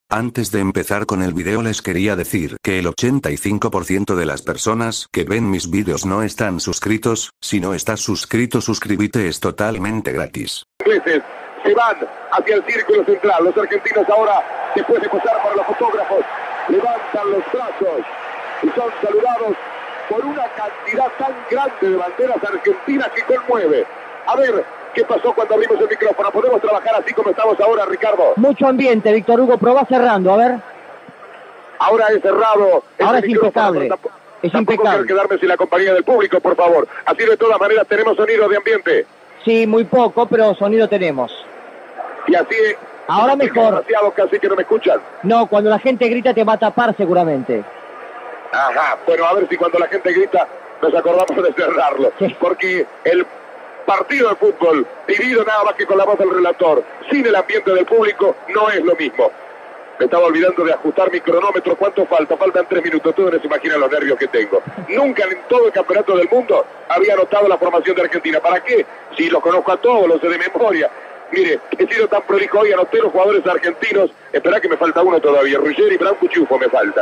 Antes de empezar con el video les quería decir que el 85% de las personas que ven mis vídeos no están suscritos. Si no estás suscrito, suscríbete, es totalmente gratis. Ingleses se van hacia el círculo central. Los argentinos ahora, después de pasar para los fotógrafos, levantan los brazos y son saludados por una cantidad tan grande de banderas argentinas que conmueve. A ver, ¿qué pasó cuando abrimos el micrófono? ¿Podemos trabajar así como estamos ahora, Ricardo? Mucho ambiente, Víctor Hugo, probá cerrando, a ver. Ahora es cerrado. Ahora es impecable. Es impecable. Quiero quedarme sin la compañía del público, por favor. Así de todas maneras tenemos sonido de ambiente. Sí, muy poco, pero sonido tenemos. Y así... Ahora mejor. Demasiado, casi que no me escuchan. No, cuando la gente grita te va a tapar seguramente. Ajá, bueno, a ver si cuando la gente grita nos acordamos de cerrarlo. Sí. Porque el partido de fútbol, vivido nada más que con la voz del relator, sin el ambiente del público, no es lo mismo. Me estaba olvidando de ajustar mi cronómetro. ¿Cuánto falta? Faltan 3 minutos. Todos no se imaginan los nervios que tengo. Nunca en todo el campeonato del mundo había anotado la formación de Argentina. ¿Para qué? Si los conozco a todos, los sé de memoria. Mire, he sido tan prolijo hoy, anoté los jugadores argentinos. Esperá que me falta uno todavía. Ruggeri, Brown, Cuchufo me falta.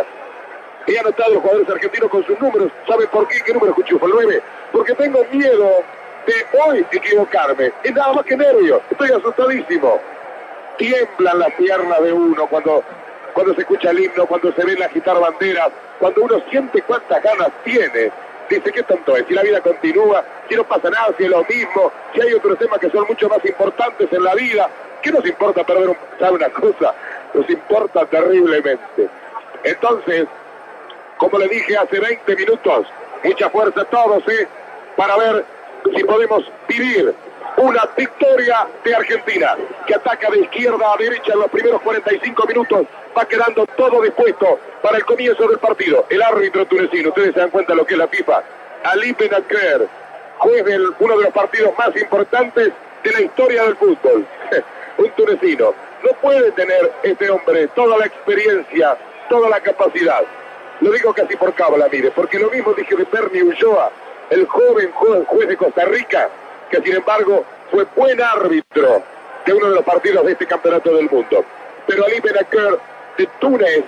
He anotado los jugadores argentinos con sus números. ¿Saben por qué? ¿Qué número, Cuchufo? El 9. Porque tengo miedo de hoy equivocarme. Es nada más que nervio. Estoy asustadísimo. Tiemblan las piernas de uno cuando se escucha el himno, cuando se ven agitar banderas, cuando uno siente cuántas ganas tiene. Dice, qué tonto es, si la vida continúa, si no pasa nada, si es lo mismo, si hay otros temas que son mucho más importantes en la vida. ¿Qué nos importa perder ¿sabe una cosa? Nos importa terriblemente. Entonces, como le dije hace 20 minutos, mucha fuerza a todos, para ver si podemos vivir una victoria de Argentina, que ataca de izquierda a derecha en los primeros 45 minutos. Va quedando todo dispuesto para el comienzo del partido. El árbitro tunecino, ustedes se dan cuenta de lo que es la FIFA, Ali Benaker, juez de uno de los partidos más importantes de la historia del fútbol. Un tunecino. No puede tener este hombre toda la experiencia, toda la capacidad. Lo digo casi por cábala, mire, porque lo mismo dije de Perny Ulloa, el joven juez de Costa Rica, que sin embargo fue buen árbitro de uno de los partidos de este campeonato del mundo. Pero Ali Benaker de Túnez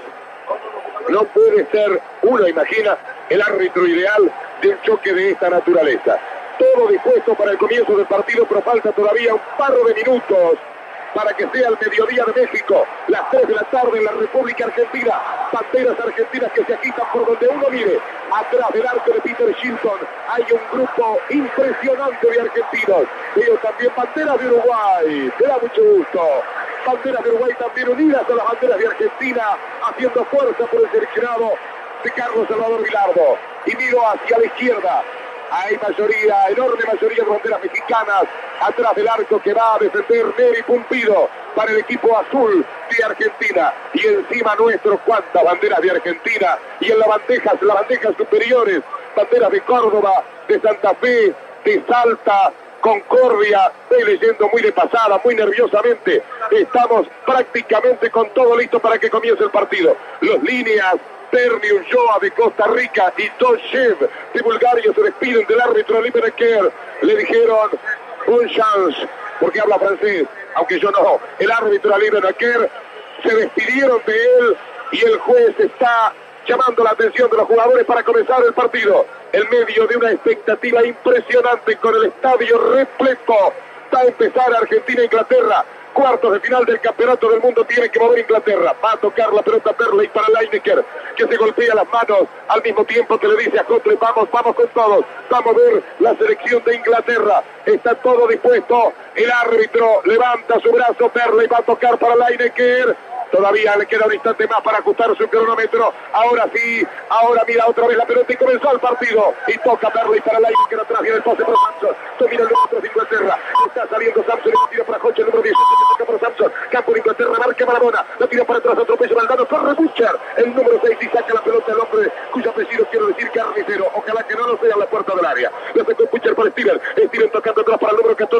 no puede ser, uno imagina, el árbitro ideal de un choque de esta naturaleza. Todo dispuesto para el comienzo del partido, pero falta todavía un par de minutos para que sea el mediodía de México, las 3 de la tarde en la República Argentina. Banderas argentinas que se agitan por donde uno mire. Atrás del arco de Peter Shilton hay un grupo impresionante de argentinos. Veo también banderas de Uruguay, me da mucho gusto. Banderas de Uruguay también unidas a las banderas de Argentina, haciendo fuerza por el seleccionado de Carlos Salvador Vilardo. Y miro hacia la izquierda. Hay mayoría, enorme mayoría de banderas mexicanas atrás del arco que va a defender Neri Pumpido para el equipo azul de Argentina. Y encima nuestro, cuántas banderas de Argentina. Y en las bandejas superiores, banderas de Córdoba, de Santa Fe, de Salta, Concordia. Estoy leyendo muy de pasada, muy nerviosamente. Estamos prácticamente con todo listo para que comience el partido. Los líneas, Perny Ulloa de Costa Rica y Toshev de Bulgaria se despiden del árbitro Ali Benaker. Le dijeron un chance, porque habla francés, aunque yo no. El árbitro Ali Benaker, se despidieron de él y el juez está llamando la atención de los jugadores para comenzar el partido. En medio de una expectativa impresionante con el estadio repleto. Va a empezar Argentina-Inglaterra. Cuartos de final del campeonato del mundo, tiene que mover Inglaterra. Va a tocar la pelota Perley para Lineker, que se golpea las manos al mismo tiempo que le dice a Cotle, vamos con todos. Vamos a ver la selección de Inglaterra. Está todo dispuesto. El árbitro levanta su brazo. Perley va a tocar para Lineker. Todavía le queda un instante más para ajustar su cronómetro. Ahora sí, ahora mira otra vez la pelota y comenzó el partido. Y toca Perley para Lineker, atrás viene el pase para Samson. Domina el número de Inglaterra. Está saliendo Samson y la tira para Hoche, el número 10. Toca para Samson. Campo de Inglaterra, marca Maradona. La tira para atrás, atropella Valdano. Corre Butcher, el número 6, y saca la pelota el hombre cuyo apellido quiero decir Carnicero. Ojalá que no lo sea en la puerta del área. Lo sacó Butcher para Steven. Steven tocando atrás para el número 14.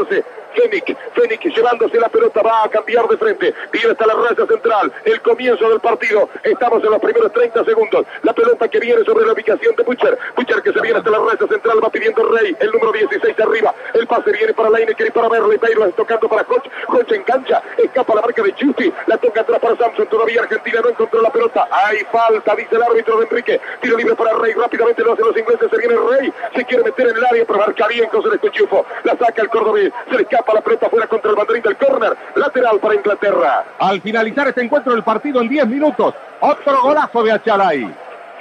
Fenix llevándose la pelota, va a cambiar de frente, viene hasta la raya central, el comienzo del partido, estamos en los primeros 30 segundos, la pelota que viene sobre la ubicación de Butcher que se viene hasta la raya central, va pidiendo Rey, el número 16 arriba, el pase viene para Lineker y para Merle, Taylor tocando para Hodge engancha, escapa la marca de Justi, la toca atrás para Samson, todavía Argentina no encontró la pelota, hay falta, dice el árbitro de Enrique, tiro libre para Rey, rápidamente lo hacen los ingleses, se viene Rey, se quiere meter en el área, pero marca bien con el Cuchufo, la saca el cordobés, se le escapa la pelota fuera contra el banderín del córner, lateral para Inglaterra. Al finalizar este encuentro del partido en 10 minutos, otro golazo de Achalay.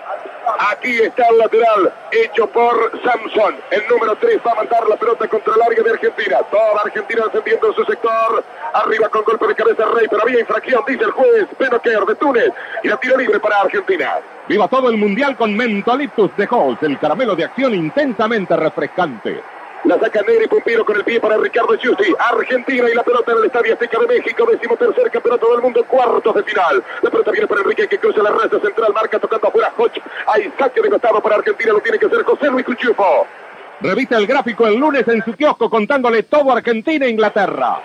Aquí está el lateral hecho por Samson. El número 3 va a mandar la pelota contra el área de Argentina. Toda Argentina defendiendo en su sector. Arriba con golpe de cabeza Rey, pero había infracción, dice el juez. Benoquer de Túnez. Y la tira libre para Argentina. Viva todo el mundial con Mentolitus de Halls, el caramelo de acción intensamente refrescante. La saca Neri Pumpiro con el pie para Ricardo Justi. Argentina y la pelota en el Estadio Azteca de México. 13º campeonato del mundo, cuartos de final. La pelota viene para Enrique que cruza la raya central. Marca tocando afuera Hodge. Hay saque de costado para Argentina. Lo tiene que hacer José Luis Cuchufo. Revisa el gráfico el lunes en su kiosco contándole todo Argentina e Inglaterra.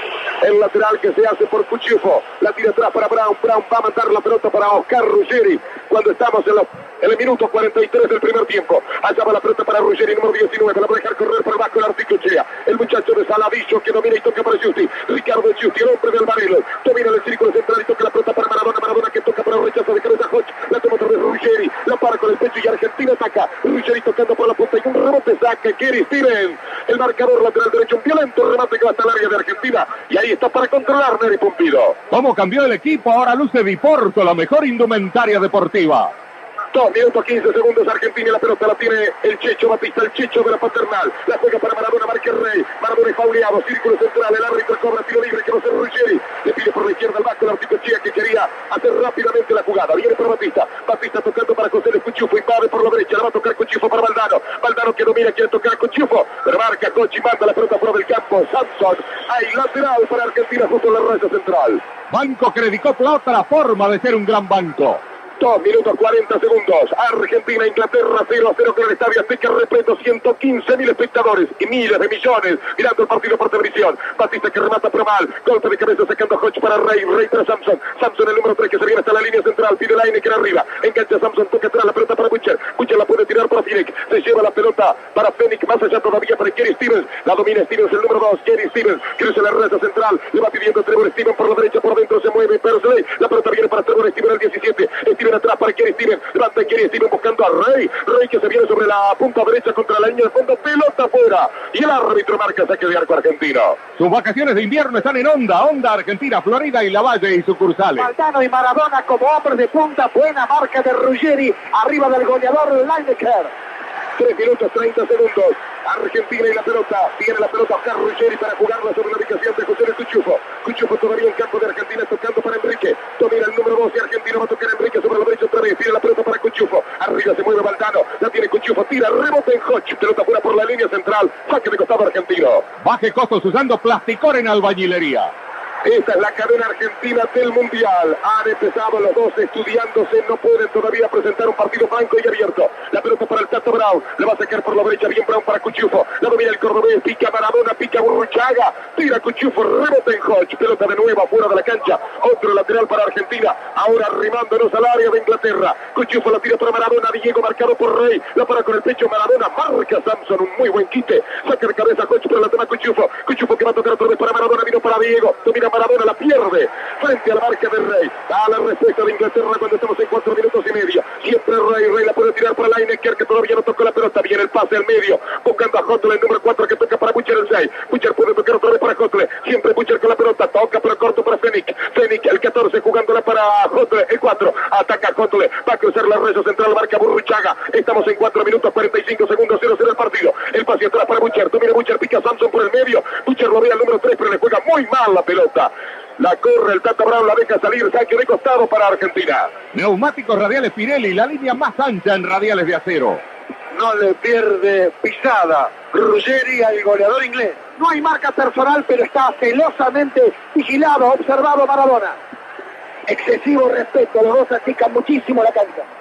El lateral que se hace por Cuchufo. La tira atrás para Brown. Brown va a mandar la pelota para Oscar Ruggeri. Cuando estamos en el minuto 43 del primer tiempo. Allá va la pelota para Ruggeri, número 19. La va a dejar correr por abajo el Articochea. El muchacho de Saladillo que domina y toca para Justi. Ricardo Justi, el hombre del Varelo. Domina el círculo central y toca la pelota para Maradona. Maradona que toca para el rechazo de cabeza Hodge. La toma otra vez Ruggeri. La para con el pecho y Argentina ataca. Ruggeri tocando por la punta y un rebote saca Gary Stevens. El marcador lateral derecho. Un violento remate que va hasta el área de Argentina. Y ahí está para controlar Neri Pumpido. ¿Cómo cambió el equipo? Ahora luce Diporto, la mejor indumentaria deportiva. 2 minutos 15 segundos Argentina, la pelota la tiene el Checho Batista, el Checho de la Paternal, la juega para Maradona, marca Rey, Maradona es fauleado, círculo central, el árbitro cobra tiro libre que va a ser Ruggeri, le pide por la izquierda al Vasco, el Articochea que quería hacer rápidamente la jugada, viene por Batista, Batista tocando para José Luis Cuchufo, invade por la derecha, la va a tocar Cuchufo para Valdano que domina, quiere tocar a Cuchufo, pero marca Cochi, manda la pelota fuera del campo, Samson, hay lateral para Argentina justo en la raya central. Banco Credicop, la otra forma de ser un gran banco. 2 minutos 40 segundos. Argentina, Inglaterra 0-0 con el Estadio Azteca repleto, 115.000 espectadores y miles de millones mirando el partido por televisión. Batista que remata pero mal. Golpe de cabeza sacando Hodge para Rey. Rey para Samson. Samson el número 3 que se viene hasta la línea central. Pide Lineker arriba. Engancha Samson, toca atrás la pelota para Butcher. Butcher la puede tirar para Fenix. Se lleva la pelota para Fenix. Más allá todavía para Gary Stevens. La domina Stevens, el número 2. Gary Stevens. Cruza la raya central. Le va pidiendo Trevor Stevens por la derecha. Por dentro se mueve Persley. La pelota viene para Trevor Stevens el 17. Steven atrás para Gary Stevens, levanta Gary Stevens buscando a Rey que se viene sobre la punta derecha contra la línea de fondo, pelota afuera y el árbitro marca saque de arco argentino. Sus vacaciones de invierno están en Onda Argentina, Florida y Lavalle y sucursales. Valdano y Maradona como hombres de punta, buena marca de Ruggeri, arriba del goleador Lineker. 3 minutos 30 segundos. Argentina y la pelota. Viene la pelota Oscar Ruggeri para jugarla sobre la ubicación de José Luis Cuchufo. Cuchufo todavía en campo de Argentina tocando para Enrique. Domina el número 2 y Argentina va a tocar a Enrique sobre la derecha otra vez. Tiene la pelota para Cuchufo. Arriba se mueve Valdano. La tiene Cuchufo. Tira, rebote en Hodge. Pelota fuera por la línea central. Saque de costado argentino. Baje costos usando Plasticor en albañilería. Esta es la cadena argentina del Mundial. Han empezado los dos estudiándose. No pueden todavía presentar un partido franco y abierto. La pelota para el Tato Brown. Le va a sacar por la derecha bien Brown para Cuchufo. La domina el cordobés. Pica Maradona. Pica Burruchaga. Tira Cuchufo. Rebote en Hodge. Pelota de nuevo afuera de la cancha. Otro lateral para Argentina. Ahora arrimándonos al área de Inglaterra. Cuchufo la tira para Maradona. Diego marcado por Rey. La para con el pecho Maradona. Marca Samson. Un muy buen quite. Saca de cabeza Hodge. Pero la toma Cuchufo. Cuchufo que va a tocar otra vez para Maradona. Vino para Diego. Domina Maradona, la pierde frente a la marca de Rey. Da la respuesta de Inglaterra cuando estamos en 4 minutos y medio. Siempre Rey la puede tirar para Lineker que todavía no tocó la pelota. Viene el pase al medio, buscando a Hotle, el número 4 que toca para Butcher el 6. Butcher puede tocar otra vez para Hotle. Siempre Butcher con la pelota, toca pero corto para Fenix. Fenix el 14 jugándola para Hotle, el 4. Ataca Hotle, va a cruzar la raya central, marca Burruchaga. Estamos en 4 minutos 45 segundos, 0-0 el partido. El pase atrás para Butcher, domina Butcher, pica Samson por el medio. Butcher lo ve al número 3 pero le juega muy mal la pelota. La corre el Tata Brown, la deja salir, saque de costado para Argentina. Neumáticos radiales Pirelli, la línea más ancha en radiales de acero. No le pierde pisada Ruggeri al goleador inglés. No hay marca personal, pero está celosamente vigilado, observado Maradona. Excesivo respeto, los dos achican muchísimo la cancha.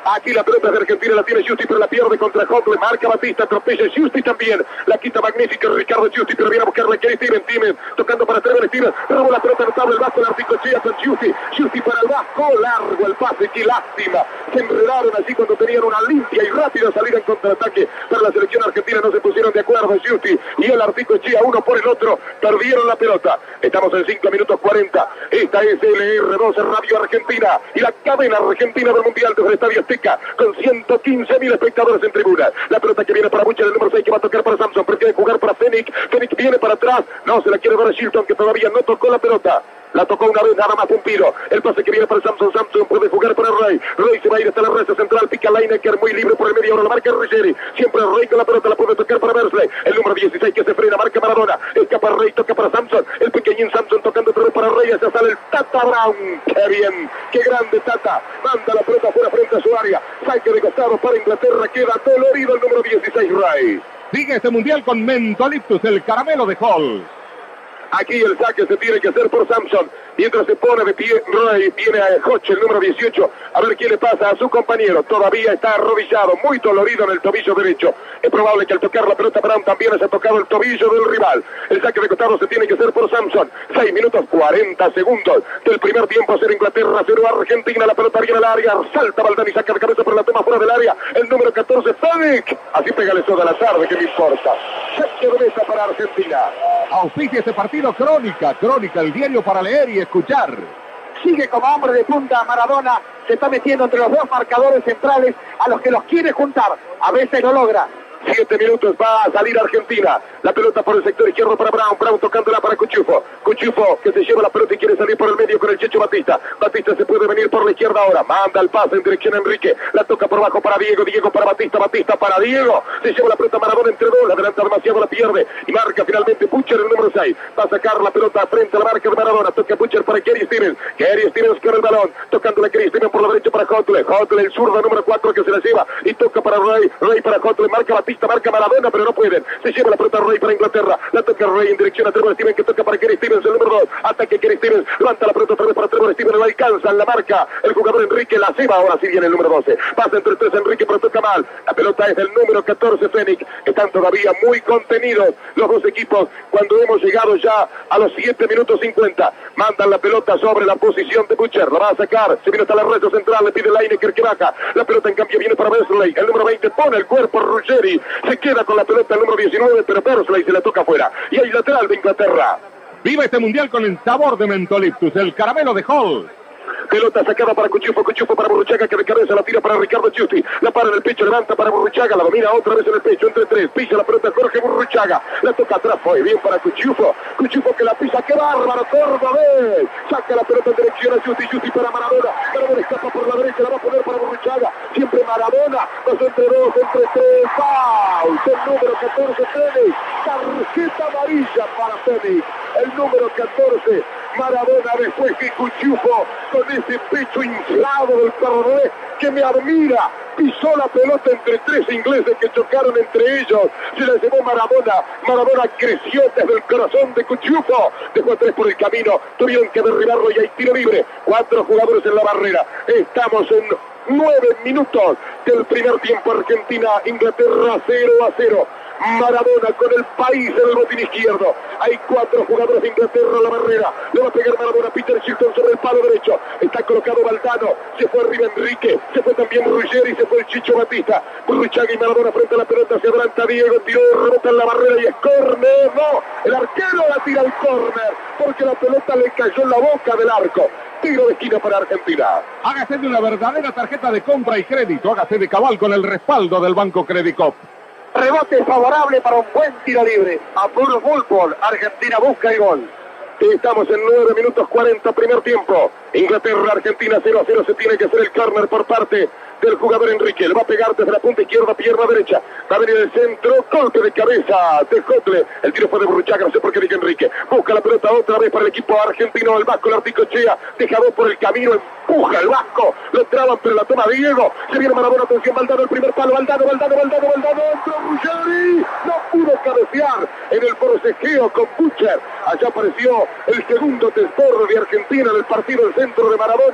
Aquí la pelota de Argentina la tiene Justi, pero la pierde contra Hotle. Marca Batista, atropella Justi también. La quita magnífica Ricardo Justi, pero viene a buscarle a Steven. Steven tocando para Steven. Steven robó la pelota notable. El Vasco, el Articochea con Justi. Justi para el Vasco. Largo el pase. Qué lástima. Se enredaron así cuando tenían una limpia y rápida salida en contraataque para la selección argentina. No se pusieron de acuerdo Justi y el Articochea, uno por el otro. Perdieron la pelota. Estamos en 5 minutos 40. Esta es LR12 Radio Argentina y la cadena argentina del Mundial desde el Estadio Azteca con 115.000 espectadores en tribuna. La pelota que viene para Butcher, el número 6 que va a tocar para Samson, prefiere jugar para Fenix. Fenix viene para atrás, no se la quiere ver a Shilton, que todavía no tocó la pelota. La tocó una vez nada más Pumpido. El pase que viene para Samson. Samson puede jugar para Rey. Rey se va a ir hasta la red central. Pica Lineker muy libre por el medio. Ahora la marca Ruggeri. Siempre Rey con la pelota. La puede tocar para Bersley. El número 16 que se frena. Marca Maradona. Escapa Rey. Toca para Samson. El pequeñín Samson tocando otra vez para Rey. Hacia sale el Tata Brown. ¡Qué bien! ¡Qué grande Tata! Manda la pelota fuera frente a su área. Saque de costado para Inglaterra. Queda dolorido el número 16 Rey. Sigue este mundial con Mentoliptus, el caramelo de Hall. Aquí el saque se tiene que hacer por Samson. Mientras se pone de pie Rey, viene a Hoche, el número 18, a ver qué le pasa a su compañero. Todavía está arrodillado, muy dolorido en el tobillo derecho. Es probable que al tocar la pelota Brown también haya tocado el tobillo del rival. El saque de costado se tiene que hacer por Samson. 6 minutos 40 segundos del primer tiempo. 0 Inglaterra, 0 Argentina. La pelota viene al área, salta Valdani, saca de cabeza por la toma fuera del área. El número 14, Fenix. Así pégale toda la tarde, que me importa. Saque de mesa para Argentina. Auspicia este partido Crónica, el diario para leer y escuchar. Sigue como hombre de punta Maradona, se está metiendo entre los dos marcadores centrales a los que los quiere juntar, a veces lo logra. 7 minutos, va a salir Argentina. La pelota por el sector izquierdo para Brown. Brown tocándola para Cuchufo. Cuchufo que se lleva la pelota y quiere salir por el medio con el Checho Batista. Batista se puede venir por la izquierda ahora. Manda el pase en dirección a Enrique. La toca por abajo para Diego. Diego para Batista. Batista para Diego. Se lleva la pelota Maradona entre dos. La adelanta demasiado, la pierde. Y marca finalmente Butcher, el número 6. Va a sacar la pelota frente a la marca de Maradona. Toca Butcher para Kerry Stevens. Kerry Stevens con el balón. Tocando a Kerry Stevens por la derecha para Hotle. Hotle, el zurdo número 4 que se la lleva. Y toca para Rey. Rey para Hotle. Marca Batista. Marca Maradona, pero no pueden. Se lleva la pelota Rey para Inglaterra. La toca Rey en dirección a Trevor Stevens, que toca para Kerry Stevens, el número 2. Ataque Kerry Stevens. Levanta la pelota otra vez para Trevor Stevens. No alcanza en la marca. El jugador Enrique la lleva. Ahora sí viene el número 12. Pasa entre 3 Enrique, pero toca mal. La pelota es del número 14 Fenix. Están todavía muy contenidos los dos equipos cuando hemos llegado ya a los 7 minutos 50. Mandan la pelota sobre la posición de Butcher. La va a sacar. Se viene hasta la red central. Le pide Lineker que baja. La pelota en cambio viene para Bersley. El número 20 pone el cuerpo Ruggeri. Se queda con la pelota el número 19, pero Bersley se la toca afuera. Y hay lateral de Inglaterra. Viva este mundial con el sabor de Mentoliptus, el caramelo de Hall. Pelota sacada para Cuchufo, Cuchufo para Burruchaga, que de cabeza la tira para Ricardo Justi. La para en el pecho, levanta para Burruchaga, la domina otra vez en el pecho, entre 3. Pisa la pelota Jorge Burruchaga. La toca atrás, fue bien para Cuchufo. Cuchufo que la pisa, qué bárbaro, Cordobés. Saca la pelota en dirección a Justi, Justi para Maradona. Maradona escapa por la derecha, la va a poner para Burruchaga. Siempre Maradona, dos entre 2, entre 3. Foul, el número 14, Fenix. Tarjeta amarilla para Fenix. El número 14, Maradona, después que Cuchufo con ese pecho inflado del cordobés que me admira, pisó la pelota entre 3 ingleses que chocaron entre ellos, se la llevó Maradona. Maradona creció desde el corazón de Cuchufo, dejó a 3 por el camino, tuvieron que derribarlo y hay tiro libre. 4 jugadores en la barrera. Estamos en 9 minutos del primer tiempo. Argentina, Inglaterra 0-0. Maradona con el país en el botín izquierdo. Hay 4 jugadores de Inglaterra a la barrera. Le va a pegar Maradona, Peter Shilton sobre el palo derecho. Está colocado Valdano. Se fue arriba Enrique. Se fue también Ruggeri. Se fue el Chicho Batista. Burruchaga y Maradona frente a la pelota. Se adelanta Diego. Tiró, rebota en la barrera y es córner. No, el arquero la tira al córner porque la pelota le cayó en la boca del arco. Tiro de esquina para Argentina. Hágase de una verdadera tarjeta de compra y crédito. Hágase de cabal con el respaldo del Banco Credicop. Rebote favorable para un buen tiro libre. A puro fútbol, Argentina busca el gol. Estamos en 9 minutos 40, primer tiempo. Inglaterra, Argentina 0-0. Se tiene que hacer el córner por parte del jugador Enrique. Le va a pegar desde la punta izquierda, pierna derecha. Va a venir el centro, golpe de cabeza de Hotle. El tiro fue de Burruchaga, no sé por qué dice Enrique. Busca la pelota otra vez para el equipo argentino. El Vasco, el Articochea, dejado por el camino, empuja el Vasco. Lo traban, pero la toma Diego. Se viene Maradona, atención, Valdano, el primer palo. Valdano. Entró Ruggeri. No pudo cabecear en el forcejeo con Butcher. Allá apareció el segundo tesoro de Argentina en el partido del centro de Maradona.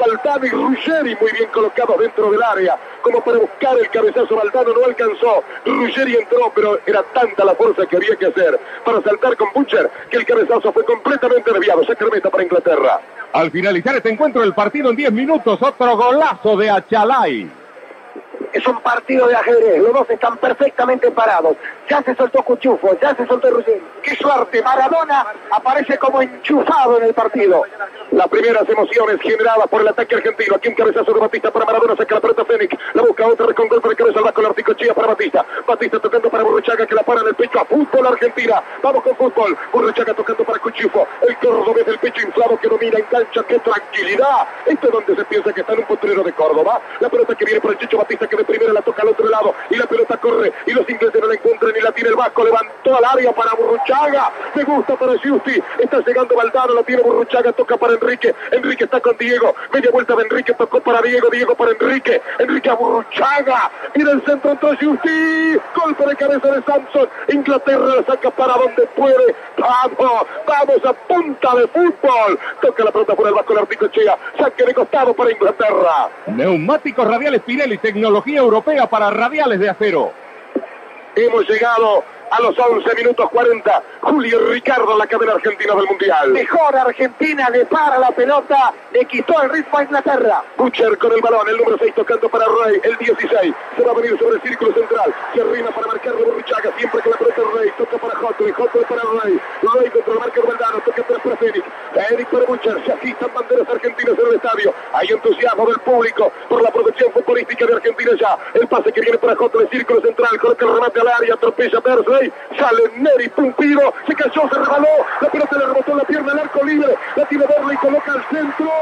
Valdano y Ruggeri muy bien colocados dentro del área, como para buscar el cabezazo. Valdano no alcanzó, Ruggeri entró, pero era tanta la fuerza que había que hacer para saltar con Butcher que el cabezazo fue completamente desviado. Saque de meta para Inglaterra. Al finalizar este encuentro, el partido en 10 minutos, otro golazo de Achalay. Es un partido de ajedrez, los dos están perfectamente parados. Ya se soltó Cuchufo, ya se soltó Ruggeri. ¡Qué suerte! Maradona aparece como enchufado en el partido. Las primeras emociones generadas por el ataque argentino. Aquí un cabezazo de Batista para Maradona, saca la pelota Fénix, la busca otra con golpe de cabeza al vasco, el Articochea para Batista. Batista tocando para Burruchaga, que la para en el pecho. A fútbol Argentina, vamos con fútbol. Burruchaga tocando para Cuchufo, el cordobés del pecho inflado que domina en cancha. ¡Qué tranquilidad! Esto es donde se piensa que está en un potrero de Córdoba. La pelota que viene por el Chicho Batista, que de primera la toca al otro lado, y la pelota corre, y los ingleses no la encuentran, y la tiene el vasco, levantó al área para Burruchaga. Me gusta para Giusti, está llegando Valdano, la tiene Burruchaga, toca para Enrique. Enrique está con Diego, media vuelta de Enrique, tocó para Diego, Diego para Enrique, Enrique a Burruchaga, mira el centro, entró Giusti, golpe de cabeza de Samson, Inglaterra la saca para donde puede, vamos, vamos a punta de fútbol, toca la pelota por el vasco, el Articochea, saque de costado para Inglaterra. Neumáticos radiales Pirelli, tecnología europea para radiales de acero. Hemos llegado a los 11 minutos 40. Julio Ricardo, la cadena argentina del Mundial. Mejor Argentina, le para la pelota, le quitó el ritmo a Inglaterra. Butcher con el balón, el número 6 tocando para Rey, el 16. Se va a venir sobre el círculo central. Se arrima para marcarle Burruchaga, siempre con la pelota Rey. Toca para Hotley, Hotley para Rey. Rey contra el marca Valdano, toca atrás para Fénix. Fénix para Butcher, se agistan banderas argentinas en el estadio. Hay entusiasmo del público por la producción futbolística de Argentina ya. El pase que viene para Hotley, círculo central, coloca el remate al área, atropella Bersley. Sale Neri Pumpido, se cayó, se rebaló, la pelota le rebotó en la pierna, el arco libre, la tira Bersley, coloca al centro,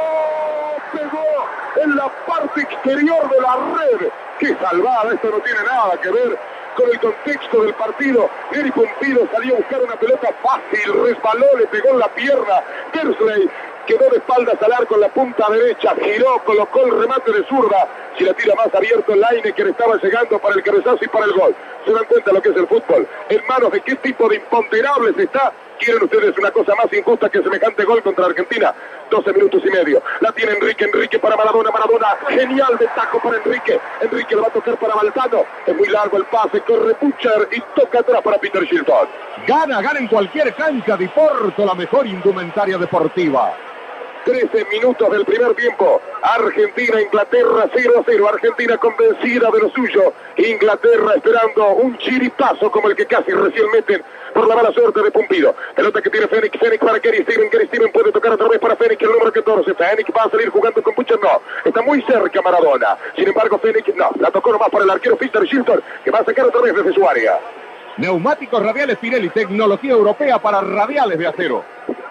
pegó en la parte exterior de la red. ¡Qué salvada! Esto no tiene nada que ver con el contexto del partido. Neri Pumpido salió a buscar una pelota fácil, resbaló, le pegó en la pierna. Bersley quedó de espaldas al arco en la punta derecha, giró, colocó el remate de zurda. Si la tira más abierto, Lineker estaba llegando para el cabezazo y para el gol. ¿Se dan cuenta lo que es el fútbol? ¿En manos de qué tipo de imponderables está? ¿Quieren ustedes una cosa más injusta que semejante gol contra Argentina? 12 minutos y medio. La tiene Enrique, Enrique para Maradona, Maradona. Genial de taco para Enrique. Enrique le va a tocar para Valdano. Es muy largo el pase, corre Butcher y toca atrás para Peter Shilton. Gana en cualquier cancha. Diporto, la mejor indumentaria deportiva. 13 minutos del primer tiempo. Argentina, Inglaterra 0-0. Argentina convencida de lo suyo. Inglaterra esperando un chiripazo como el que casi recién meten por la mala suerte de Pumpido. Pelota que tiene Fénix, Fénix para Gary Steven. Gary Steven puede tocar otra vez para Fénix, el número 14. Fénix va a salir jugando con Butcher, no. Está muy cerca Maradona. Sin embargo, Fénix no. La tocó nomás para el arquero Peter Shilton, que va a sacar otra vez desde su área. Neumáticos radiales Pirelli, tecnología europea para radiales de acero.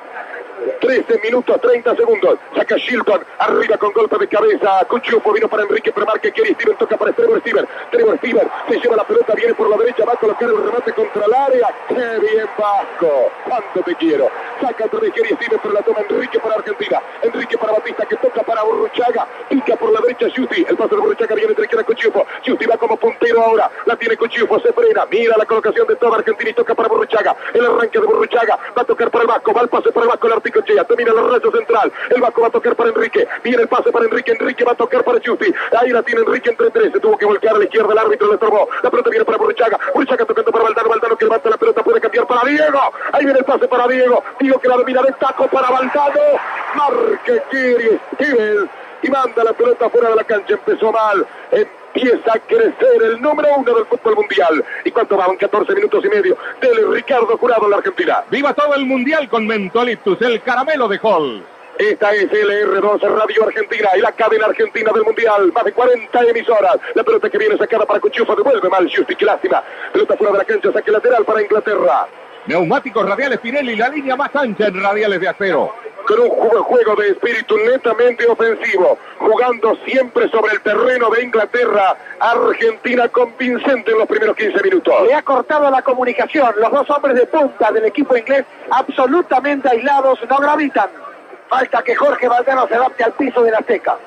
13 minutos 30 segundos. Saca Shilton, arriba con golpe de cabeza. Cuchufo vino para Enrique, pero marca Gary Steven, toca para Trevor Steven. Trevor Steven se lleva la pelota, viene por la derecha, va a colocar el remate contra el área. ¡Qué bien, Vasco! ¡Cuánto te quiero! Saca otra vez Gary Steven, pero la toma Enrique para Argentina. Enrique para Batista, que toca para Burruchaga. Pica por la derecha Giusti. El paso de Burruchaga viene entre que Cuchufo. Giusti va como puntero ahora. La tiene Cuchufo, se frena. Mira la colocación de toda Argentina y toca para Burruchaga. El arranque de Burruchaga. Va a tocar para el Vasco. Va el pase para el Vasco, el Articochea. Termina el rayo central. El Vasco va a tocar para Enrique. Viene el pase para Enrique. Enrique va a tocar para Giusti. Ahí la tiene Enrique entre tres. Se tuvo que volcar a la izquierda. El árbitro le estorbó. La pelota viene para Burruchaga. Burruchaga tocando para Valdano. Valdano que levanta la pelota. Puede cambiar para Diego. Ahí viene el pase para Diego. Diego que la domina de taco para Valdano. Marque Gary Steven. Y manda la pelota fuera de la cancha. Empezó mal. Empieza a crecer el número 1 del fútbol mundial. ¿Y cuánto va? 14 minutos y medio. Dele Ricardo Jurado en la Argentina. ¡Viva todo el mundial con Mentoliptus, el caramelo de Hall! Esta es LR2 Radio Argentina y la cadena argentina del Mundial. Más de 40 emisoras. La pelota que viene sacada para Cuchufo. Devuelve mal Giusti, qué lástima. Pelota fuera de la cancha, saque lateral para Inglaterra. Neumáticos radiales Pirelli, la línea más ancha en radiales de acero. Con un juego de espíritu netamente ofensivo, jugando siempre sobre el terreno de Inglaterra. Argentina convincente en los primeros 15 minutos. Le ha cortado la comunicación. Los dos hombres de punta del equipo inglés, absolutamente aislados, no gravitan. Falta que Jorge Valdano se adapte al piso de la Azteca.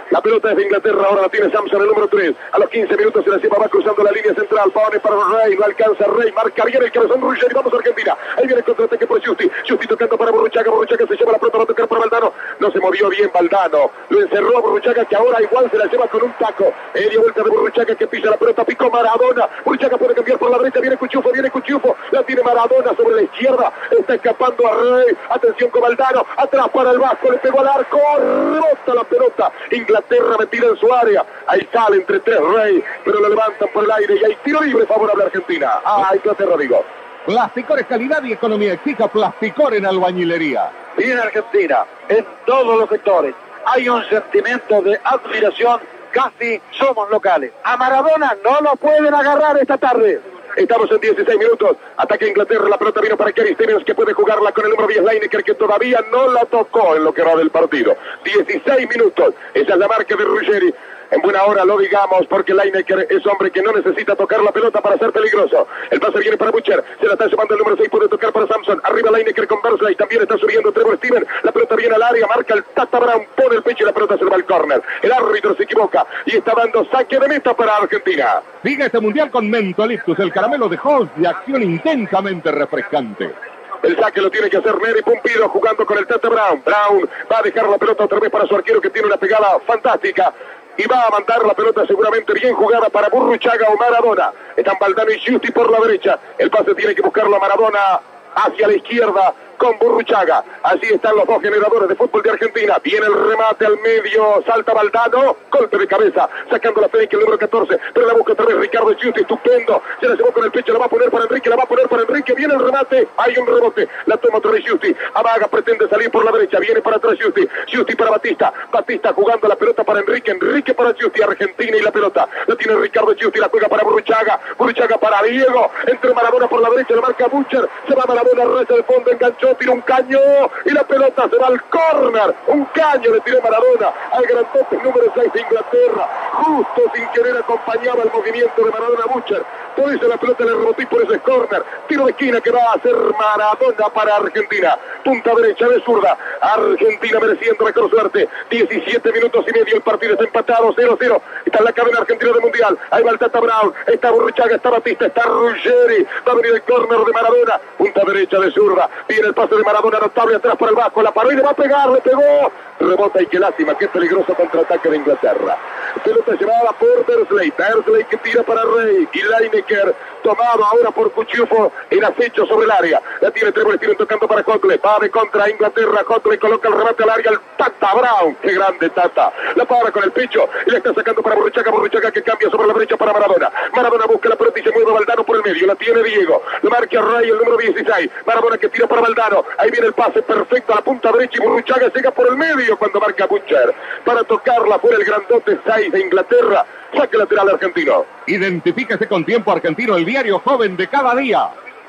La pelota es de Inglaterra, ahora la tiene Samson, el número 3. A los 15 minutos se la lleva, va cruzando la línea central. Pone para Rey, no alcanza Rey, marca bien el cabezón Ruggeri, vamos a Argentina. Ahí viene el contraataque por Justi. Justi tocando para Burruchaga, Burruchaga se lleva la pelota, va a tocar para Valdano. No se movió bien Valdano, lo encerró a Burruchaga, que ahora igual se la lleva con un taco. Media vuelta de Burruchaga que pisa la pelota, picó Maradona. Burruchaga puede cambiar por la derecha, viene Cuchufo, la tiene Maradona sobre la izquierda. Está escapando a Rey, atención con Valdano, atrás para el Vasco, le pegó al arco, rebota la pelota. Inglaterra metida en su área, ahí sale entre tres Rey, pero lo levantan por el aire y hay tiro libre favorable a Argentina. Inglaterra, digo. Plasticor es calidad y economía. Exija Plasticor en albañilería. Viene Argentina en todos los sectores. Hay un sentimiento de admiración, casi somos locales. A Maradona no lo pueden agarrar esta tarde. Estamos en 16 minutos. Ataque Inglaterra. La pelota vino para Kerry Stevens, que puede jugarla con el número 10 Lineker, que todavía no la tocó en lo que va del partido. 16 minutos. Esa es la marca de Ruggeri. En buena hora lo digamos, porque Lineker es hombre que no necesita tocar la pelota para ser peligroso. El pase viene para Butcher, se la está llevando el número 6, puede tocar para Samson. Arriba Lineker con Bersley, también está subiendo Trevor Steven. La pelota viene al área, marca el Tata Brown, pone el pecho y la pelota se va al córner. El árbitro se equivoca y está dando saque de meta para Argentina. Sigue este mundial con Mentoliptus, el caramelo de Halls de acción intensamente refrescante. El saque lo tiene que hacer Neri Pumpido jugando con el Tata Brown. Brown va a dejar la pelota otra vez para su arquero, que tiene una pegada fantástica. Y va a mandar la pelota seguramente bien jugada para Burruchaga o Maradona. Están Valdano y Justi por la derecha. El pase tiene que buscarlo a Maradona hacia la izquierda con Burruchaga. Así están los dos generadores de fútbol de Argentina. Viene el remate al medio, salta Valdano, golpe de cabeza, sacando la Fenech, el número 14, pero la busca otra vez Ricardo Justi, estupendo, se la llevó con el pecho, la va a poner para Enrique, viene el remate, hay un rebote, la toma otra vez Justi, amaga, pretende salir por la derecha, viene para atrás Justi para Batista jugando la pelota para Enrique para Justi, Argentina y la pelota, la tiene Ricardo Justi, la juega para Burruchaga para Diego, entre Maradona por la derecha, la marca Butcher, se va Maradona, reza de fondo, enganchó, tira un caño y la pelota se va al córner. Un caño le tiró Maradona al grandote número 6 de Inglaterra. Justo sin querer acompañaba el movimiento de Maradona Butcher. Por eso la pelota le rebotó y por eso es córner. Tiro de esquina que va a hacer Maradona para Argentina. Punta derecha de zurda. Argentina mereciendo mejor suerte. 17 minutos y medio. El partido está empatado 0-0. Está en la cabina argentina del Mundial. Ahí va el Tata Brown. Está Burruchaga, está Batista, está Ruggeri. Va a venir el córner de Maradona. Punta derecha de zurda. Viene el pase de Maradona notable atrás para el Vasco. La paró y le va a pegar. Le pegó. Rebota y qué lástima. Qué peligroso contraataque de Inglaterra. Pelota llevada por Bersley que tira para Rey. Y Lineker tomado ahora por Cuchufo en acecho sobre el área. La tiene Trevor Steven tocando para Hotley. Va de contra Inglaterra. Hotley coloca el remate al área. El Tata Brown. Qué grande Tata. La para con el pecho y la está sacando para Burruchaga que cambia sobre la derecha para Maradona. Maradona busca la pelota y se mueve Valdano por el medio. La tiene Diego. Lo marca Rey, el número 16. Maradona que tira para Valdano. Ahí viene el pase perfecto a la punta derecha y Burruchaga llega por el medio cuando marca Butcher. Para tocarla por el grandote 6 de Inglaterra. Saque lateral argentino. Identifíquese con Tiempo Argentino, el diario joven de cada día.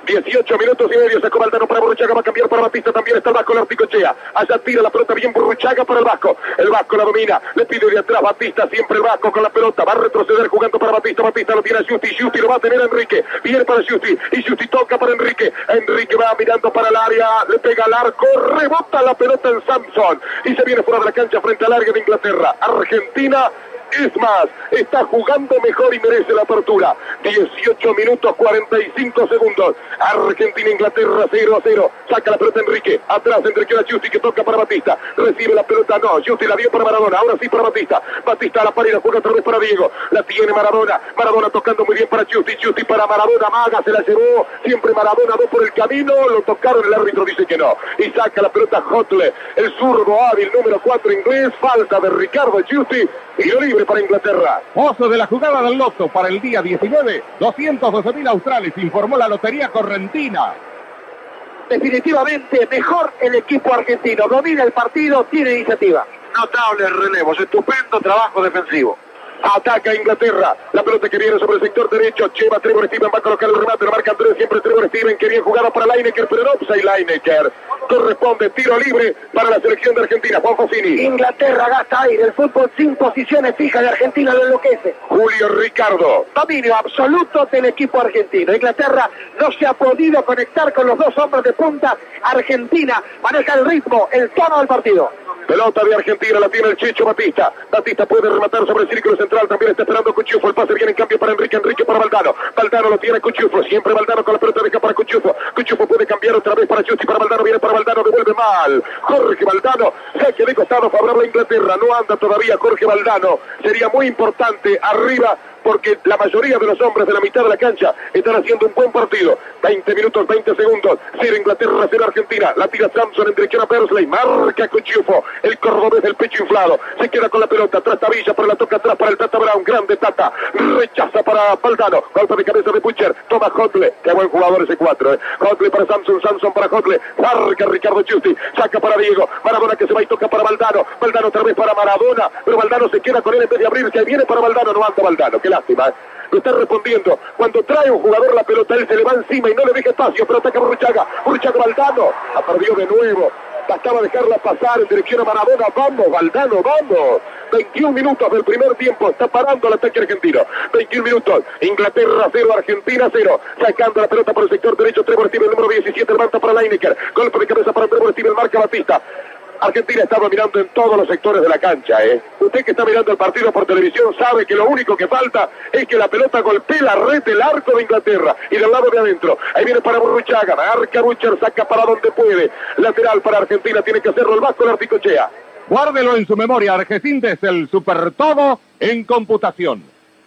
18 minutos y medio, sacó Valdano para Burruchaga, va a cambiar para Batista, también está el Vasco, la articochea, allá tira la pelota bien Burruchaga para el Vasco la domina, le pide de atrás Batista, siempre el Vasco con la pelota, va a retroceder jugando para Batista lo tiene a Justi lo va a tener a Enrique, viene para Justi, y Justi toca para Enrique va mirando para el área, le pega al arco, rebota la pelota en Samson, y se viene fuera de la cancha frente al área de Inglaterra. Argentina es más, está jugando mejor y merece la apertura. 18 minutos 45 segundos. Argentina-Inglaterra 0-0. Saca la pelota Enrique. Atrás Enrique la Justi que toca para Batista. Recibe la pelota, no. Justi la dio para Maradona. Ahora sí para Batista. Batista a la pared, juega otra vez para Diego. La tiene Maradona. Maradona tocando muy bien para Justi para Maradona. Maga se la llevó. Siempre Maradona va por el camino. Lo tocaron, el árbitro dice que no. Y saca la pelota Hotley. El zurdo hábil número 4 inglés. Falta de Ricardo Justi. Y lo libre para Inglaterra. Oso de la jugada del loto para el día 19. 212.000 australes, informó la Lotería Correntina. Definitivamente mejor el equipo argentino. Domina el partido, tiene iniciativa. Notables relevos, estupendo trabajo defensivo. Ataca Inglaterra, la pelota que viene sobre el sector derecho, lleva Trevor Steven, va a colocar el remate, lo marca Andrés, siempre Trevor Steven, quería jugar para Lineker, pero no offside Lineker. Corresponde tiro libre para la selección de Argentina, Juan Fosini. Inglaterra gasta aire, el fútbol sin posiciones fijas de Argentina lo enloquece. Julio Ricardo. Dominio absoluto del equipo argentino. Inglaterra no se ha podido conectar con los dos hombres de punta. Argentina maneja el ritmo, el tono del partido. Pelota de Argentina, la tiene el Checho Batista. Batista puede rematar sobre el círculo central, también está esperando Cuchufo. El pase viene en cambio para Enrique, Enrique para Valdano. Valdano lo tiene Cuchufo, siempre Valdano con la pelota, deja para Cuchufo. Cuchufo puede cambiar otra vez para Justi, para Valdano, viene para Valdano, devuelve mal. Jorge Valdano, saque de costado favorable a Inglaterra, no anda todavía Jorge Valdano. Sería muy importante arriba, porque la mayoría de los hombres de la mitad de la cancha están haciendo un buen partido. 20 minutos, 20 segundos. 0 Inglaterra, 0 Argentina. La tira Samson en dirección a Persley. Marca Cuchufo. El cordobés del pecho inflado. Se queda con la pelota. Trastavilla, pero la toca atrás para el Tata Brown. Grande Tata. Rechaza para Valdano. Golpe de cabeza de Butcher. Toma Hotle. Qué buen jugador ese 4. Hotle para Samson. Samson para Hotle. Marca Ricardo Justi. Saca para Diego. Maradona que se va y toca para Valdano. Valdano otra vez para Maradona. Pero Valdano se queda con él en vez de abrirse. Ahí viene para Valdano. No anda Valdano. Qué lástima. Lo está respondiendo. Cuando trae un jugador la pelota, él se le va encima y no le deja espacio, pero ataca Burruchaga. Burruchaga Valdano. La perdió de nuevo. Bastaba dejarla pasar en dirección a Maradona. Vamos, Valdano, vamos. 21 minutos del primer tiempo. Está parando el ataque argentino. 21 minutos. Inglaterra 0, Argentina 0. Sacando la pelota por el sector derecho. Trevor Steven, número 17. Levanta para Lineker. Golpe de cabeza para Trevor Steven. Marca Batista. Argentina está dominando en todos los sectores de la cancha, Usted que está mirando el partido por televisión sabe que lo único que falta es que la pelota golpee la red del arco de Inglaterra y del lado de adentro. Ahí viene para Burruchaga, marca Butcher, saca para donde puede. Lateral para Argentina, tiene que hacerlo el Vasco Larticochea. Guárdelo en su memoria, Argentines es el super todo en computación.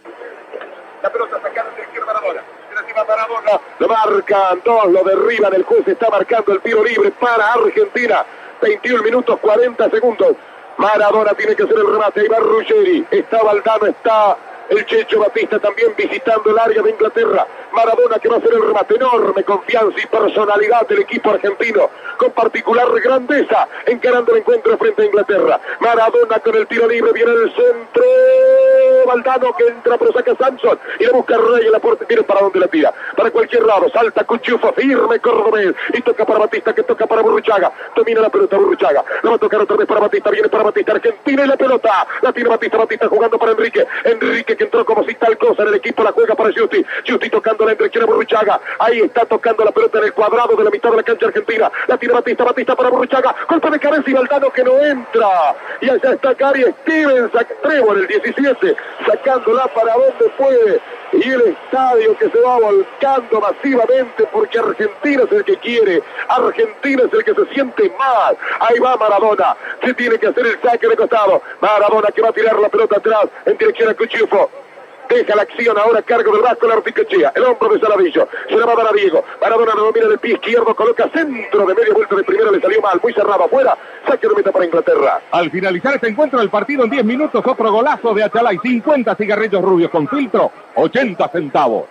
La pelota sacada de izquierda Maradona. Maradona, lo marcan dos, lo derriban, el juez está marcando el tiro libre para Argentina. 21 minutos 40 segundos. Maradona tiene que hacer el remate. Ahí va Ruggeri. Está Valdano, está el Checho Batista también visitando el área de Inglaterra. Maradona que va a hacer el remate. Enorme confianza y personalidad del equipo argentino, con particular grandeza, encarando el encuentro frente a Inglaterra. Maradona con el tiro libre, viene el centro. Valdano que entra, pero saca Samson y le busca Rey en la puerta. Viene para donde la tira, para cualquier lado. Salta Cuchufo, firme cordobés, y toca para Batista, que toca para Burruchaga. Domina la pelota Burruchaga, la va a tocar otra vez para Batista. Viene para Batista, Argentina y la pelota la tiene Batista. Batista jugando para Enrique. Enrique que entró como si tal cosa en el equipo, la juega para Justi. Justi tocando la dirección a Burruchaga. Ahí está tocando la pelota en el cuadrado de la mitad de la cancha argentina. La tiene Batista, Batista para Burruchaga. Golpe de cabeza y Valdano que no entra. Y allá está Gary Stevens, Trevor el 17, sacándola para donde puede. Y el estadio que se va volcando masivamente porque Argentina es el que quiere. Argentina es el que se siente mal. Ahí va Maradona. Se tiene que hacer el saque de costado. Maradona que va a tirar la pelota atrás en dirección a Cuchufo. Deja la acción ahora a cargo del Vasco Larticochea. El hombro de Saladillo. Se la va a dar a Diego. Maradona lo domina del pie izquierdo. Coloca centro de media vuelta de primera. Le salió mal. Muy cerrado afuera. Saque de meta para Inglaterra. Al finalizar este encuentro del partido en 10 minutos, otro golazo de Achalay. 50 cigarrillos rubios con filtro. 80 centavos.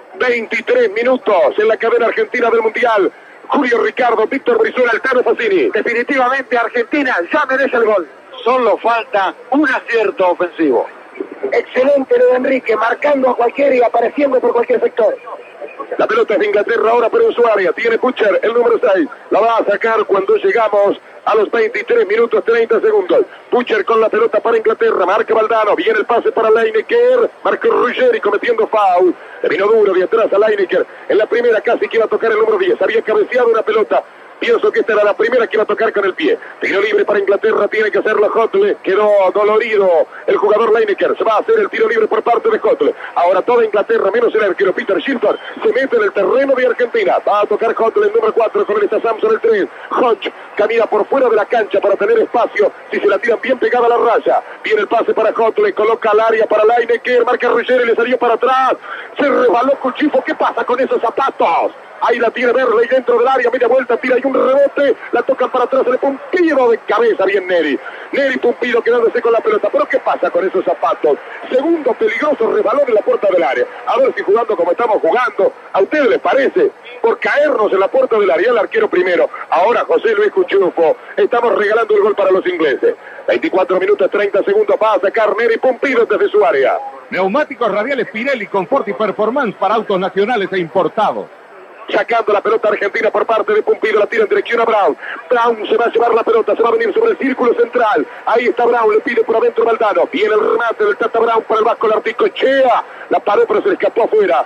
23 minutos en la cadena argentina del Mundial. Julio Ricardo, Víctor Brizuela, Altano Facini. Definitivamente Argentina ya merece el gol. Solo falta un acierto ofensivo. Excelente lo de Enrique, marcando a cualquiera y apareciendo por cualquier sector. La pelota es de Inglaterra ahora, pero en su área. Tiene Butcher, el número 6. La va a sacar cuando llegamos a los 23 minutos 30 segundos. Butcher con la pelota para Inglaterra. Marca Valdano. Viene el pase para Lineker. Marca Ruggeri cometiendo foul. Le vino duro de atrás a Lineker. En la primera casi que iba a tocar el número 10. Había cabeceado una pelota. Pienso que esta era la primera que iba a tocar con el pie. Tiro libre para Inglaterra, tiene que hacerlo Hotle. Quedó dolorido el jugador Lineker. Se va a hacer el tiro libre por parte de Hotle. Ahora toda Inglaterra, menos el arquero Peter Shilton, se mete en el terreno de Argentina. Va a tocar Hotle el número 4, con él está Samson el 3. Hodge camina por fuera de la cancha para tener espacio. Si se la tiran bien pegada a la raya. Viene el pase para Hotle, coloca al área para Lineker. Marca Ruggeri, le salió para atrás. Se rebaló Cuchufo. ¿Qué pasa con esos zapatos? Ahí la tiene Verley dentro del área, media vuelta, tira y un rebote, la tocan para atrás, el Pumpido de cabeza, bien Neri. Neri Pumpido quedándose con la pelota, pero ¿qué pasa con esos zapatos? Segundo peligroso rebalón en la puerta del área. A ver si jugando como estamos jugando, ¿a ustedes les parece? Por caernos en la puerta del área, el arquero primero. Ahora José Luis Cuchufo, estamos regalando el gol para los ingleses. 24 minutos 30 segundos, va a sacar Neri Pumpido desde su área. Neumáticos radiales Pirelli, confort y performance para autos nacionales e importados. Sacando la pelota argentina por parte de Pumpido, la tira en dirección a Brown. Brown se va a llevar la pelota, se va a venir sobre el círculo central. Ahí está Brown, le pide por adentro Valdano. Viene el remate del Tata Brown para el Vasco Larticochea. La paró, pero se le escapó afuera.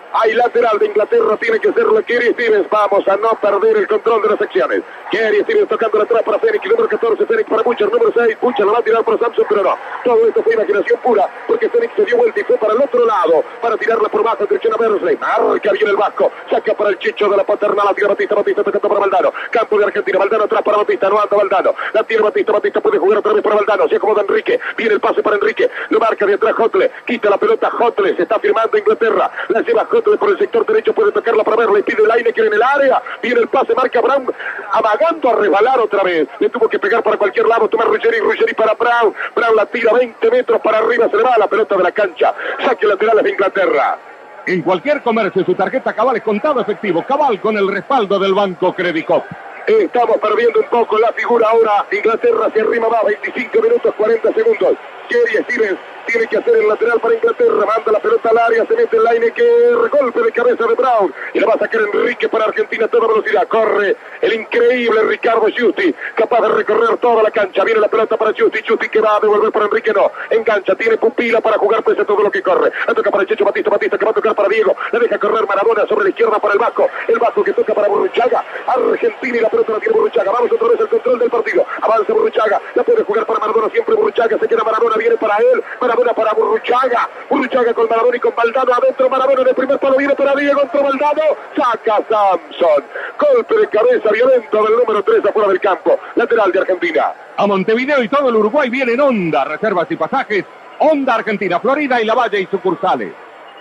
Hay lateral de Inglaterra, tiene que serlo Kerry Stevens. Vamos a no perder el control de las secciones. Kerry Stevens tocando la atrás para Fenix, número 14, Fenix para Butcher, número 6, Butcher lo va a tirar para Samson, pero no. Todo esto fue imaginación pura, porque Fenix se dio vuelta y fue para el otro lado, para tirarla por bajo, dirección a Bersley. Marca bien el Vasco, saca para el Chicho de la Paternal, la tira Batista, Batista tocando para Valdano. Campo de Argentina, Valdano atrás para Batista, no anda Valdano. La tira Batista, Batista puede jugar otra vez para Valdano, se acomoda Enrique, viene el pase para Enrique, lo marca de atrás Hotle, quita la pelota Hotle, se está firmando Inglaterra, la lleva Hotle por el sector derecho, puede tocarla para Bersley, pide Lineker en el área, viene el pase, marca Brown, amagando a resbalar otra vez, le tuvo que pegar para cualquier lado, toma Ruggeri para Brown, Brown la tira 20 metros para arriba, se le va la pelota de la cancha, saque laterales de Inglaterra. En cualquier comercio su tarjeta Cabal es contado efectivo, Cabal con el respaldo del Banco Credicop. Estamos perdiendo un poco la figura ahora, Inglaterra se arrima más, 25 minutos 40 segundos, Kerry Stevens tiene que hacer el lateral para Inglaterra, manda la pelota al área, se mete el Lineker, golpe de cabeza de Brown, y la va a sacar Enrique para Argentina a toda velocidad, corre el increíble Ricardo Giusti, capaz de recorrer toda la cancha, viene la pelota para Giusti que va a devolver para Enrique, no, engancha, tiene pupila para jugar pese a todo lo que corre, la toca para Checho Batista que va a tocar para Diego, la deja correr Maradona sobre la izquierda para el Vasco que toca para Burruchaga, Argentina y la pelota la tiene Burruchaga, vamos otra vez al control del partido, avanza Burruchaga, la puede jugar para Maradona, siempre Burruchaga, se queda Maradona, viene para él, Maradona para Burruchaga con Maradona y con Valdano adentro, Maradona en el primer palo, viene para Diego contra Valdano, saca Samson, golpe de cabeza violento del número 3 afuera del campo, lateral de Argentina. A Montevideo y todo el Uruguay vienen Honda, reservas y pasajes, Honda Argentina, Florida y La Valle y sucursales.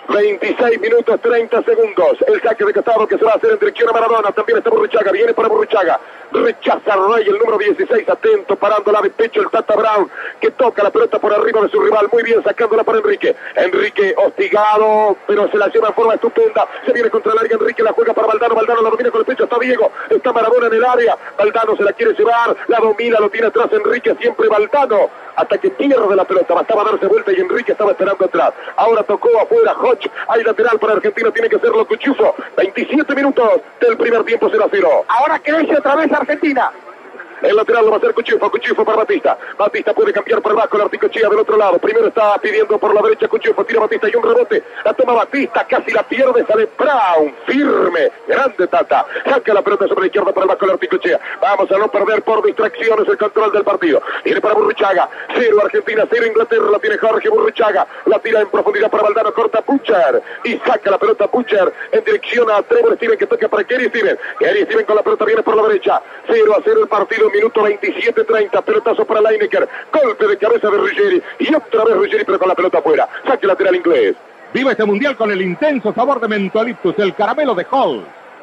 26 minutos 30 segundos, el saque de costado que se va a hacer en dirección a Maradona, también está Burruchaga, viene para Burruchaga, rechaza Rey, el número 16, atento, parándola de pecho el Tata Brown, que toca la pelota por arriba de su rival, muy bien, sacándola para Enrique hostigado, pero se la lleva en forma estupenda, se viene contra el área, Enrique la juega para Valdano la domina con el pecho, está Diego, está Maradona en el área, Valdano se la quiere llevar, la domina, lo tiene atrás Enrique, siempre Valdano, hasta que pierde la pelota, bastaba darse vuelta y Enrique estaba esperando atrás, ahora tocó afuera Hodge, hay lateral para Argentina, tiene que hacerlo Cuchufo, 27 minutos del primer tiempo, 0-0. Ahora crece otra vez Argentina. El lateral lo va a hacer Cuchufo para Batista puede cambiar por el Vasco, la Articochea del otro lado, primero está pidiendo por la derecha Cuchufo, tira Batista y un rebote, la toma Batista, casi la pierde, sale Brown, firme, grande Tata, saca la pelota sobre la izquierda para el Vasco, la Articochea, vamos a no perder por distracciones el control del partido, viene para Burruchaga, 0 Argentina, 0 Inglaterra, la tiene Jorge Burruchaga, la tira en profundidad para Valdano, corta Butcher, y saca la pelota Butcher en dirección a Trevor Steven, que toca para Kerry Stevens con la pelota, viene por la derecha, 0-0 el partido, minuto 27-30, pelotazo para Lineker, golpe de cabeza de Ruggeri, y otra vez Ruggeri pero con la pelota afuera, saque lateral inglés. Vive este mundial con el intenso sabor de Mentoliptus, el caramelo de Hall.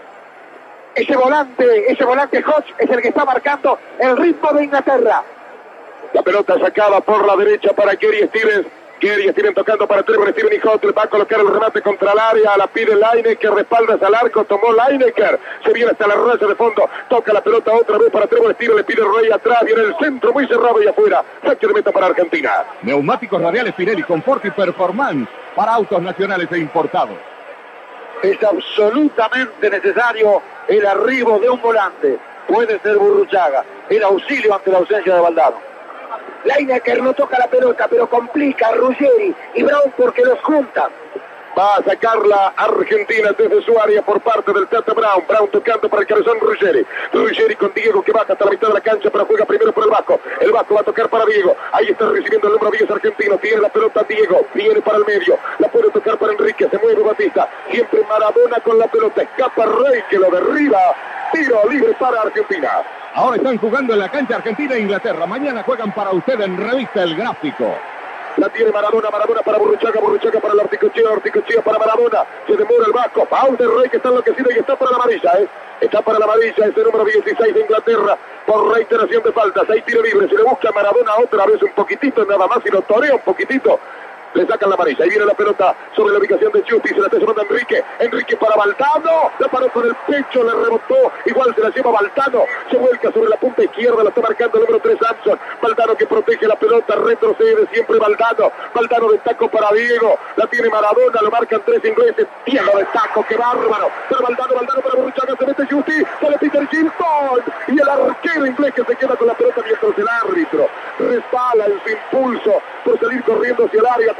Ese volante Hodge es el que está marcando el ritmo de Inglaterra. La pelota sacada por la derecha para Kerry Stevens tocando para Trevor Steven y Hotle, va a colocar el remate contra el área, la pide Lineker, respaldas al arco, tomó Lineker, se viene hasta la raya de fondo, toca la pelota otra vez para Trevor Steven, le pide Rey atrás, viene el centro muy cerrado y afuera, saque de meta para Argentina. Neumáticos radiales Pirelli, confort y performance para autos nacionales e importados. Es absolutamente necesario el arribo de un volante, puede ser Burruchaga, el auxilio ante la ausencia de Valdano. Lineker no toca la pelota, pero complica a Ruggeri y Brown porque los juntan. Va a sacarla Argentina desde su área por parte del Tata Brown tocando para el cabezón Ruggeri con Diego que baja hasta la mitad de la cancha, pero juega primero por el Vasco va a tocar para Diego, ahí está recibiendo el número 10 argentino, tiene la pelota Diego, viene para el medio, la puede tocar para Enrique, se mueve Batista, siempre Maradona con la pelota, escapa Rey que lo derriba, tiro libre para Argentina. Ahora están jugando en la cancha Argentina e Inglaterra, mañana juegan para usted en Revista El Gráfico. La tiene Maradona para Burruchaga para la Articochea para Maradona, se demora el Vasco, Paul de Rey que está enloquecido y está para la amarilla, está para la amarilla ese número 16 de Inglaterra, por reiteración de faltas, hay tiro libre, se le busca a Maradona otra vez un poquitito nada más y lo torea un poquitito, le sacan la amarilla, ahí viene la pelota sobre la ubicación de Chupi, se la está llevando Enrique para Valdano, la paró con el pecho, le rebotó, igual se la lleva Valdano, se vuelca sobre la punta izquierda, la está marcando el número 3 Samson, Valdano que protege la pelota, retrocede siempre Valdano de taco para Diego, la tiene Maradona, lo marcan 3 ingleses, Diego de taco, qué bárbaro, pero Valdano para Burruchaga, se mete Chupi, sale Peter Shilton, y el arquero inglés que se queda con la pelota mientras el árbitro resbala en su impulso por salir corriendo hacia el área,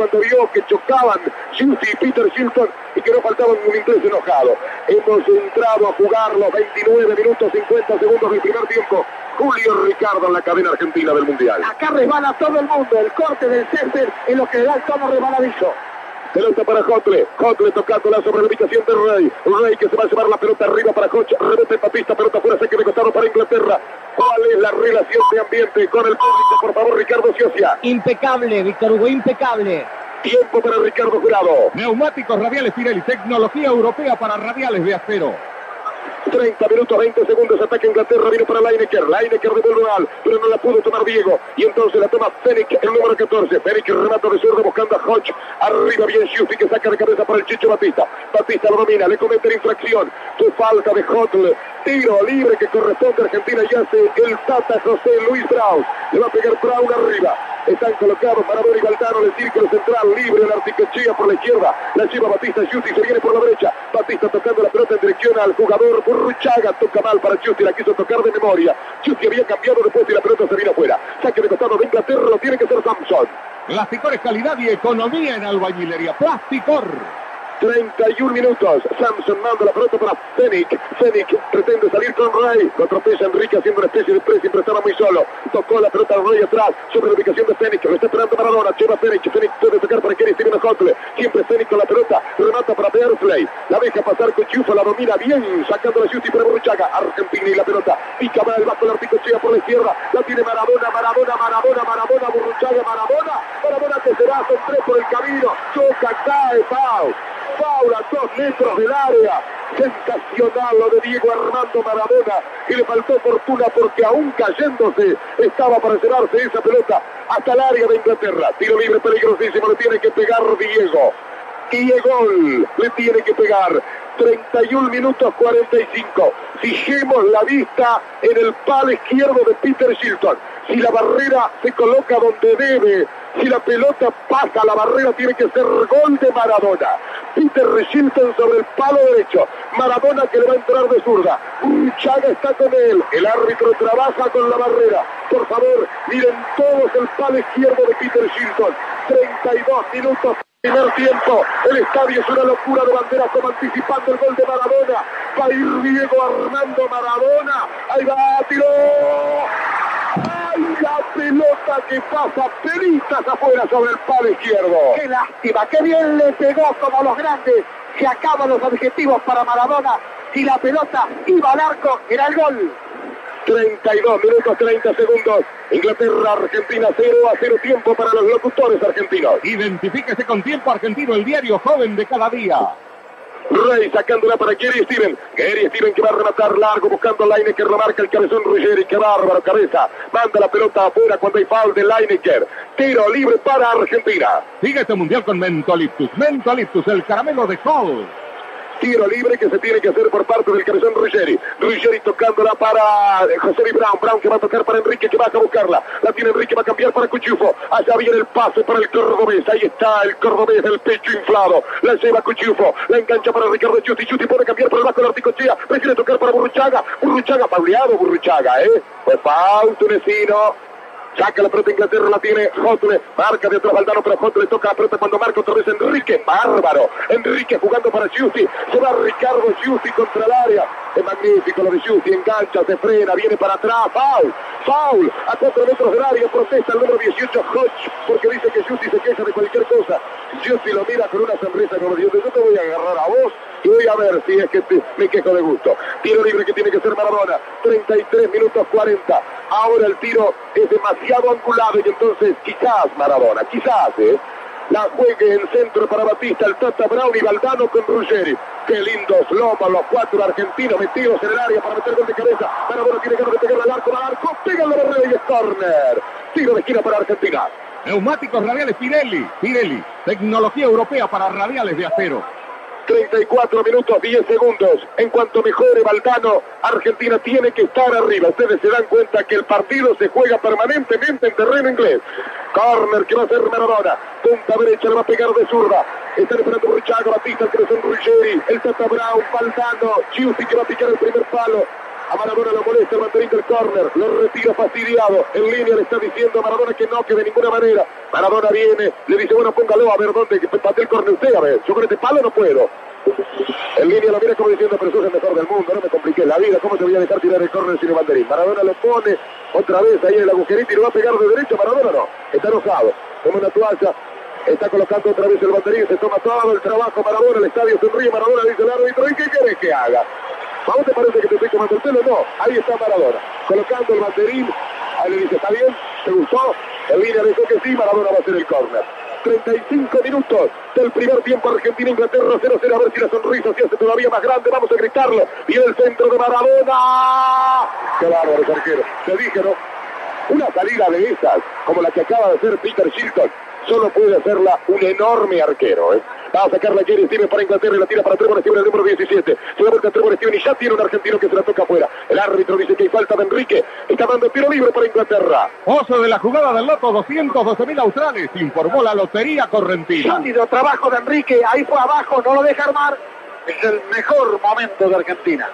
cuando vio que chocaban Giusti y Peter Shilton y que no faltaba un inglés enojado. Hemos entrado a jugar los 29 minutos 50 segundos del primer tiempo. Julio Ricardo en la cadena argentina del Mundial. Acá resbala todo el mundo, el corte del césped en lo que da el tono resbaladizo. Pelota para Hotle tocándola sobre la ubicación de Rey. Rey que se va a llevar la pelota arriba para Koch. Rebote en Batista, pelota fuera, saque de costado para Inglaterra. ¿Cuál es la relación de ambiente con el público? Por favor, Ricardo Ciocia. Impecable, Víctor Hugo, impecable. Tiempo para Ricardo Jurado. Neumáticos radiales Pirelli, tecnología europea para radiales de acero. 30 minutos, 20 segundos, ataque Inglaterra, vino para Lineker devuelve mal, pero no la pudo tomar Diego, y entonces la toma Fenech, el número 14, Fenech remata de zurdo buscando a Hodge, arriba bien Schufi que saca de cabeza para el Chicho Batista lo domina, le comete la infracción, su falta de Hotle, tiro libre que corresponde a Argentina y hace el Tata José Luis Brown, le va a pegar Brown arriba, están colocados Maradona y Valdano en el círculo central, libre el Articochea por la izquierda, la lleva Batista, Schufi se viene por la derecha, Batista tocando la pelota en dirección al jugador Burruchaga, toca mal para Schufi, la quiso tocar de memoria, Schufi había cambiado después y la pelota se vino afuera, saque de costado de Inglaterra, lo tiene que ser Samson. Plasticor es calidad y economía en albañilería. Plasticor. 31 minutos, Samson manda la pelota para Fenech pretende salir con Rey, lo tropeza Enrique haciendo una especie de pressing, pero estaba muy solo, tocó la pelota a Rey atrás, sobre la ubicación de Fenech, lo está esperando Maradona, lleva Fenech puede tocar para Kenny Steven Hotle, siempre Fenech con la pelota, remata para Bearsley, la deja pasar con Chufo, la domina bien, sacando la Schuti para Burruchaga, Argentina y la pelota, pica mal el bajo el Articochea por la izquierda, la tiene Maradona, Burruchaga, Maradona que se va, son tres por el camino, choca, cae, foul a 2 metros del área, sensacional lo de Diego Armando Maradona, y le faltó fortuna porque aún cayéndose estaba para cerrarse esa pelota hasta el área de Inglaterra, tiro libre peligrosísimo, le tiene que pegar Diego, le tiene que pegar, 31 minutos 45, fijemos la vista en el palo izquierdo de Peter Shilton, si la barrera se coloca donde debe, si la pelota pasa la barrera tiene que ser gol de Maradona. Peter Shilton sobre el palo derecho, Maradona que le va a entrar de zurda, Burruchaga está con él, el árbitro trabaja con la barrera, por favor miren todos el palo izquierdo de Peter Shilton, 32 minutos primer tiempo, el estadio es una locura de banderas como anticipando el gol de Maradona, va a ir Diego Armando Maradona, ahí va, tiró, ¡ay, la pelota que pasa peritas afuera sobre el palo izquierdo! ¡Qué lástima! ¡Qué bien le pegó como los grandes! Se acaban los objetivos para Maradona, si la pelota iba al arco, era el gol. 32 minutos 30 segundos, Inglaterra, Argentina 0-0, tiempo para los locutores argentinos. Identifíquese con Tiempo Argentino, el diario joven de cada día. Rey sacándola para Gary Steven que va a rematar largo buscando a Lineker, lo marca el cabezón Ruggeri, que bárbaro cabeza, manda la pelota afuera cuando hay foul de Lineker, tiro libre para Argentina. Sigue este mundial con Mentoliptus, el caramelo de Cole. Tiro libre que se tiene que hacer por parte del cabezón Ruggeri tocándola para José Brown que va a tocar para Enrique, que va a buscarla, la tiene Enrique, va a cambiar para Cuchufo, allá viene el pase para el cordobés, ahí está el cordobés del pecho inflado, la lleva Cuchufo, la engancha para Ricardo Chuti puede cambiar por el bajo del Articochea, prefiere tocar para Burruchaga, pauleado Burruchaga, fue foul tunecino. Saca la pelota Inglaterra, la tiene Hotle, marca de atrás Valdano, pero Hotle toca la pelota cuando marca otra vez Enrique, bárbaro, Enrique jugando para Schuti, se va Ricardo Schuti contra el área, es magnífico lo de Schuti, engancha, se frena, viene para atrás, foul, a 4 metros del área, protesta el número 18 Hodge, porque dice que Schuti se queja de cualquier cosa, Schuti lo mira con una sonrisa como diciendo, yo te voy a agarrar a vos, y voy a ver si es que me quejo de gusto. Tiro libre que tiene que ser Maradona, 33 minutos 40, ahora el tiro es demasiado angulado y entonces quizás Maradona, la juegue en centro para Batista, el Tata Brown y Valdano con Ruggeri. Qué lindos lomos los 4 argentinos metidos en el área para meter gol de cabeza. Maradona tiene ganas de pegarle al arco, pega en la barrera y es córner. Tiro de esquina para Argentina. Neumáticos radiales Pirelli, tecnología europea para radiales de acero. 34 minutos 10 segundos. En cuanto mejore Valdano, Argentina tiene que estar arriba. Ustedes se dan cuenta que el partido se juega permanentemente en terreno inglés. Corner que va a hacer Maradona. Punta derecha, le va a pegar de zurda. Están esperando Burruchaga, Batista, el cabezón Ruggeri, el Tata Brown, Valdano, Giusti que va a picar el primer palo. A Maradona lo molesta el banderín del córner, lo retira fastidiado. En línea le está diciendo a Maradona que no, que de ninguna manera. Maradona viene, le dice, bueno, póngalo a ver dónde patea el córner usted, a ver. Yo con este palo no puedo. En línea lo mira como diciendo, pero sos el mejor del mundo, no me compliqué la vida, ¿cómo te voy a dejar tirar el córner sin el banderín? Maradona lo pone otra vez ahí en el agujerito y lo va a pegar de derecho. Maradona no, está enojado, toma una toalla, está colocando otra vez el banderín, se toma todo el trabajo Maradona, el estadio sonríe, Maradona dice el árbitro, ¿y qué querés que haga? ¿A vos te parece que te estoy tomando el pelo? No, ahí está Maradona, colocando el banderín, ahí le dice, ¿está bien? ¿Te gustó? En línea le dijo que sí, Maradona va a hacer el córner. 35 minutos del primer tiempo, Argentina-Inglaterra 0-0, a ver si la sonrisa se hace todavía más grande, vamos a gritarlo, viene el centro de Maradona, qué bárbaro ese arquero, te dije, ¿no? Una salida de esas, como la que acaba de hacer Peter Shilton, solo puede hacerla un enorme arquero, ¿eh? Va a sacar la Jerry Steven para Inglaterra y la tira para Trevor Steven, el número 17. Se da vuelta Trevor Steven y ya tiene un argentino que se la toca afuera. El árbitro dice que hay falta de Enrique. Está dando tiro libre para Inglaterra. Oso de la jugada del loto, 212.000 australes, informó la Lotería Correntina. Sólido trabajo de Enrique, ahí fue abajo, no lo deja armar. Es el mejor momento de Argentina.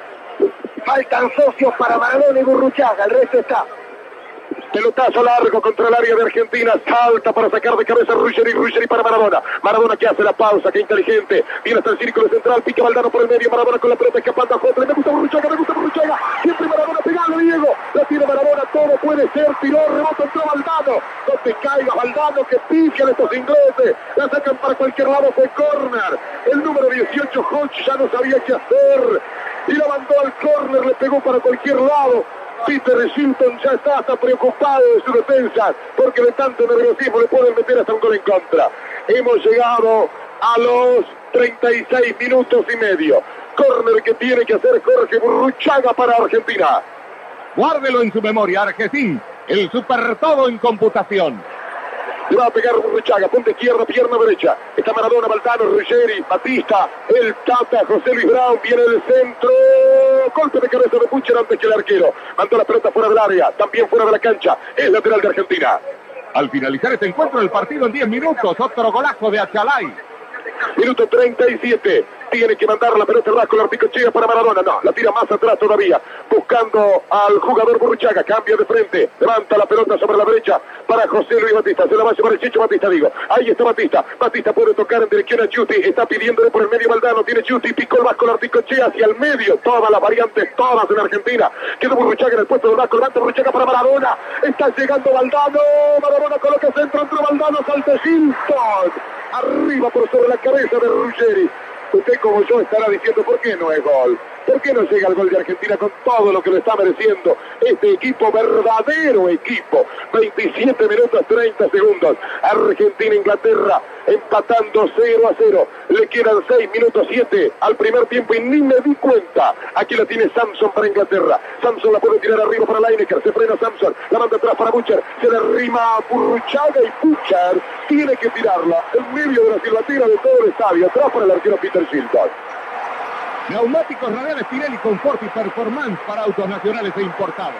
Faltan socios para Maradona y Burruchaga, el resto está. Pelotazo largo contra el área de Argentina, salta para sacar de cabeza Ruggeri para Maradona. Maradona que hace la pausa, que inteligente, viene hasta el círculo central, pica Valdano por el medio, Maradona con la pelota escapando a Jotre, me gusta Burruchaga, siempre Maradona pegando, Diego, la tiene Maradona, todo puede ser, tiró, rebota, entró Valdano, no te caigas Valdano, que pifian estos ingleses, la sacan para cualquier lado, fue córner, el número 18, Hodge, ya no sabía qué hacer, y la mandó al córner, le pegó para cualquier lado. Peter Shilton ya está hasta preocupado de su defensa, porque de tanto nerviosismo le pueden meter hasta un gol en contra. Hemos llegado a los 36 minutos y medio. Córner que tiene que hacer Jorge Burruchaga para Argentina. Guárdelo en su memoria, Argentín, el super todo en computación. Le va a pegar Burruchaga, punta izquierda, pierna derecha. Está Maradona, Valdano, Ruggeri, Batista, el Tata, José Luis Brown, viene el centro. Golpe de cabeza de Butcher antes que el arquero. Mandó la pelota fuera del área, también fuera de la cancha. Es lateral de Argentina. Al finalizar este encuentro, el partido en 10 minutos, otro golazo de Achalay. Minuto 37. Tiene que mandar la pelota atrás con la Articochea para Maradona. No, la tira más atrás todavía. Buscando al jugador Burruchaga. Cambia de frente. Levanta la pelota sobre la derecha para José Luis Batista. Se la va a llevar el Chicho Batista, digo. Ahí está Batista. Batista puede tocar en dirección a Chuti. Está pidiéndole por el medio Valdano. Tiene Chuti. Picó el vasco la Articochea hacia el medio. Todas las variantes, todas en Argentina. Quedó Burruchaga en el puesto de vasco. Levanta Burruchaga para Maradona. Está llegando Valdano. Maradona coloca centro. Entró Valdano. Salta Shilton. Arriba por sobre la cabeza de Ruggeri. Usted como yo estará diciendo, ¿por qué no es gol? ¿Por qué no llega el gol de Argentina con todo lo que le está mereciendo este equipo, verdadero equipo? 27 minutos 30 segundos. Argentina-Inglaterra empatando 0-0. Le quedan 6 minutos 7 al primer tiempo y ni me di cuenta. Aquí la tiene Samson para Inglaterra. Samson la puede tirar arriba para Lineker. Se frena Samson. La manda atrás para Butcher. Se le arrima a Burruchaga y Butcher tiene que tirarla en medio de la silbatera de todo el estadio. Atrás para el arquero Peter Shilton. Neumáticos radiales Pirelli Confort y Performance para autos nacionales e importados.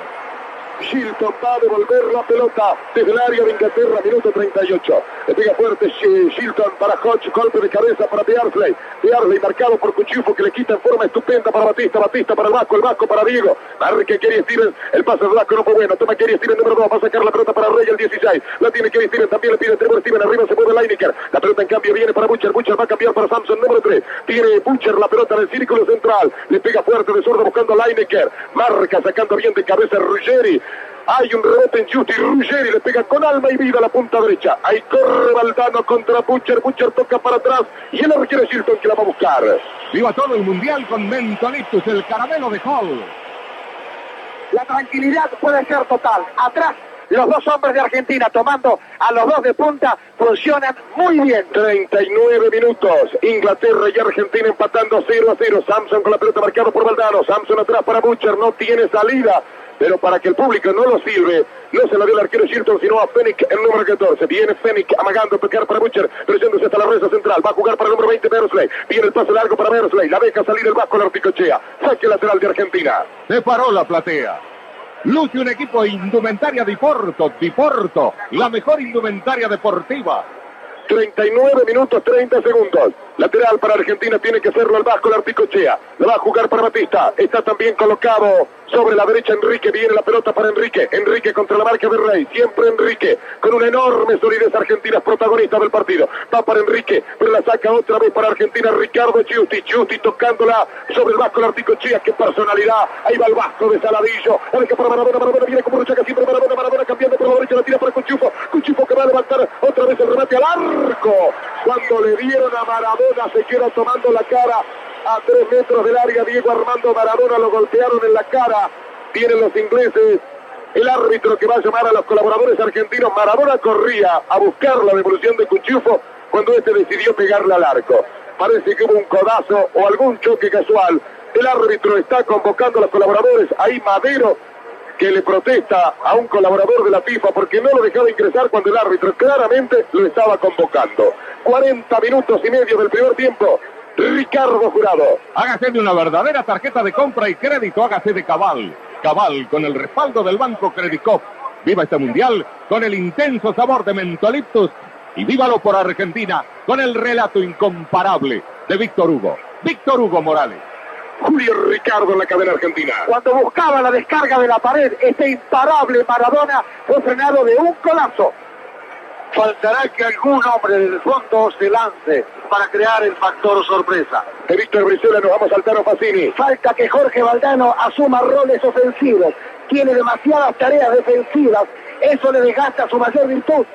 Shilton va a devolver la pelota desde el área de Inglaterra, minuto 38. Le pega fuerte Shilton para Hodge, golpe de cabeza para Beardsley. Beardsley marcado por Cuchufo que le quita en forma estupenda para Batista. Batista para el Vasco para Diego. Marque Kerry Steven, el pase del Vasco no fue bueno. Toma Kerry Steven número 2, va a sacar la pelota para Rey el 16. La tiene Kerry Steven, también le pide Trevor Steven, arriba se mueve Lineker. La pelota en cambio viene para Butcher. Butcher va a cambiar para Samson número 3. Tiene Butcher la pelota en el círculo central. Le pega fuerte de zurda buscando a Lineker. Marca sacando bien de cabeza Ruggeri. Hay un rebote en Justi, Ruggeri le pega con alma y vida a la punta derecha. Ahí corre Valdano contra Butcher. Butcher toca para atrás y el arquero Shilton que la va a buscar. Viva todo el mundial con Mentolitus, el caramelo de Hall. La tranquilidad puede ser total. Atrás, los dos hombres de Argentina tomando a los dos de punta funcionan muy bien. 39 minutos. Inglaterra y Argentina empatando 0-0. Samson con la pelota marcado por Valdano. Samson atrás para Butcher. No tiene salida. Pero para que el público no lo silbe, no se la dio el arquero Shilton, sino a Fenwick, el número 14. Viene Fenwick amagando, pecar para Butcher, presionándose hasta la reza central. Va a jugar para el número 20, Beardsley. Viene el pase largo para Beardsley. La deja salir el vasco, la Articochea. Saque lateral de Argentina. Se paró la platea. Luce un equipo indumentaria Diporto, la mejor indumentaria deportiva. 39 minutos 30 segundos. Lateral para Argentina, tiene que hacerlo el Vasco Larticochea. Lo va a jugar para Batista. Está también colocado sobre la derecha Enrique. Viene la pelota para Enrique. Enrique contra la marca de Rey. Siempre Enrique. Con una enorme solidez Argentina, es protagonista del partido. Va para Enrique, pero la saca otra vez para Argentina Ricardo Giusti. Giusti tocándola sobre el Vasco Larticochea. Qué personalidad. Ahí va el Vasco de Saladillo. La deja para Maradona. Maradona viene como Ruchaga siempre. Maradona cambiando por la derecha. La tira para Cuchufo. Cuchufo que va a levantar otra vez el remate al arco. Cuando le dieron a Maradona, se queda tomando la cara a 3 metros del área. Diego Armando Maradona lo golpearon en la cara. Vienen los ingleses. El árbitro que va a llamar a los colaboradores argentinos. Maradona corría a buscar la devolución de Cuchufo cuando este decidió pegarle al arco. Parece que hubo un codazo o algún choque casual. El árbitro está convocando a los colaboradores. Ahí Madero, que le protesta a un colaborador de la FIFA porque no lo dejaba ingresar cuando el árbitro claramente lo estaba convocando. 40 minutos y medio del primer tiempo. Ricardo Jurado. Hágase de una verdadera tarjeta de compra y crédito, hágase de Cabal. Cabal, con el respaldo del Banco Credicop. Viva este mundial con el intenso sabor de Mentoliptus y vívalo por Argentina con el relato incomparable de Víctor Hugo. Víctor Hugo Morales. Julio Ricardo en la cadena argentina. Cuando buscaba la descarga de la pared, este imparable Maradona fue frenado de un colazo. Faltará que algún hombre del fondo se lance para crear el factor sorpresa. De Víctor Brizuela nos vamos al Tano Facini. Falta que Jorge Valdano asuma roles ofensivos. Tiene demasiadas tareas defensivas. Eso le desgasta su mayor virtud.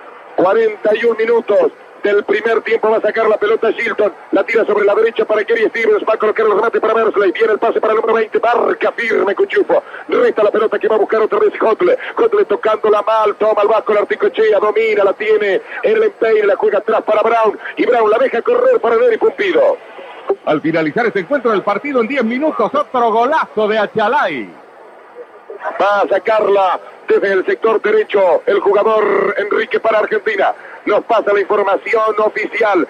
41 minutos del primer tiempo. Va a sacar la pelota Gilton. La tira sobre la derecha para Kerry Stevens. Va a colocar el remate para Mersley. Viene el pase para el número 20. Marca firme Cuchufo. Resta la pelota que va a buscar otra vez Hotle. Hotle tocándola mal. Toma el Vasco Larticochea. Domina. La tiene en el empeine. La juega atrás para Brown. Y Brown la deja correr para Neri Pumpido. Al finalizar este encuentro del partido en 10 minutos, otro golazo de Achalay. Va a sacarla desde el sector derecho el jugador Enrique para Argentina. Nos pasa la información oficial.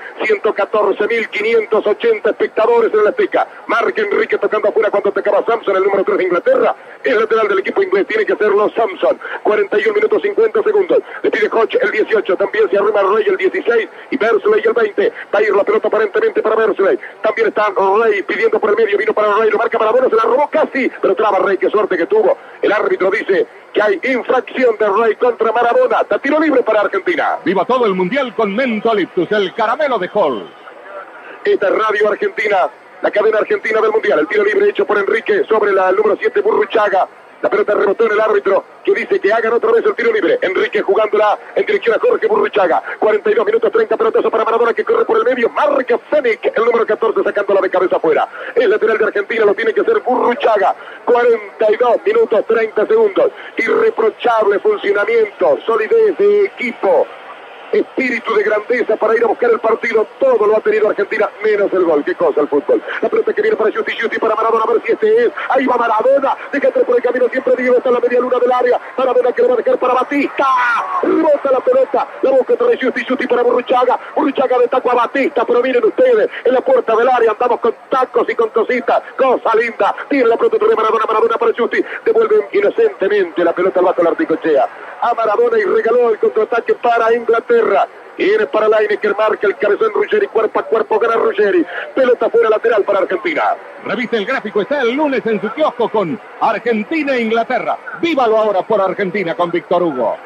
114.580 espectadores en la Azteca. Marca Enrique tocando afuera cuando tocaba Samson, el número 3 de Inglaterra. El lateral del equipo inglés tiene que hacerlo Samson. 41 minutos 50 segundos. Le pide Hodge el 18. También se arrima Rey el 16. Y Bersley el 20. Va a ir la pelota aparentemente para Bersley. También está Rey pidiendo por el medio. Vino para Rey. Lo marca Maradona. Se la robó casi. Pero traba Rey. Qué suerte que tuvo. El árbitro dice que hay infracción de Rey contra Maradona. Da tiro libre para Argentina. Viva todo el mundial con Mentoliptus, el caramelo de Hall. Esta es Radio Argentina, la cadena argentina del mundial. El tiro libre hecho por Enrique sobre la número 7 Burruchaga. La pelota rebotó en el árbitro que dice que hagan otra vez el tiro libre. Enrique jugándola en dirección a Jorge Burruchaga. 42 minutos 30 pelotazo para Maradona que corre por el medio. Marca Fenech, el número 14 sacándola de cabeza afuera. El lateral de Argentina lo tiene que hacer Burruchaga. 42 minutos 30 segundos. Irreprochable funcionamiento, solidez de equipo. Espíritu de grandeza para ir a buscar el partido. Todo lo ha tenido Argentina, menos el gol. Qué cosa el fútbol. La pelota que viene para Giusti para Maradona. A ver si este es. Ahí va Maradona. Deja entrar por el camino. Siempre Diego está en la media luna del área. Maradona que le va a dejar para Batista. Rebota la pelota. La busca otra vez Giusti para Burruchaga. Burruchaga de taco a Batista. Pero miren ustedes, en la puerta del área andamos con tacos y con cositas. Cosa linda. Tiene la pelota de Maradona. Maradona para Giusti. Devuelven inocentemente la pelota al Vasco Larticochea a Maradona y regaló el contraataque para Inglaterra. Viene para Lineker, marca el cabezón Ruggeri, cuerpo a cuerpo gana Ruggeri. Pelota fuera lateral para Argentina. Reviste el gráfico, está el lunes en su kiosco con Argentina e Inglaterra. Vívalo ahora por Argentina con Víctor Hugo.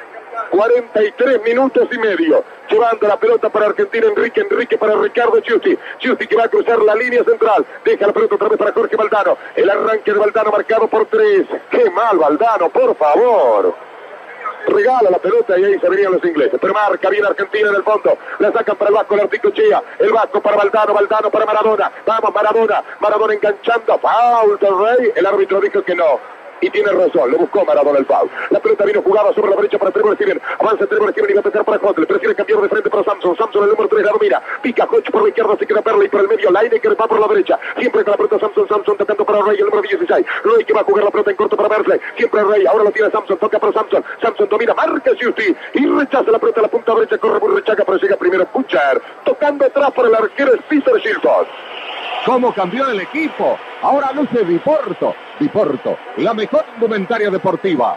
43 minutos y medio. Llevando la pelota para Argentina, Enrique para Ricardo Giusti que va a cruzar la línea central. Deja la pelota otra vez para Jorge Valdano. El arranque de Valdano marcado por 3. Qué mal Valdano, por favor. Regala la pelota y ahí se venían los ingleses. Pero marca bien Argentina en el fondo. La sacan para el Vasco Larticochea. El Vasco para Valdano para Maradona. Vamos Maradona enganchando. Foul del Rey. El árbitro dijo que no. Y tiene razón, lo buscó Maradona el foul. La pelota vino jugada sobre la derecha para Trevor Steven. Avanza Trevor Steven y va a tocar para Hotle. Prefiere cambiar de frente para Samson. Samson el número 3 la domina. Pica Hodge por la izquierda, se queda Perley por el medio. Lineker va por la derecha. Siempre con la pelota Samson tocando para Rey, el número 16. Rey que va a jugar la pelota en corto para Bersley. Siempre Rey, ahora lo tiene Samson, toca para Samson. Samson domina, marca Giusti y rechaza la pelota a la punta derecha. Corre Burruchaga, pero llega primero Butcher. Tocando atrás para el arquero Peter Shilton. ¿Cómo cambió el equipo? Ahora luce Diporto, la mejor indumentaria deportiva.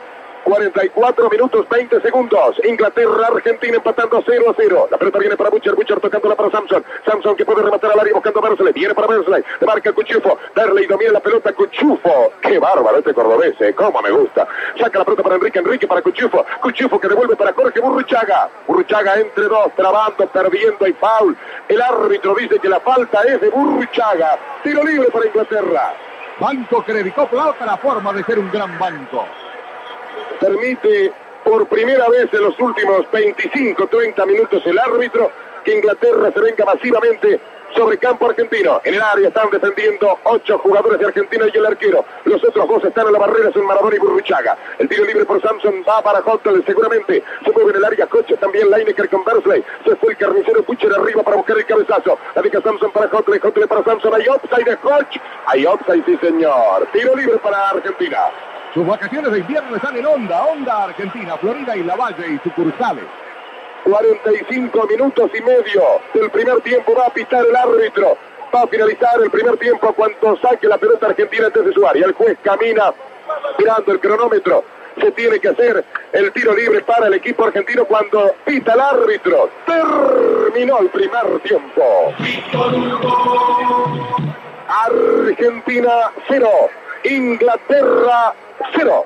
44 minutos 20 segundos. Inglaterra, Argentina empatando 0-0. La pelota viene para Butcher, Butcher tocándola para Samson. Samson que puede rematar al área buscando a Bersley. Viene para Bersley. Le marca Cuchufo. Bersley domina la pelota. Cuchufo. Qué bárbaro este cordobés, cómo me gusta. Saca la pelota para Enrique. Enrique para Cuchufo. Cuchufo que devuelve para Jorge Burruchaga. Burruchaga entre dos, trabando, perdiendo y foul. El árbitro dice que la falta es de Burruchaga. Tiro libre para Inglaterra. Banco Credicop, la otra forma de ser un gran banco. Permite por primera vez en los últimos 25-30 minutos el árbitro que Inglaterra se venga masivamente sobre campo argentino. En el área están defendiendo 8 jugadores de Argentina y el arquero. Los otros 2 están en la barrera, son Maradona y Burruchaga. El tiro libre por Samson va para Hotel, seguramente. Se mueve en el área Coche, también Lineker con Bersley. Se fue el carnicero Butcher arriba para buscar el cabezazo. La deja Samson para Hotel, Hotel para Samson. Hay offside de Hodge. Hay offside, sí señor. Tiro libre para Argentina. Sus vacaciones de invierno están en Onda Argentina, Florida y Lavalle y sucursales. 45 minutos y medio del primer tiempo va a pitar el árbitro. Va a finalizar el primer tiempo cuando saque la pelota argentina desde su área. El juez camina mirando el cronómetro. Se tiene que hacer el tiro libre para el equipo argentino cuando pita el árbitro. Terminó el primer tiempo. Argentina 0, Inglaterra 0.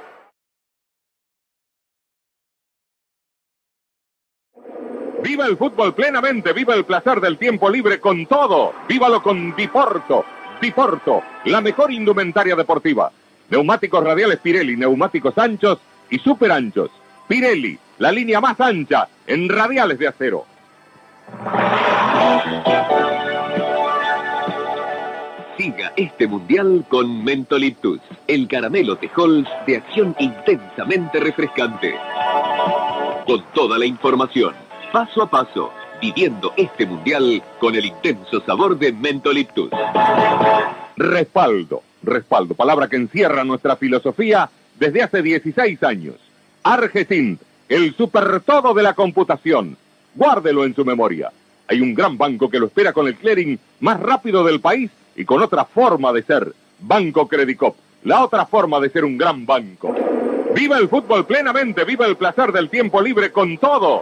Viva el fútbol plenamente, viva el placer del tiempo libre con todo. Vívalo con Diporto. Diporto, la mejor indumentaria deportiva. Neumáticos radiales Pirelli, neumáticos anchos y super anchos. Pirelli, la línea más ancha en radiales de acero. Siga este mundial con Mentoliptus, el caramelo Tejols de acción intensamente refrescante. Con toda la información, paso a paso, viviendo este mundial con el intenso sabor de Mentoliptus. Respaldo, respaldo, palabra que encierra nuestra filosofía desde hace 16 años. Argentint, el super todo de la computación. Guárdelo en su memoria. Hay un gran banco que lo espera con el clearing más rápido del país y con otra forma de ser. Banco Credicop, la otra forma de ser un gran banco. ¡Viva el fútbol plenamente! ¡Viva el placer del tiempo libre con todo!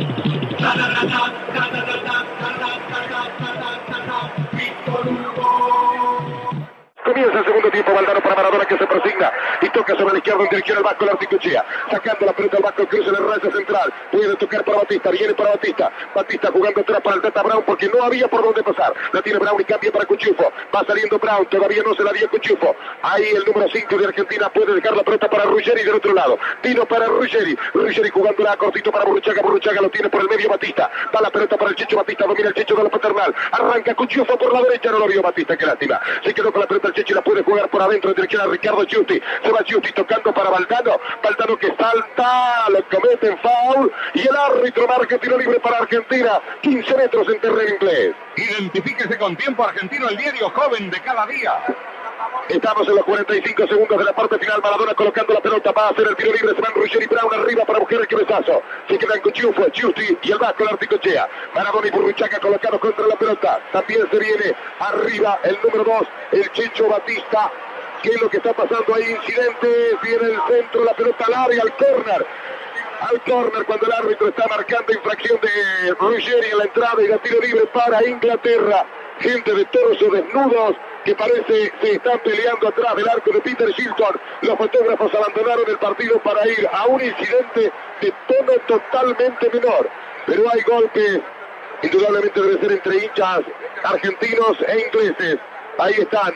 Comienza el segundo tiempo, Valdano para Maradona que se persigna y toca sobre la izquierda en dirección al Vasco Larticochea, sacando la pelota al Vasco, cruza en el raya central, puede tocar para Batista, viene para Batista, Batista jugando atrás para el Tata Brown porque no había por dónde pasar, la tiene Brown y cambia para Cuchufo, va saliendo Brown, todavía no se la dio Cuchufo, ahí el número 5 de Argentina puede dejar la pelota para Ruggeri del otro lado, Tino para Ruggeri, Ruggeri jugándola cortito para Burruchaga, Burruchaga lo tiene por el medio Batista, va la pelota para el Chicho Batista, domina el Chicho de la paternal, arranca Cuchufo por la derecha, no lo vio Batista, qué lástima, se quedó con la pelota el Chicho y la puede jugar por adentro en dirección a Ricardo Giusti, se va Giusti tocando para Valdano, Valdano que salta, lo comete en foul y el árbitro marca tiro libre para Argentina, 15 metros en terreno inglés. Identifíquese con tiempo argentino, el diario joven de cada día. Estamos en los 45 segundos de la parte final. Maradona colocando la pelota, va a hacer el tiro libre, se van Ruggeri y Brown arriba para buscar el cabezazo, se quedan Cuchufo, Giusti y el Vasco Larticochea, Maradona y Burruchaga colocados contra la pelota, también se viene arriba el número 2, el Chicho Batista. ¿Qué es lo que está pasando ahí? Incidente, viene el centro, la pelota larga al córner. Al córner cuando el árbitro está marcando infracción de Ruggeri en la entrada y da tiro libre para Inglaterra. Gente de torso desnudos que parece se están peleando atrás del arco de Peter Shilton. Los fotógrafos abandonaron el partido para ir a un incidente de tono totalmente menor. Pero hay golpes, indudablemente debe ser entre hinchas argentinos e ingleses. Ahí están,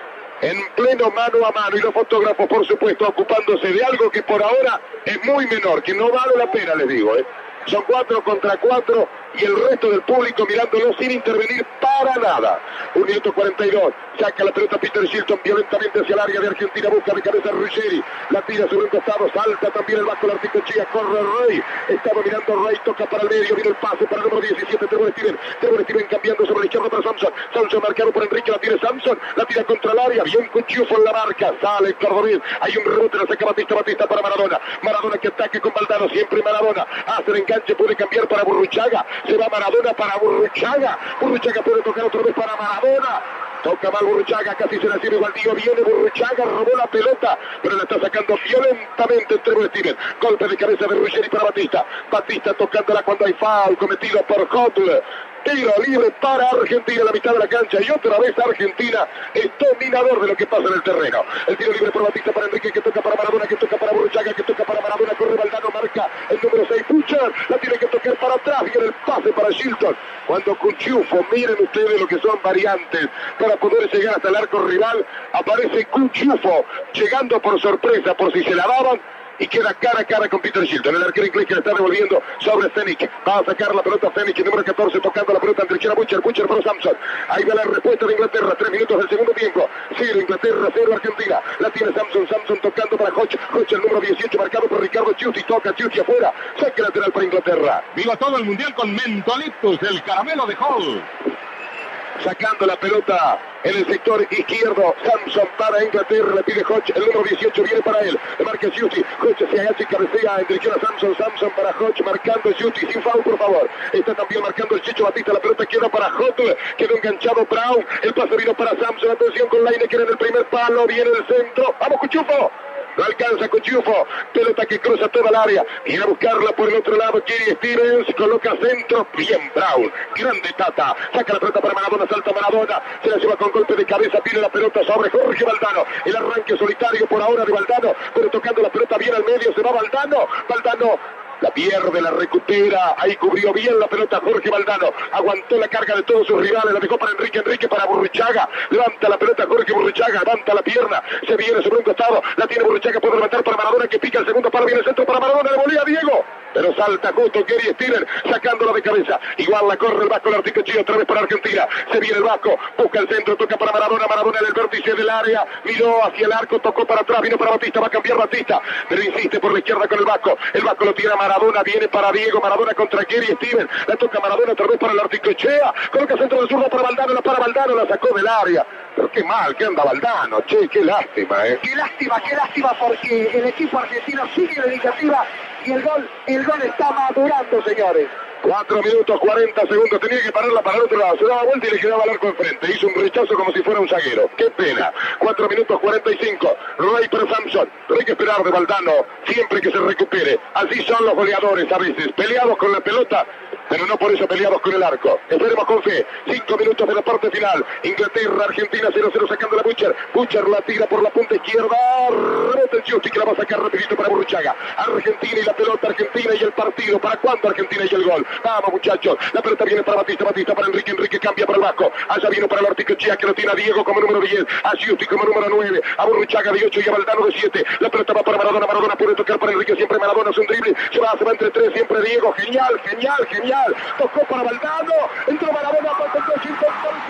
en pleno mano a mano, y los fotógrafos, por supuesto, ocupándose de algo que por ahora es muy menor, que no vale la pena, les digo, Son 4 contra 4 y el resto del público mirándolo sin intervenir para nada. 1 minuto 42, saca la pelota Peter Shilton violentamente hacia el área de Argentina, busca de cabeza Ruggeri, la tira sobre un costado, salta también el Vasco Larticochea, corre Rey, está dominando Rey, toca para el medio, viene el pase para el número 17, Ter Stegen cambiando sobre la izquierda para Samson, Samson marcado por Enrique, la tiene Samson, la tira contra el área, bien Cuchufo en la marca, sale el cordobés, hay un rebote, la saca Batista, Batista para Maradona, Maradona que ataque con Valdano, siempre Maradona, hace el enganche, puede cambiar para Burruchaga, se va Maradona para Burruchaga, Burruchaga puede tocar otra vez para Maradona, Toca mal Burruchaga, casi se la tiene Baldío. Viene Burruchaga, robó la pelota, pero la está sacando violentamente entre Trevor Steven. Golpe de cabeza de Ruggeri para Batista. Batista tocándola cuando hay foul cometido por Kotler. Tiro libre para Argentina a la mitad de la cancha y otra vez Argentina es dominador de lo que pasa en el terreno. El tiro libre por Batista para Enrique, que toca para Maradona, que toca para Burruchaga, que toca para Maradona, corre Valdano, marca el número 6, Butcher, la tiene que tocar para atrás, viene el pase para Shilton. Cuando Cuchufo, miren ustedes lo que son variantes para poder llegar hasta el arco rival, aparece Cuchufo llegando por sorpresa, por si se la daban, y queda cara a cara con Peter Shilton. El arquero inglés que le está devolviendo sobre Fenech. Va a sacar la pelota Fenech, número 14, tocando la pelota entre Butcher, Butcher para Samson. Ahí va la respuesta de Inglaterra, 3 minutos del segundo tiempo. 0 Inglaterra, 0 Argentina. La tiene Samson, Samson tocando para Hodge, Hodge el número 18, marcado por Ricardo Chiuti, toca Chiuti afuera, saque lateral para Inglaterra. Viva todo el mundial con Mentoliptus, el caramelo de Hall. Sacando la pelota en el sector izquierdo, Samson para Inglaterra, le pide Hodge, el número 18 viene para él, le marca Chiuti, Hodge se agacha y cabecea en dirección a Samson, Samson para Hodge, marcando Chiuti, sin foul por favor, está también marcando el Chicho Batista, la pelota queda para Hodge, quedó enganchado Brown, el pase vino para Samson, atención con Lineker en el primer palo, viene el centro, vamos Cuchufo. No alcanza Cuchufo, pelota que cruza toda el área, viene a buscarla por el otro lado, Gary Stevens, coloca centro, bien Brown, grande Tata, saca la pelota para Maradona, salta Maradona, se la lleva con golpe de cabeza, viene la pelota sobre Jorge Valdano, el arranque solitario por ahora de Valdano, pero tocando la pelota bien al medio, se va Valdano, la pierde, la recupera, ahí cubrió bien la pelota Jorge Valdano, aguantó la carga de todos sus rivales, la dejó para Enrique, Enrique para Burruchaga, levanta la pelota Jorge Burruchaga, levanta la pierna, se viene sobre un costado, la tiene Burruchaga, puede levantar para Maradona, que pica el segundo palo, viene el centro para Maradona, le volía Diego, pero salta justo Gary Steven, sacándola de cabeza, igual la corre el Vasco, el Articochillo, otra vez para Argentina, se viene el Vasco, busca el centro, toca para Maradona, Maradona en el vértice del área, miró hacia el arco, tocó para atrás, vino para Batista, va a cambiar Batista, pero insiste por la izquierda con el Vasco lo tira Maradona, viene para Diego, Maradona contra Gary Steven, la toca Maradona otra vez para el Articochea, coloca centro del zurdo para Valdano, la sacó del área, pero qué mal que anda Valdano, che, qué lástima, Qué lástima porque el equipo argentino sigue la iniciativa y el gol está madurando, señores. 4 minutos 40 segundos, tenía que pararla para el otro lado, se daba vuelta y le quedaba el arco enfrente, hizo un rechazo como si fuera un zaguero, qué pena. 4 minutos 45, Ray para Samson, pero hay que esperar de Valdano siempre que se recupere, así son los goleadores a veces, peleados con la pelota, pero no por eso peleados con el arco. Esperemos con fe, 5 minutos de la parte final, Inglaterra, Argentina 0-0 sacando la Butcher la tira por la punta izquierda, rebota el Chiuti que la va a sacar rapidito para Burruchaga, Argentina y la pelota, Argentina y el partido, ¿para cuándo Argentina y el gol? Vamos muchachos, la pelota viene para Batista para Enrique, Enrique cambia para el Vasco, allá vino para el Articochea que lo tiene a Diego como número 10, a Chiuti como número 9, a Burruchaga de 8 y a Valdano de 7, la pelota va para Maradona, Maradona puede tocar para Enrique, siempre Maradona hace un drible, se va entre 3, siempre Diego, genial, tocó para Valdano, entró Maradona, tocó Chilton,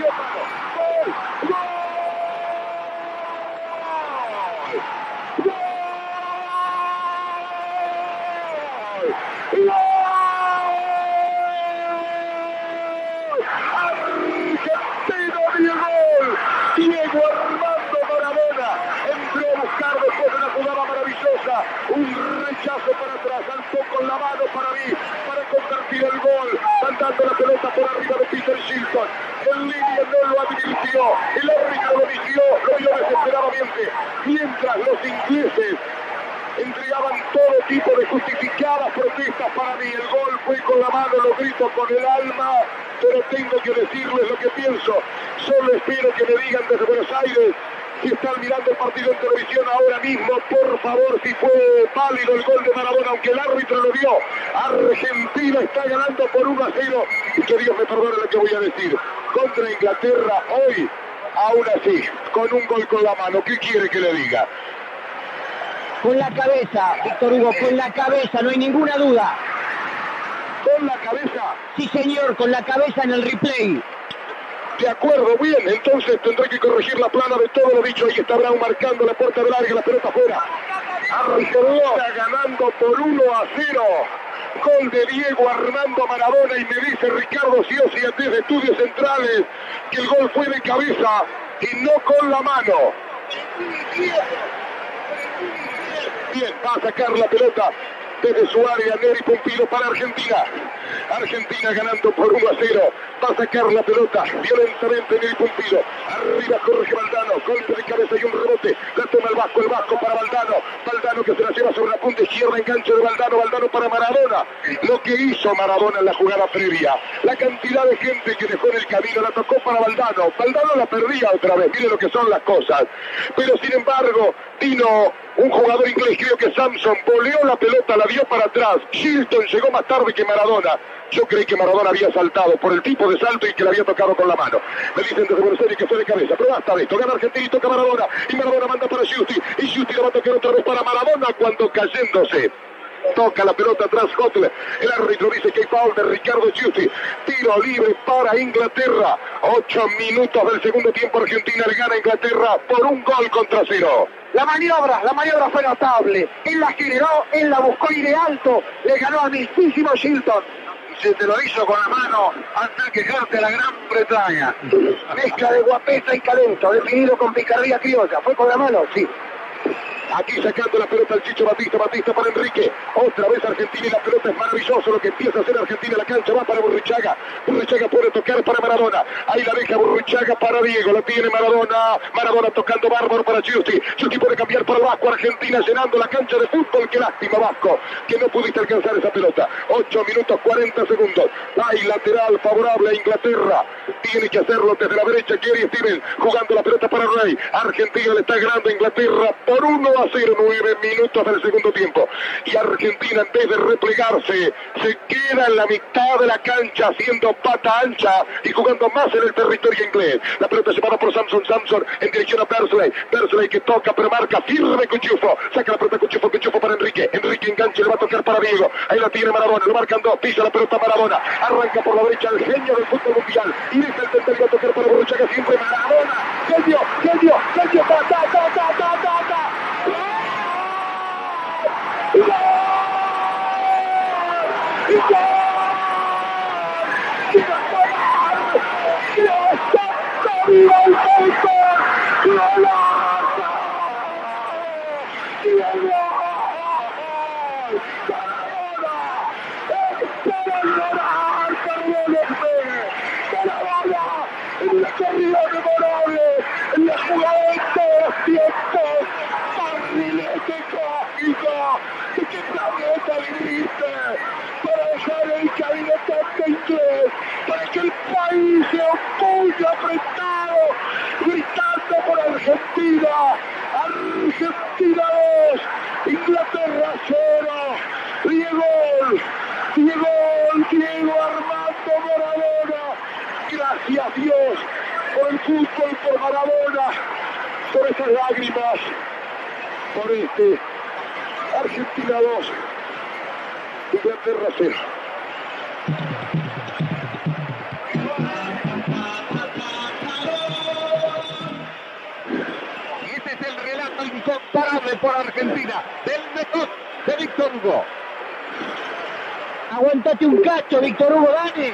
Diego Armando Maradona entró a buscar después de una jugada maravillosa, un rechazo para atrás, saltó con la mano para mí, para convertir el gol, mandando la pelota por arriba de Peter Shilton, el línea no lo advirtió, el árbitro lo vio desesperadamente, mientras los ingleses entregaban todo tipo de justificadas protestas para mí, el gol fue con la mano, lo grito con el alma, pero tengo que decirles lo que pienso, solo espero que me digan desde Buenos Aires si están mirando el partido en televisión ahora mismo, por favor, si fue válido el gol de Maradona, aunque el árbitro lo vio. Argentina está ganando por 1-0, y que Dios me perdone lo que voy a decir, contra Inglaterra hoy, aún así, con un gol con la mano, ¿qué quiere que le diga? Con la cabeza, Víctor Hugo, con la cabeza, no hay ninguna duda. ¿Con la cabeza? Sí, señor, con la cabeza en el replay. De acuerdo, bien, entonces tendré que corregir la plana de todo lo dicho. Ahí está Brown marcando la puerta del área, la pelota afuera. Argentina ganando por 1-0. Gol de Diego Armando Maradona, y me dice Ricardo Siosi desde Estudios Centrales que el gol fue de cabeza y no con la mano. Bien, va a sacar la pelota desde su área Neri Pompilo para Argentina. Argentina ganando por 1-0. Va a sacar la pelota violentamente en el puntillo. Arriba Jorge Valdano. Golpe de cabeza y un rebote. La toma el Vasco para Valdano. Valdano que se la lleva sobre la punta izquierda. Enganche de Valdano. Valdano para Maradona. Lo que hizo Maradona en la jugada previa. La cantidad de gente que dejó en el camino. La tocó para Valdano. Valdano la perdía otra vez. Mire lo que son las cosas. Pero sin embargo, vino un jugador inglés, creo que Samson, voleó la pelota, la dio para atrás. Shilton llegó más tarde que Maradona. Yo creí que Maradona había saltado por el tipo de salto y que le había tocado con la mano. Me dicen desde Buenos Aires que fue de cabeza, pero basta de esto. Gana Argentina y toca Maradona. Y Maradona manda para Giusti. Y Giusti le va a tocar otra vez para Maradona cuando cayéndose. Toca la pelota atrás Kotler. El árbitro dice que hay foul de Ricardo Giusti. Tiro libre para Inglaterra. 8 minutos del segundo tiempo. Argentina le gana a Inglaterra por 1-0. La maniobra fue notable. Él la generó, él la buscó y de alto le ganó al mismísimo Shilton. Se te lo hizo con la mano hasta quejarte a la Gran Bretaña. Mezcla de guapesa y talento, definido con picardía criolla. ¿Fue con la mano? Sí. Aquí sacando la pelota el Chicho Batista, Batista para Enrique, otra vez Argentina y la pelota es maravilloso lo que empieza a hacer Argentina, la cancha va para Burruchaga, Burruchaga puede tocar para Maradona, ahí la deja Burruchaga para Diego, la tiene Maradona, Maradona tocando bárbaro para Giusti, Giusti puede cambiar para Vasco, Argentina llenando la cancha de fútbol, qué lástima Vasco, que no pudiste alcanzar esa pelota, 8 minutos 40 segundos, hay lateral favorable a Inglaterra, tiene que hacerlo desde la derecha, Gary Stevens, jugando la pelota para Rey, Argentina le está ganando a Inglaterra por 1-0, 9 minutos del segundo tiempo. Y Argentina, en vez de replegarse, se queda en la mitad de la cancha haciendo pata ancha y jugando más en el territorio inglés. La pelota llevada por Samson, Samson en dirección a Bersley. Bersley que toca, pero marca firme Cuchufo. Saca la pelota Cuchufo para Enrique. Enrique enganche, le va a tocar para Diego. Ahí la tiene Maradona, lo marcan dos, pisa la pelota Maradona. Arranca por la derecha el genio del fútbol mundial. Y deja el centro y va a tocar para Burruchaga siempre Maradona. Genio, ta. En la corrida memorable, en la jugada de todos los tiempos, barrilete cósmico, ¿de qué planeta viniste? Para dejar el cabinetante inglés, para que el país se opulle apretado, gritando por Argentina, Argentina 2, Inglaterra 0, Diego Armando Maradona, gracias Dios por el fútbol, por Maradona, por esas lágrimas, por Argentina 2, Inglaterra 0. Y ese es el relato incomparable por Argentina, del mejor de Víctor Hugo. Aguantate un cacho, Víctor Hugo, Dani.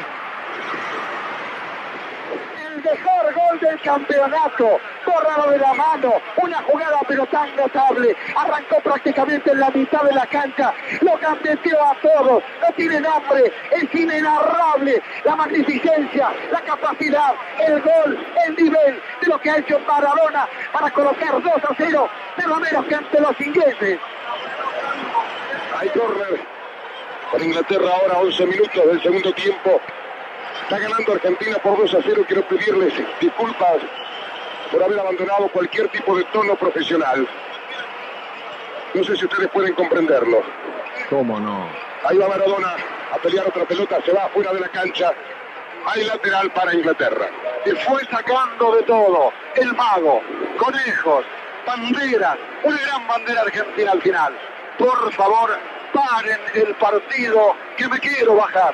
El mejor gol del campeonato, borrado de la mano, una jugada pero tan notable, arrancó prácticamente en la mitad de la cancha, lo gambeteó a todos, no tiene nombre, es inenarrable, la magnificencia, la capacidad, el gol, el nivel de lo que ha hecho Maradona para colocar 2-0, pero menos que ante los ingleses. Hay córner para Inglaterra ahora, 11 minutos del segundo tiempo. Está ganando Argentina por 2-0. Quiero pedirles disculpas por haber abandonado cualquier tipo de tono profesional. No sé si ustedes pueden comprenderlo. ¿Cómo no? Ahí va Maradona a pelear otra pelota, se va fuera de la cancha. Hay lateral para Inglaterra. Y fue sacando de todo, el mago, conejos, banderas, una gran bandera argentina al final. Por favor, paren el partido, que me quiero bajar.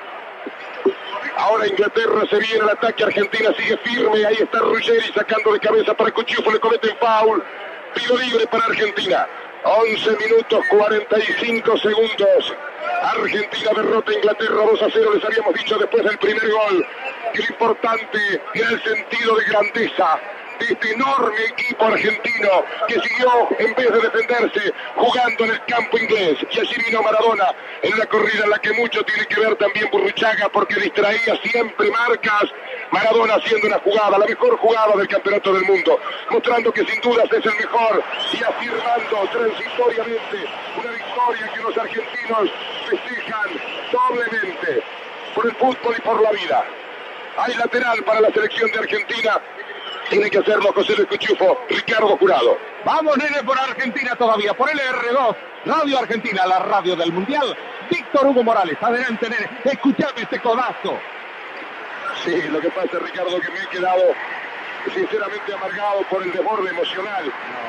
Ahora Inglaterra se viene al ataque, Argentina sigue firme, ahí está Ruggeri sacando de cabeza para Cuchufo, le cometen foul, tiro libre para Argentina, 11 minutos 45 segundos, Argentina derrota a Inglaterra 2-0, les habíamos dicho después del primer gol, que lo importante era el sentido de grandeza, de este enorme equipo argentino que siguió, en vez de defenderse, jugando en el campo inglés. Y allí vino Maradona en una corrida en la que mucho tiene que ver también Burruchaga, porque distraía siempre marcas. Maradona haciendo una jugada, la mejor jugada del campeonato del mundo, mostrando que sin dudas es el mejor y afirmando transitoriamente una victoria que los argentinos festejan doblemente por el fútbol y por la vida. Hay lateral para la selección de Argentina. Tiene que hacerlo José Luis Cuchufo, Ricardo Jurado. Vamos, nene, por Argentina todavía, por LR2, Radio Argentina, la radio del Mundial. Víctor Hugo Morales, adelante, nene, escuchame este codazo. Sí, lo que pasa, Ricardo, que me he quedado sinceramente amargado por el desborde emocional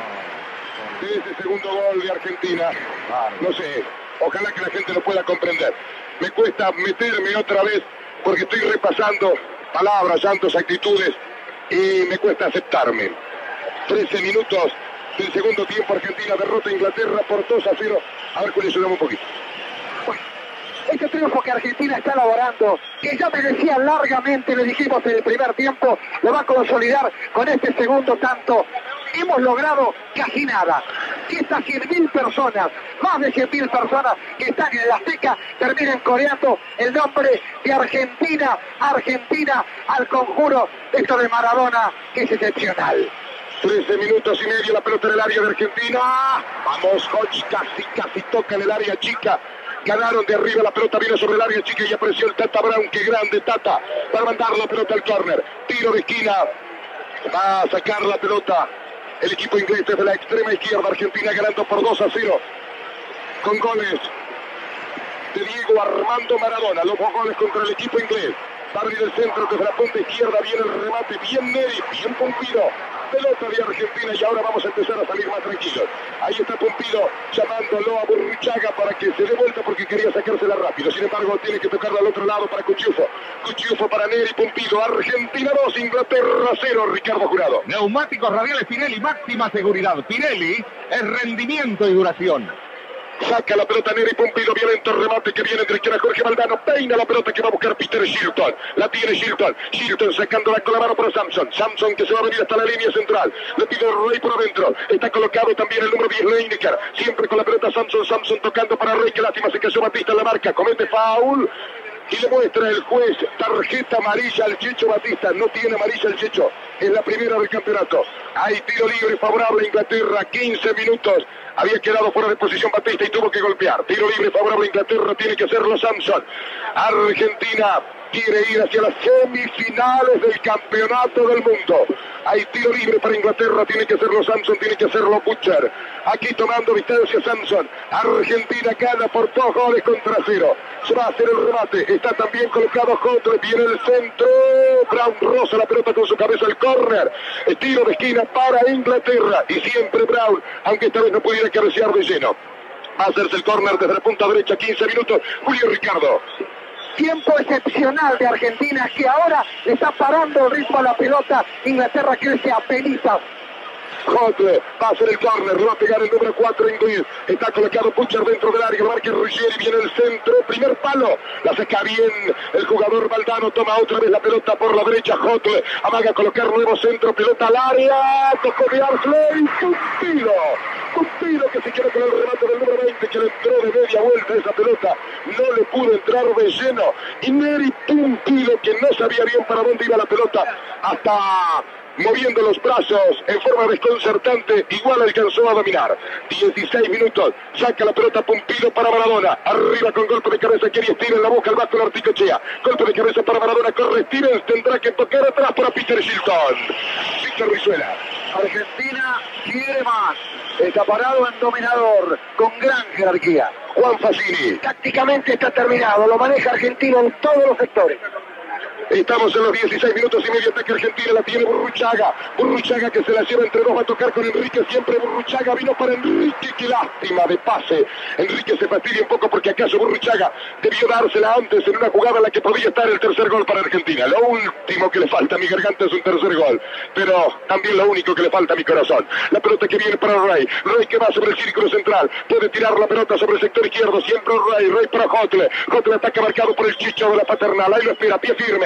de ese segundo gol de Argentina. No sé, ojalá que la gente lo pueda comprender. Me cuesta meterme otra vez porque estoy repasando palabras, llantos, actitudes y me cuesta aceptarme. 13 minutos del segundo tiempo, Argentina derrota a Inglaterra por 2-0. A ver, Julio, ayudamos un poquito. Este triunfo que Argentina está elaborando, que ya merecía largamente, le dijimos en el primer tiempo, lo va a consolidar con este segundo tanto. Hemos logrado casi nada. Que estas 100.000 personas, más de 100.000 personas que están en el Azteca, terminen coreando el nombre de Argentina, Argentina, al conjuro de esto de Maradona, que es excepcional. 13 minutos y medio, la pelota en el área de Argentina. Vamos, Hodge, casi toca en el área chica. Ganaron de arriba, la pelota vino sobre el área chica y apareció el Tata Brown. Qué grande Tata, para mandar la pelota al córner. Tiro de esquina, va a sacar la pelota el equipo inglés desde la extrema izquierda. Argentina ganando por 2-0 con goles de Diego Armando Maradona. Los dos goles contra el equipo inglés. Barry del centro, desde la punta izquierda viene el remate, bien Neri, bien Pumpido. Pelota de Argentina y ahora vamos a empezar a salir más tranquilos. Ahí está Pumpido llamándolo a Burruchaga para que se dé vuelta porque quería sacársela rápido. Sin embargo, tiene que tocarla al otro lado para Cuchufo. Cuchufo para Neri, Pumpido. Argentina 2, Inglaterra 0, Ricardo Jurado. Neumáticos radiales Pirelli, máxima seguridad. Pirelli es rendimiento y duración. Saca la pelota Neri, Pumpido, violento remate que viene de izquierda Jorge Valdano, peina la pelota que va a buscar Peter Shilton, la tiene Shilton sacándola con la mano para Samson que se va a venir hasta la línea central, le pide Rey por adentro, está colocado también el número 10 Lineker, siempre con la pelota Samson tocando para Rey, que lástima, se cayó Batista en la marca, comete foul. Y le muestra el juez tarjeta amarilla al Checho Batista. No tiene amarilla el Checho. Es la primera del campeonato. Hay tiro libre favorable a Inglaterra. 15 minutos. Había quedado fuera de posición Batista y tuvo que golpear. Tiro libre favorable a Inglaterra. Tiene que hacerlo Samson. Argentina quiere ir hacia las semifinales del campeonato del mundo. Hay tiro libre para Inglaterra, tiene que hacerlo Samson, tiene que hacerlo Butcher. Aquí tomando distancia Samson. Argentina gana por 2 goles contra 0. Se va a hacer el remate. Está también colocado Hotre, viene el centro. Brown roza la pelota con su cabeza al córner. Tiro de esquina para Inglaterra. Y siempre Brown, aunque esta vez no pudiera cabecear de lleno. Va a hacerse el córner desde la punta derecha, 15 minutos. Julio Ricardo. Tiempo excepcional de Argentina, que ahora le está parando el ritmo a la pelota. Inglaterra crece a penitas. Hotle va a hacer el córner, le va a pegar el número 4 inglés. Está colocado Butcher dentro del área, marca Ruggeri, viene el centro, primer palo, la saca bien el jugador Valdano, toma otra vez la pelota por la derecha. Hotle amaga a colocar nuevo centro, pelota al área, tocó de Arsley, Pumpido que se queda con el remate del número 20, que le entró de media vuelta esa pelota, no le pudo entrar de lleno. Y Neri Pumpido, que no sabía bien para dónde iba la pelota, hasta moviendo los brazos en forma desconcertante, igual alcanzó a dominar. 16 minutos, saca la pelota Pumpido para Maradona, arriba con golpe de cabeza, quiere Stevens, la boca al bajo, la Articochea, golpe de cabeza para Maradona, corre Stevens, tendrá que tocar atrás para Peter Shilton. Víctor Rizuela. Argentina quiere más, está parado en dominador, con gran jerarquía. Juan Facini. Tácticamente está terminado, lo maneja Argentina en todos los sectores. Estamos en los 16 minutos y medio, ataque Argentina, la tiene Burruchaga que se la lleva entre dos, va a tocar con Enrique, siempre Burruchaga, vino para Enrique, qué lástima de pase. Enrique se fastidia un poco porque acaso Burruchaga debió dársela antes en una jugada en la que podía estar el tercer gol para Argentina. Lo último que le falta a mi garganta es un tercer gol, pero también lo único que le falta a mi corazón. La pelota que viene para Rey que va sobre el círculo central, puede tirar la pelota sobre el sector izquierdo, siempre Rey para Hotle ataca marcado por el Chicho de la Paternal, ahí lo espera, pie firme,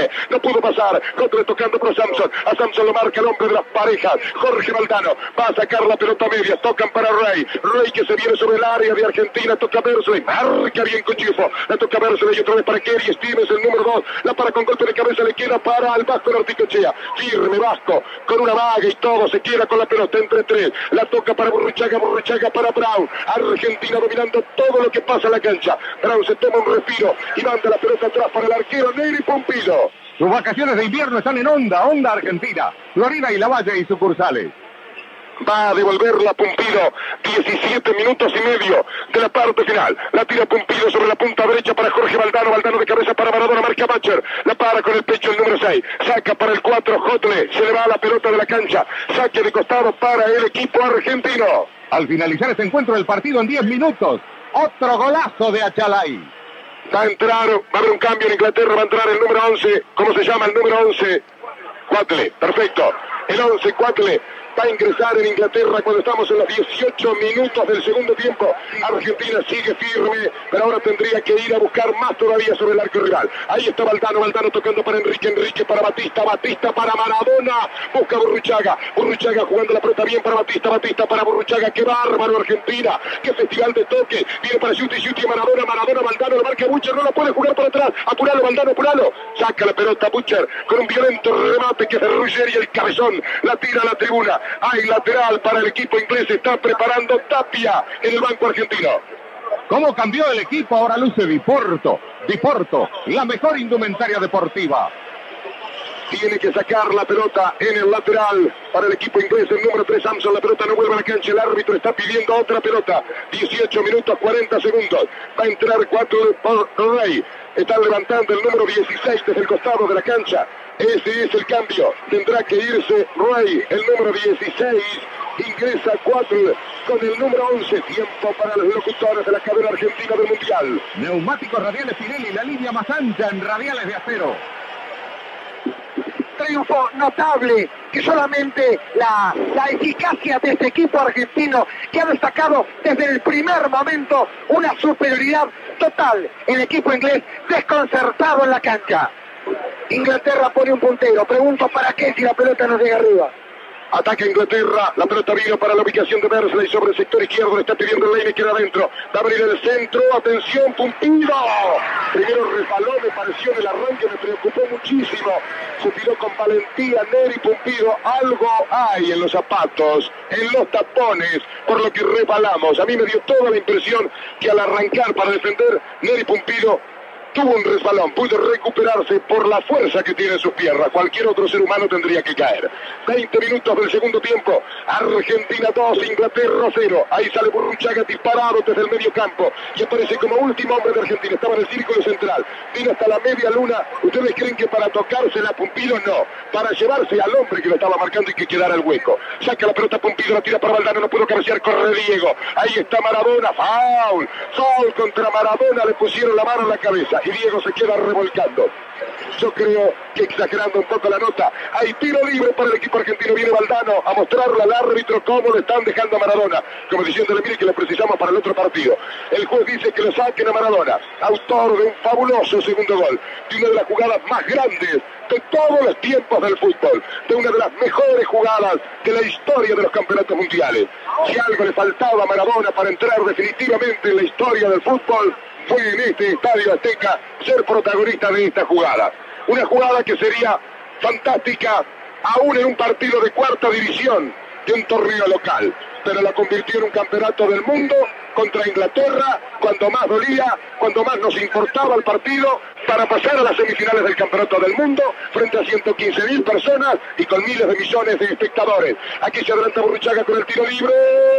Cotle, no pudo pasar. Cotle tocando para Samson. A Samson lo marca el hombre de las parejas. Jorge Valdano va a sacar la pelota media. Tocan para Rey. Rey que se viene sobre el área de Argentina. Toca Bersley. Marca bien con Chifo. La toca Bersley y otra vez para Kerry Stevens, el número 2. La para con golpe de cabeza. Le queda para al Vasco Norticochea. Firme Vasco. Con una vaga y todo. Se queda con la pelota entre tres. La toca para Burruchaga. Burruchaga para Brown. Argentina dominando todo lo que pasa en la cancha. Brown se toma un respiro y manda la pelota atrás para el arquero Neri Pumpido. Sus vacaciones de invierno están en Onda Argentina, Florida y Lavalle y sucursales. Va a devolverla Pumpido. 17 minutos y medio de la parte final. La tira Pumpido sobre la punta derecha para Jorge Valdano. Valdano de cabeza para Maradona. Marca Bacher. La para con el pecho el número 6. Saca para el 4 Jotle. Se le va la pelota de la cancha. Saque de costado para el equipo argentino. Al finalizar este encuentro del partido en 10 minutos, otro golazo de Achalay. Va a entrar, va a haber un cambio en Inglaterra, va a entrar el número 11, ¿cómo se llama el número 11? Cuatle, perfecto. El 11, Cuatle, va a ingresar en Inglaterra cuando estamos en los 18 minutos del segundo tiempo. Argentina sigue firme, pero ahora tendría que ir a buscar más todavía sobre el arco rival. Ahí está Valdano, Valdano tocando para Enrique, Enrique para Batista, Batista para Maradona. Busca Burruchaga, Burruchaga jugando la pelota bien para Batista, Batista para Burruchaga. ¡Qué bárbaro Argentina! ¡Qué festival de toque! Viene para Sciuti, Sciuti, Maradona, Maradona, Valdano, lo marca Butcher, no la puede jugar para atrás. Apuralo, Valdano, apuralo. Saca la pelota Butcher con un violento remate que es de Ruggeri y el cabezón. La tira a la tribuna. Hay lateral para el equipo inglés. Se está preparando Tapia en el banco argentino. ¿Cómo cambió el equipo? Ahora luce Diporto. Diporto, la mejor indumentaria deportiva. Tiene que sacar la pelota en el lateral para el equipo inglés. El número 3, Samson. La pelota no vuelve a la cancha. El árbitro está pidiendo otra pelota. 18 minutos 40 segundos. Va a entrar 4 por Rey. Están levantando el número 16 desde el costado de la cancha. Ese es el cambio. Tendrá que irse Rey, el número 16. Ingresa 4 con el número 11. Tiempo para los locutores de la cadena argentina del Mundial. Neumáticos radiales Pirelli, la línea más ancha en radiales de acero. Triunfo notable que solamente la eficacia de este equipo argentino que ha destacado desde el primer momento una superioridad total. El equipo inglés desconcertado en la cancha. Inglaterra pone un puntero. Pregunto para qué si la pelota no llega arriba. Ataca Inglaterra, la pelota vino para la ubicación de Bersley sobre el sector izquierdo, le está pidiendo el Lane, queda adentro, va a abrir el centro, atención, Pumpido, primero resbaló, me pareció en el arranque, me preocupó muchísimo, se tiró con valentía Neri Pumpido, algo hay en los zapatos, en los tapones, por lo que resbalamos, a mí me dio toda la impresión que al arrancar para defender, Neri Pumpido tuvo un resbalón, pudo recuperarse por la fuerza que tiene en sus piernas. Cualquier otro ser humano tendría que caer. 20 minutos del segundo tiempo. Argentina 2, Inglaterra 0. Ahí sale Burruchaga disparado desde el medio campo. Y aparece como último hombre de Argentina. Estaba en el círculo central. Vino hasta la media luna. ¿Ustedes creen que para tocársela Pumpido? No. Para llevarse al hombre que lo estaba marcando y que quedara el hueco. Saca la pelota Pumpido, la tira para Valdano. No pudo cabecear, corre Diego. Ahí está Maradona. Foul. Foul contra Maradona. Le pusieron la mano en la cabeza. Y Diego se queda revolcando. Yo creo que exagerando un poco la nota. Hay tiro libre para el equipo argentino. Viene Valdano a mostrarle al árbitro cómo le están dejando a Maradona. Como diciéndole, mire que lo precisamos para el otro partido. El juez dice que lo saquen a Maradona. Autor de un fabuloso segundo gol. De una de las jugadas más grandes de todos los tiempos del fútbol. De una de las mejores jugadas de la historia de los campeonatos mundiales. Si algo le faltaba a Maradona para entrar definitivamente en la historia del fútbol, fue en este Estadio Azteca ser protagonista de esta jugada. Una jugada que sería fantástica aún en un partido de cuarta división de un torneo local. Pero la convirtió en un campeonato del mundo contra Inglaterra, cuando más dolía, cuando más nos importaba el partido, para pasar a las semifinales del campeonato del mundo frente a 115.000 personas y con miles de millones de espectadores. Aquí se adelanta Burruchaga con el tiro libre.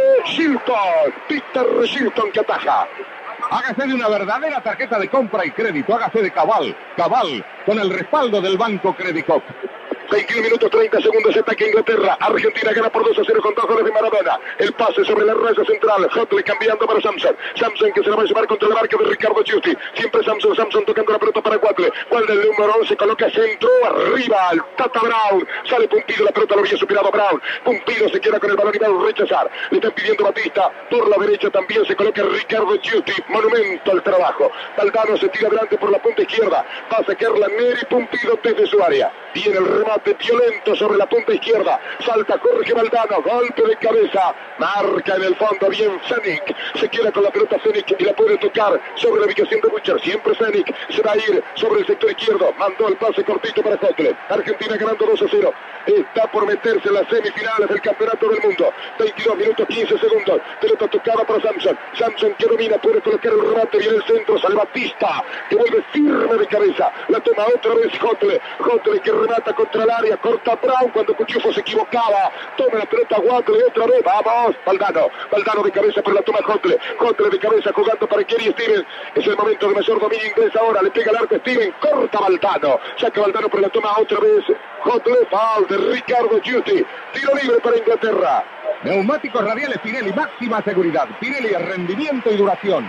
Shilton, Peter Shilton que ataja. Hágase de una verdadera tarjeta de compra y crédito. Hágase de Cabal. Cabal, con el respaldo del Banco Credicop. 21 minutos 30 segundos, ataque Inglaterra. Argentina gana por 2-0 con 2 goles de Maradona. El pase sobre la raya central. Hotley cambiando para Samson. Samson que se la va a llevar contra la marca de Ricardo Giusti. Siempre Samson. Samson tocando la pelota para Waddle. Waddle, el número 11, coloca centro. Arriba al Tata Brown. Sale Pumpido. La pelota lo había superado Brown. Pumpido se queda con el balón y va a rechazar. Le están pidiendo Batista. Por la derecha también se coloca Ricardo Giusti. Monumento al trabajo. Valdano se tira adelante por la punta izquierda. Va a sacarla Neri Pumpido desde su área. Viene el remate violento sobre la punta izquierda. Salta Jorge Valdano. Golpe de cabeza. Marca en el fondo bien Fennick. Se queda con la pelota Fennick y la puede tocar sobre la ubicación de Butcher. Siempre Fennick se va a ir sobre el sector izquierdo. Mandó el pase cortito para Hotley. Argentina ganando 2-0. Está por meterse en las semifinales del Campeonato del Mundo. 22 minutos 15 segundos. Pelota tocada para Samson. Samson que domina, puede colocar el remate. Viene el centro. Sale Batista que vuelve firme de cabeza. La toma otra vez Hotley. Hotley que remata contra el área. Corta Brown cuando Cuchufo se equivocaba. Toma la pelota Waddle otra vez. Vamos. Valdano. Valdano de cabeza, pero la toma Hotley. Hotley de cabeza jugando para Kenny Stevens. Es el momento de mayor dominio inglés ahora. Le pega el arco Stevens. Corta Valdano. Saca Valdano, pero la toma otra vez Hotley. Foul de Ricardo Giusti. Tiro libre para Inglaterra. Neumáticos radiales Pirelli, máxima seguridad. Pirelli, rendimiento y duración.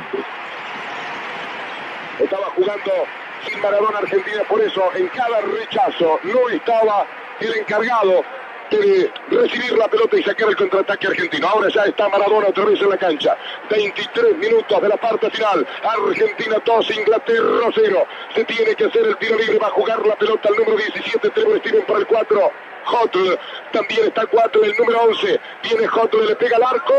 Estaba jugando sin Maradona Argentina, por eso en cada rechazo no estaba el encargado de recibir la pelota y sacar el contraataque argentino. Ahora ya está Maradona otra vez en la cancha. 23 minutos de la parte final. Argentina 2, Inglaterra 0. Se tiene que hacer el tiro libre. Va a jugar la pelota el número 17, Trevor Steven para el 4. Hotley, también está 4, el número 11. Viene Hotley, le pega al arco.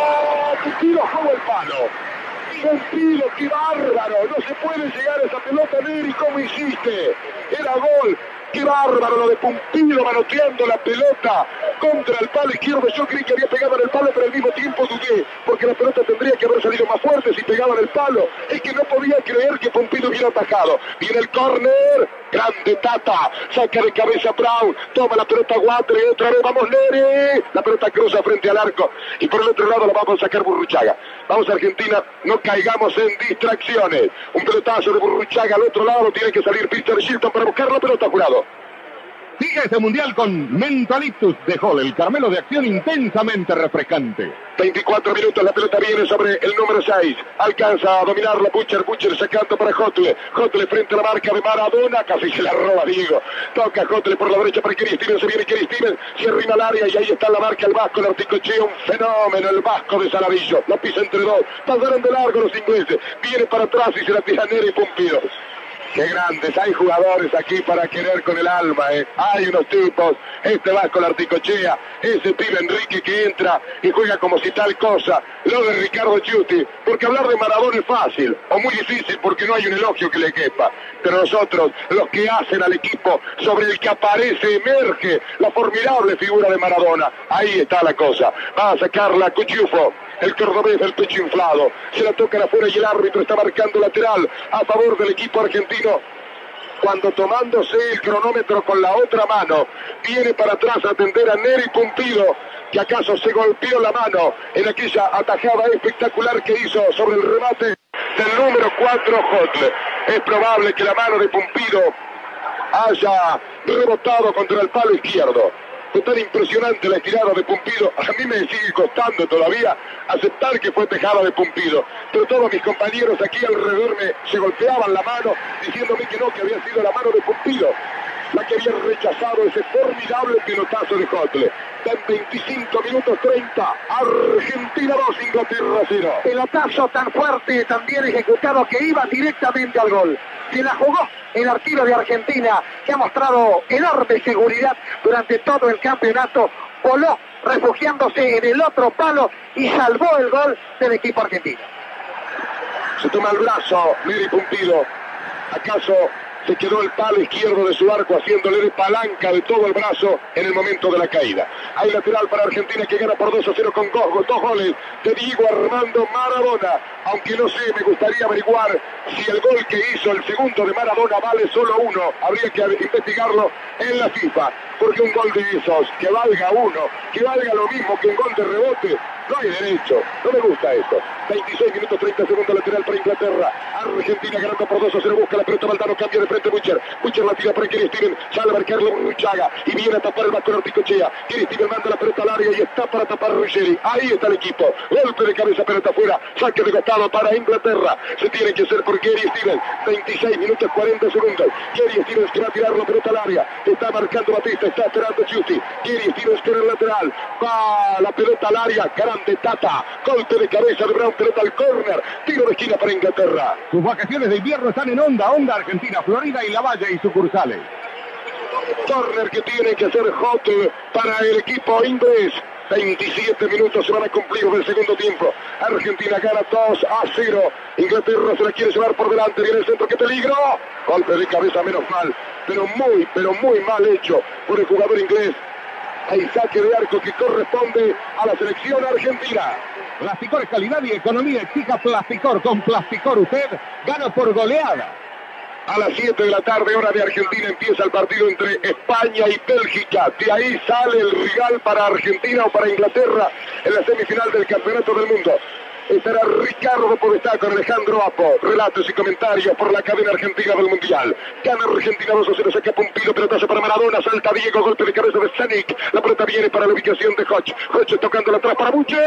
Pumpido jugó el palo. Pumpido, qué bárbaro. No se puede llegar a esa pelota, Neri, ¿cómo hiciste? Era gol. Qué bárbaro lo de Pumpido manoteando la pelota contra el palo izquierdo. Yo creí que había pegado en el palo, pero al mismo tiempo dudé, porque la pelota tendría que haber salido más fuerte si pegaba en el palo. Es que no podía creer que Pumpido hubiera atajado. Viene el córner, grande Tata, saca de cabeza Brown, toma la pelota Waddle, otra vez vamos Neri. La pelota cruza frente al arco y por el otro lado la vamos a sacar Burruchaga. Vamos Argentina, no caigamos en distracciones. Un pelotazo de Burruchaga al otro lado, tiene que salir Peter Shilton para buscar la pelota, jurado. Sigue este mundial con Mentoliptus de Hall, el caramelo de acción intensamente refrescante. 24 minutos, la pelota viene sobre el número 6. Alcanza a dominar la Butcher sacando para Hotley. Hotley frente a la marca de Maradona, casi se la roba Diego. Toca Hotley por la derecha para Kenny Stevens, se viene Kenny Stevens, se arrima al área y ahí está la marca el vasco, el articochea, un fenómeno el vasco de Saladillo. La pisa entre dos, pasaron de largo los ingleses. Viene para atrás y se la tira Neri Pumpido. Qué grandes, hay jugadores aquí para querer con el alma, Hay unos tipos, este vasco la articochea, ese pibe Enrique que entra y juega como si tal cosa, lo de Ricardo Giusti, porque hablar de Maradona es fácil, o muy difícil porque no hay un elogio que le quepa, pero nosotros, los que hacen al equipo sobre el que aparece, emerge la formidable figura de Maradona, ahí está la cosa, va a sacarla Cuchufo. El cordobés del pecho inflado, se la tocan afuera y el árbitro está marcando lateral a favor del equipo argentino. Cuando tomándose el cronómetro con la otra mano, viene para atrás a atender a Neri Pumpido, que acaso se golpeó la mano en aquella atajada espectacular que hizo sobre el remate del número 4 Hotley. Es probable que la mano de Pumpido haya rebotado contra el palo izquierdo. Fue tan impresionante la estirada de Pumpido, a mí me sigue costando todavía aceptar que fue tejada de Pumpido, pero todos mis compañeros aquí alrededor se golpeaban la mano diciéndome que no, que había sido la mano de Pumpido la que había rechazado ese formidable pelotazo de Hotley. En 25 minutos 30, Argentina 2, Inglaterra 0. Pelotazo tan fuerte, tan bien ejecutado que iba directamente al gol. Se la jugó el arquero de Argentina, que ha mostrado enorme seguridad durante todo el campeonato. Voló refugiándose en el otro palo y salvó el gol del equipo argentino. Se toma el brazo Neri Pumpido. ¿Acaso se quedó el palo izquierdo de su arco haciéndole de palanca de todo el brazo en el momento de la caída? Hay lateral para Argentina que gana por 2-0 con dos goles de Diego Armando Maradona. Aunque no sé, me gustaría averiguar si el gol que hizo el segundo de Maradona vale solo uno. Habría que investigarlo en la FIFA, porque un gol de esos, que valga uno, que valga lo mismo que un gol de rebote, No hay derecho. No me gusta esto. 26 minutos 30 segundos lateral para Inglaterra. Argentina ganando por 2-0. Busca la pelota. Valdano cambia de frente. Butcher la tira para Gary Steven. Sale a marcarlo Burruchaga. Y viene a tapar el vasco Articochea. Gary Steven manda la pelota al área y está para tapar Ruggeri. Ahí está el equipo. Golpe de cabeza, pelota afuera. Saque de costado para Inglaterra. Se tiene que hacer por Gary Steven. 26 minutos 40 segundos. Gary Stevens que va a tirar la pelota al área. Está marcando Batista. Está esperando Giusti. Gary Stevens con el lateral. Va la pelota al área. Grande Tata. Golpe de cabeza de Brown. Pelota al córner. Tiro de esquina para Inglaterra. Sus vacaciones de invierno están en Onda Argentina, Florida y La Valle y sucursales. Córner que tiene que hacer Hot para el equipo inglés. 27 minutos se van a cumplir del segundo tiempo. Argentina gana 2-0. Inglaterra se la quiere llevar por delante. Viene el centro. ¡Qué peligro! Golpe de cabeza, menos mal. Pero muy mal hecho por el jugador inglés. Hay saque de arco que corresponde a la selección argentina. Plasticor es calidad y economía. Exija Plasticor. Con Plasticor usted gana por goleada. A las 7 de la tarde, hora de Argentina, empieza el partido entre España y Bélgica. De ahí sale el rival para Argentina o para Inglaterra en la semifinal del Campeonato del Mundo. Estará Ricardo Podestá con Alejandro Apo. Relatos y comentarios por la cadena argentina del Mundial. Gana Argentina 2-0, saca Pompilo, pelotazo para Maradona, salta Diego, golpe de cabeza de Sanic. La pelota viene para la ubicación de Hodge. Hodge tocándola atrás para Butcher.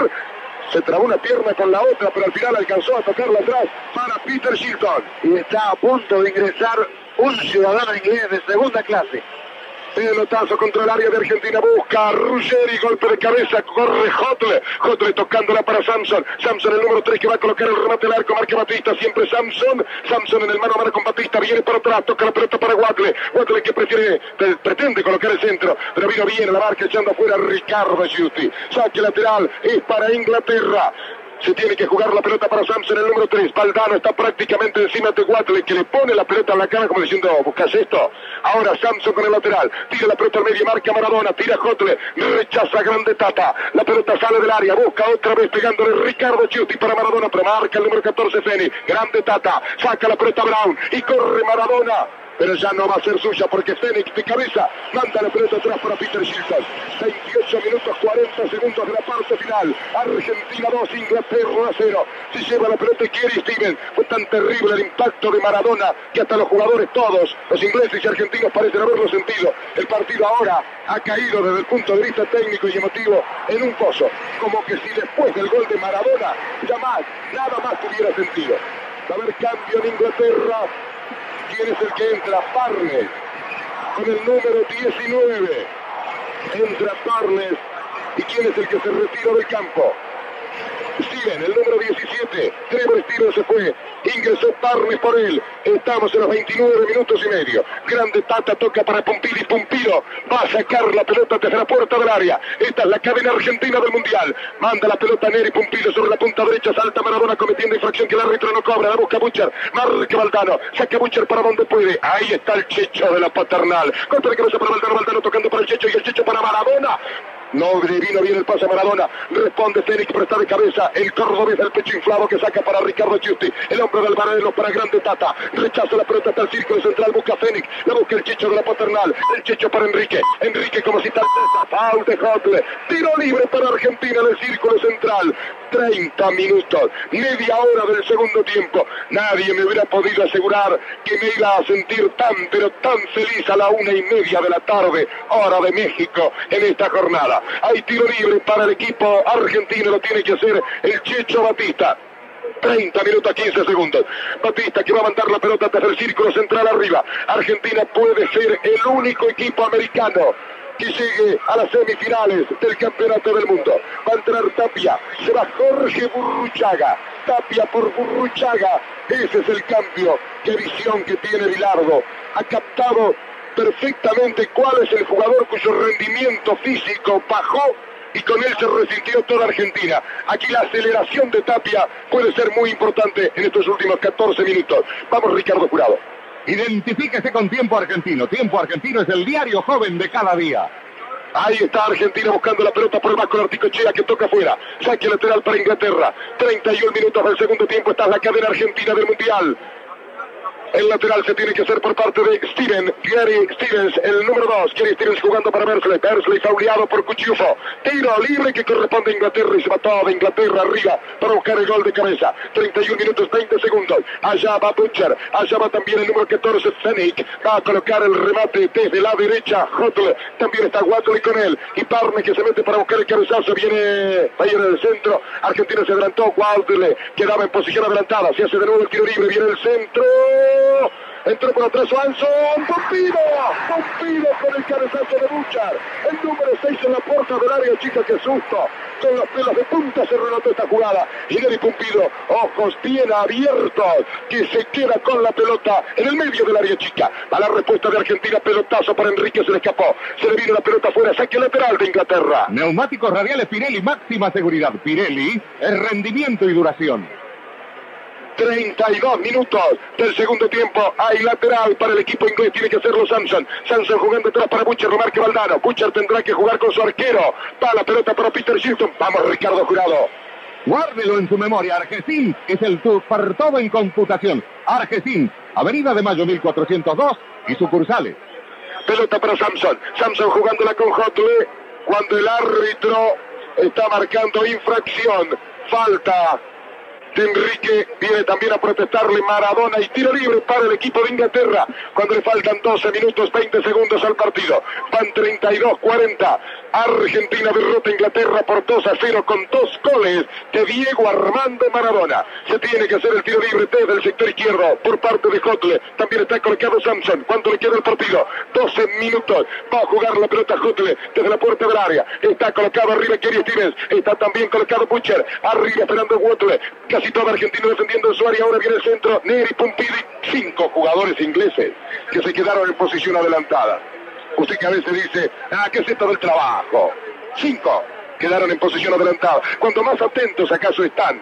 Se trabó una pierna con la otra, pero al final alcanzó a tocarla atrás para Peter Shilton. Y está a punto de ingresar un ciudadano inglés de segunda clase. Pelotazo contra el área de Argentina, busca Ruggeri, golpe de cabeza, corre Hotle tocándola para Samson, el número 3 que va a colocar el remate al arco, marca Batista, siempre Samson en el mano a mano con Batista, viene para atrás, toca la pelota para Watley que pretende colocar el centro, pero vino bien a la marca echando afuera Ricardo Giusti, saque lateral, es para Inglaterra. Se tiene que jugar la pelota para Samson, el número 3. Valdano está prácticamente encima de Watley, que le pone la pelota en la cara como diciendo, ¿buscas esto? Ahora Samson con el lateral. Tira la pelota al medio, marca Maradona. Tira Hotle, rechaza Grande Tata. La pelota sale del área, busca otra vez pegándole Ricardo Giusti para Maradona, pero marca el número 14 Feni. Grande Tata, saca la pelota Brown y corre Maradona. Pero ya no va a ser suya porque Fénix de cabeza manda la pelota atrás para Peter Shilton. 28 minutos 40 segundos de la parte final. Argentina 2, Inglaterra 0. Se lleva la pelota Gary Steven. Fue tan terrible el impacto de Maradona que hasta los jugadores todos, los ingleses y argentinos, parecen haberlo sentido. El partido ahora ha caído desde el punto de vista técnico y emotivo en un pozo. Como que si después del gol de Maradona nada más tuviera sentido. Va a haber cambio en Inglaterra. ¿Quién es el que entra? Parles, con el número 19. Entra Parles. ¿Y quién es el que se retira del campo? Steven, el número 17. Trevor Steven se fue. Ingresó Parles por él. Estamos en los 29 minutos y medio. Grande Tata toca para Pompili. Pompilo va a sacar la pelota desde la puerta del área. Esta es la cadena argentina del Mundial. Manda la pelota a Neri. Pompilo sobre la punta derecha. Salta Maradona cometiendo infracción que el árbitro no cobra. La busca Butcher. Marca Valdano. Saca Butcher para donde puede. Ahí está el Checho de la Paternal. Golpe de cabeza para Valdano. Valdano tocando para el Checho y el Checho para Maradona. No le vino bien el pase a Maradona. Responde Fénix, pero está de cabeza. El cordobés del pecho inflado que saca para Ricardo Giusti. El hombre del Varelo para Grande Tata. Rechaza la pelota hasta el círculo central. Busca Fénix. La busca el Checho de la Paternal. El Checho para Enrique. Enrique como si tal foul de Hotle. Tiro libre para Argentina en el círculo central. 30 minutos. Media hora del segundo tiempo. Nadie me hubiera podido asegurar que me iba a sentir pero tan feliz a la 1:30 de la tarde. Hora de México en esta jornada. Hay tiro libre para el equipo argentino, lo tiene que hacer el Checho Batista. 30 minutos 15 segundos. Batista que va a mandar la pelota desde el círculo central arriba. Argentina puede ser el único equipo americano que llegue a las semifinales del Campeonato del Mundo. Va a entrar Tapia, se va Jorge Burruchaga. Tapia por Burruchaga. Ese es el cambio. Qué visión que tiene Bilardo. Ha captado perfectamente cuál es el jugador cuyo rendimiento físico bajó y con él se resintió toda Argentina. Aquí la aceleración de Tapia puede ser muy importante en estos últimos 14 minutos. Vamos, Ricardo Jurado. Identifíquese con Tiempo Argentino. Tiempo Argentino es el diario joven de cada día. Ahí está Argentina buscando la pelota por el vasco Articochea que toca afuera. Saque lateral para Inglaterra. 31 minutos del segundo tiempo. Esta es la cadena argentina del Mundial. El lateral se tiene que hacer por parte de Gary Stevens, el número 2. Gary Stevens jugando para Bersley. Bersley fauleado por Cuchufo. Tiro libre que corresponde a Inglaterra y se va toda Inglaterra arriba para buscar el gol de cabeza. 31 minutos 20 segundos. Allá va Butcher. Allá va también el número 14, Fennick. Va a colocar el remate desde la derecha. Hotle. También está Watley con él. Y Parne que se mete para buscar el cabezazo. Viene Bayer en el centro. Argentina se adelantó. Watley quedaba en posición adelantada. Se hace de nuevo el tiro libre. Viene el centro. Entró por atrás Swanson. Pompido con el cabezazo de Butcher. El número 6 en la puerta del área chica. Qué susto. Con las pelas de punta se relató esta jugada. Y Gary Pumpido, ojos bien abiertos, que se queda con la pelota en el medio del área chica. A la respuesta de Argentina, pelotazo para Enrique, se le escapó. Se le vino la pelota fuera, saque lateral de Inglaterra. Neumáticos radiales Pirelli, máxima seguridad. Pirelli es rendimiento y duración. 32 minutos del segundo tiempo. Hay lateral para el equipo inglés. Tiene que hacerlo Samson. Samson jugando atrás para Butcher. Lo marca Valdano. Butcher tendrá que jugar con su arquero. Va la pelota para Peter Shilton. Vamos, Ricardo Jurado. Guárdelo en su memoria. Argesín es el para todo en computación. Argesín, Avenida de Mayo 1402 y sucursales. Pelota para Samson. Samson jugándola con Hotle. Cuando el árbitro está marcando infracción. Falta de Enrique, viene también a protestarle Maradona y tiro libre para el equipo de Inglaterra cuando le faltan 12 minutos 20 segundos al partido. Van 32-40. Argentina derrota a Inglaterra por 2-0 con 2 goles de Diego Armando Maradona. Se tiene que hacer el tiro libre desde el sector izquierdo por parte de Hotle. También está colocado Samson. ¿Cuánto le queda el partido? 12 minutos. Va a jugar la pelota Hotle desde la puerta del área. Está colocado arriba Gary Stevens. Está también colocado Butcher. Arriba esperando Watley. Casi todo Argentina defendiendo en su área. Ahora viene el centro. Neri, Pompili. 5 jugadores ingleses que se quedaron en posición adelantada. Usted que a veces dice, ¿qué es esto del trabajo? 5 quedaron en posición adelantada. Cuanto más atentos acaso están.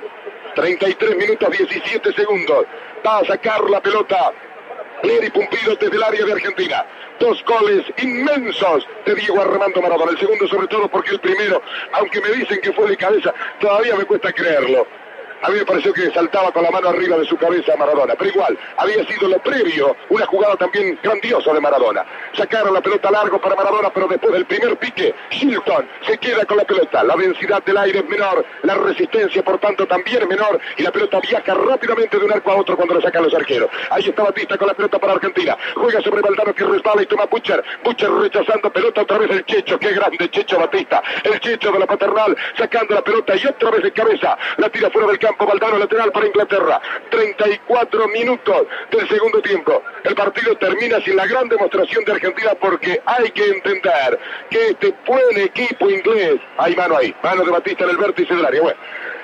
33 minutos 17 segundos. Va a sacar la pelota Neri Pumpido desde el área de Argentina. 2 goles inmensos de Diego Armando Maradona. El segundo sobre todo porque el primero, aunque me dicen que fue de cabeza, todavía me cuesta creerlo. A mí me pareció que saltaba con la mano arriba de su cabeza Maradona, pero igual, había sido lo previo, una jugada también grandiosa de Maradona. Sacaron la pelota largo para Maradona, pero después del primer pique, Shilton se queda con la pelota. La densidad del aire es menor, la resistencia por tanto también es menor, y la pelota viaja rápidamente de un arco a otro cuando la sacan los arqueros. Ahí está Batista con la pelota para Argentina. Juega sobre Valdano que resbala y toma Butcher. Butcher rechazando pelota otra vez el Checho, qué grande Checho Batista. El Checho de la paternal, sacando la pelota y otra vez de cabeza. La tira fuera del campo. Valdano lateral para Inglaterra. 34 minutos del segundo tiempo. El partido termina sin la gran demostración de Argentina porque hay que entender que este buen equipo inglés, hay mano ahí, mano de Batista en el vértice del área. Bueno,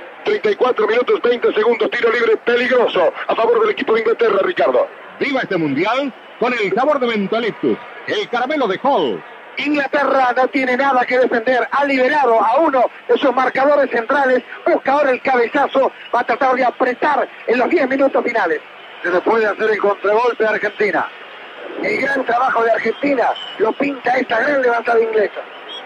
34 minutos 20 segundos, tiro libre peligroso a favor del equipo de Inglaterra, Ricardo. Viva este mundial con el sabor de Mentoliptus, el caramelo de Hall. Inglaterra no tiene nada que defender, ha liberado a uno de sus marcadores centrales, busca ahora el cabezazo, va a tratar de apretar en los 10 minutos finales. Se le puede hacer el contragolpe a Argentina. El gran trabajo de Argentina lo pinta esta gran levantada inglesa.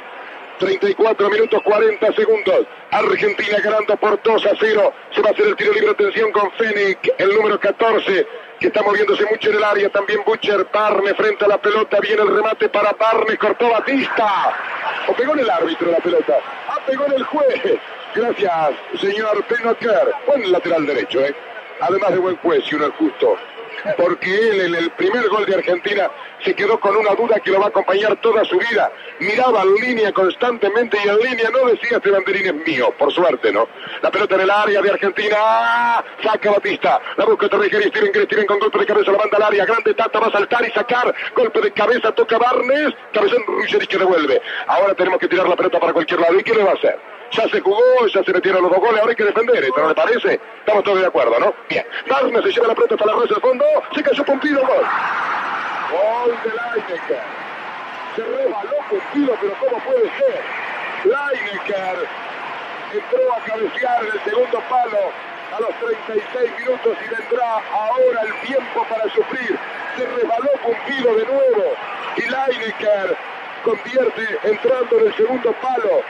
34 minutos 40 segundos. Argentina ganando por 2-0. Se va a hacer el tiro libre. Atención con Fennick, el número 14, que está moviéndose mucho en el área. También Butcher. Parne frente a la pelota. Viene el remate para Parne. Cortó Batista. O pegó en el árbitro la pelota. Pegó en el juez. Gracias, señor Penocker. Buen lateral derecho, Además de buen juez, y uno es justo. Porque él en el primer gol de Argentina se quedó con una duda que lo va a acompañar toda su vida. Miraba en línea constantemente y en línea no decía este banderín es mío, por suerte, ¿no? La pelota en el área de Argentina, saca Batista, la busca otra vez Gary Stevens con golpe de cabeza, la manda al área, grande Tata va a saltar y sacar, golpe de cabeza, toca Barnes, cabezón Ruggeri que devuelve. Ahora tenemos que tirar la pelota para cualquier lado, ¿y qué le va a hacer? Ya se jugó, ya se metieron los 2 goles, ahora hay que defender, ¿no le parece? Estamos todos de acuerdo, ¿no? Bien, Barnes se lleva la pelota hasta la red del fondo, se cayó Pumpido, gol. Gol de Lineker. Se rebaló Pumpido, pero ¿cómo puede ser? Lineker entró a cabecear en el segundo palo a los 36 minutos y vendrá ahora el tiempo para sufrir. Se rebaló Pumpido de nuevo y Lineker convierte entrando en el segundo palo.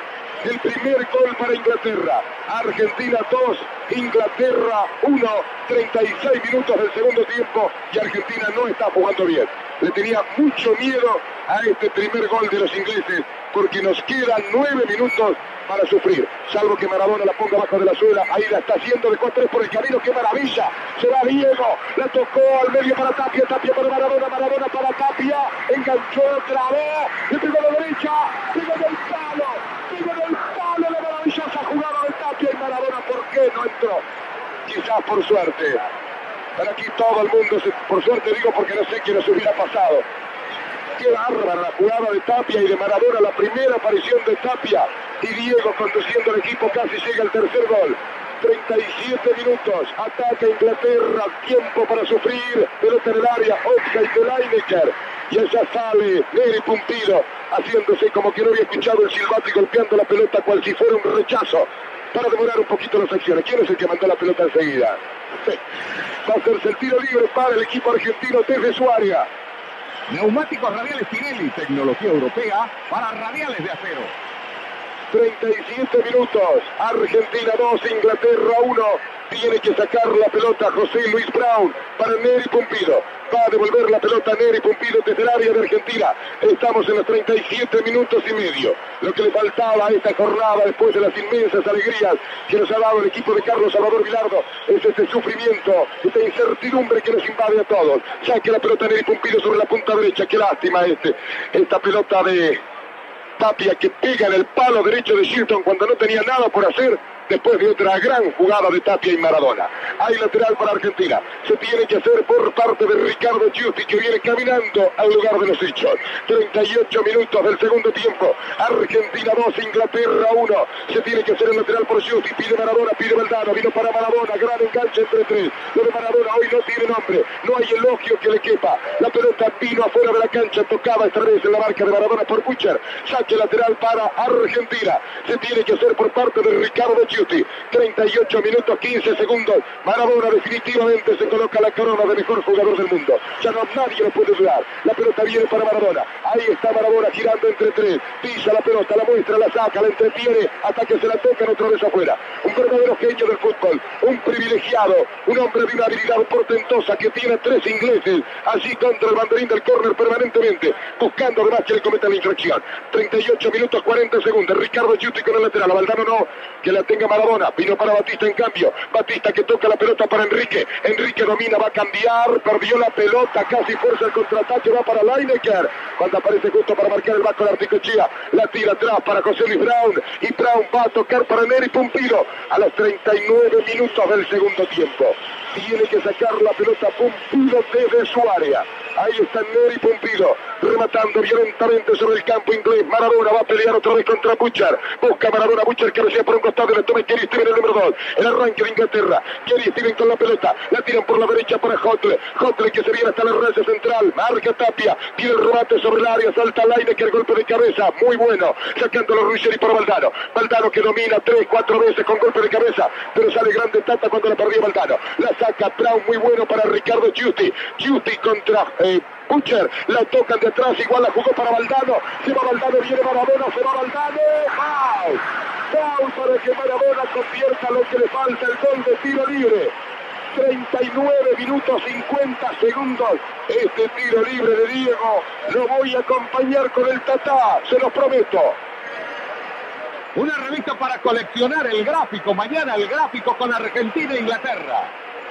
el primer gol para Inglaterra. Argentina 2, Inglaterra 1, 36 minutos del segundo tiempo y Argentina no está jugando bien. Le tenía mucho miedo a este primer gol de los ingleses porque nos quedan 9 minutos para sufrir, salvo que Maradona la ponga abajo de la suela. Ahí la está haciendo de 4-3 por el camino. ¡Qué maravilla! Se va Diego, la tocó al medio para Tapia, Tapia para Maradona, Maradona para Tapia, enganchó otra vez, le pegó a la derecha, pegó en el palo, la maravillosa jugada de Tapia y Maradona. ¿Por qué no entró? Quizás por suerte. Para aquí todo el mundo, por suerte digo porque no sé qué nos hubiera pasado. Qué bárbara la jugada de Tapia y de Maradona, la primera aparición de Tapia y Diego conduciendo al equipo, casi llega el tercer gol. 37 minutos, ataca Inglaterra, tiempo para sufrir, pelota en el área, offside de Lineker, y allá sale Neri Pumpido, haciéndose como que no había escuchado el silbato y golpeando la pelota cual si fuera un rechazo, para demorar un poquito las acciones. ¿Quién es el que mandó la pelota enseguida? Va a hacerse el tiro libre para el equipo argentino desde su área. Neumáticos radiales Pirelli, tecnología europea para radiales de acero. 37 minutos, Argentina 2, Inglaterra 1. Tiene que sacar la pelota José Luis Brown para Neri Pumpido. Va a devolver la pelota Neri Pumpido desde el área de Argentina. Estamos en los 37 minutos y medio. Lo que le faltaba a esta jornada después de las inmensas alegrías que nos ha dado el equipo de Carlos Salvador Vilardo es este sufrimiento, esta incertidumbre que nos invade a todos. Saque la pelota Neri Pumpido sobre la punta derecha. Qué lástima esta pelota de Tapia que pega en el palo derecho de Shilton cuando no tenía nada por hacer, después de otra gran jugada de Tapia y Maradona. Hay lateral para Argentina. Se tiene que hacer por parte de Ricardo Giusti, que viene caminando al lugar de los hechos. 38 minutos del segundo tiempo. Argentina 2, Inglaterra 1. Se tiene que hacer el lateral por Giusti. Pide Maradona, pide Valdano. Vino para Maradona. Gran enganche entre tres. Lo de Maradona hoy no tiene nombre. No hay elogio que le quepa. La pelota vino afuera de la cancha. Tocaba esta vez en la marca de Maradona por Butcher. Saque lateral para Argentina. Se tiene que hacer por parte de Ricardo Giusti. 38 minutos 15 segundos. Maradona definitivamente se coloca la corona de mejor jugador del mundo. Ya no nadie lo puede dudar. La pelota viene para Maradona. Ahí está Maradona girando entre tres. Pisa la pelota, la muestra, la saca, la entretiene hasta que se la tocan otra vez afuera. Un verdadero genio del fútbol. Un privilegiado. Un hombre de una habilidad portentosa que tiene tres ingleses allí contra el banderín del córner permanentemente. Buscando además que le cometan la infracción. 38 minutos 40 segundos. Ricardo Giusti con el lateral. A Valdano no. Que la tenga Maradona. Vino para Batista en cambio. Batista que toca la pelota para Enrique. Enrique domina, va a cambiar. Perdió la pelota. Casi fuerza el contraataque. Va para Lineker. Cuando aparece justo para marcar el Vasco de Articochea. La tira atrás para José Luis Brown. Y Brown va a tocar para Neri Pumpido. A los 39 minutos del segundo tiempo. Tiene que sacar la pelota Pumpido desde su área. Ahí está Neri Pumpido, rematando violentamente sobre el campo inglés. Maradona va a pelear otra vez contra Butcher. Busca Maradona, Butcher cabecea por un costado y le toma Kerry Steven el número 2. El arranque de Inglaterra. Kerry Steven con la pelota. La tiran por la derecha para Hotle. Hotle que se viene hasta la raya central. Marca Tapia. Tiene el remate sobre el área. Salta Lineker, golpe de cabeza. Muy bueno. Sacándolo Ruggeri para Valdano. Valdano que domina 3-4 veces con golpe de cabeza. Pero sale grande Tata cuando la perdió Valdano. La saca Brown, muy bueno para Ricardo Giusti. Giusti contra Butcher, la tocan de atrás, igual la jugó para Valdano, se va Valdano, viene Maradona, se va Valdano, ¡foul! ¡Foul para que Maradona convierta lo que le falta, el gol de tiro libre! 39 minutos 50 segundos, este tiro libre de Diego, lo voy a acompañar con el Tatá, se los prometo. Una revista para coleccionar el gráfico, mañana el gráfico con Argentina e Inglaterra.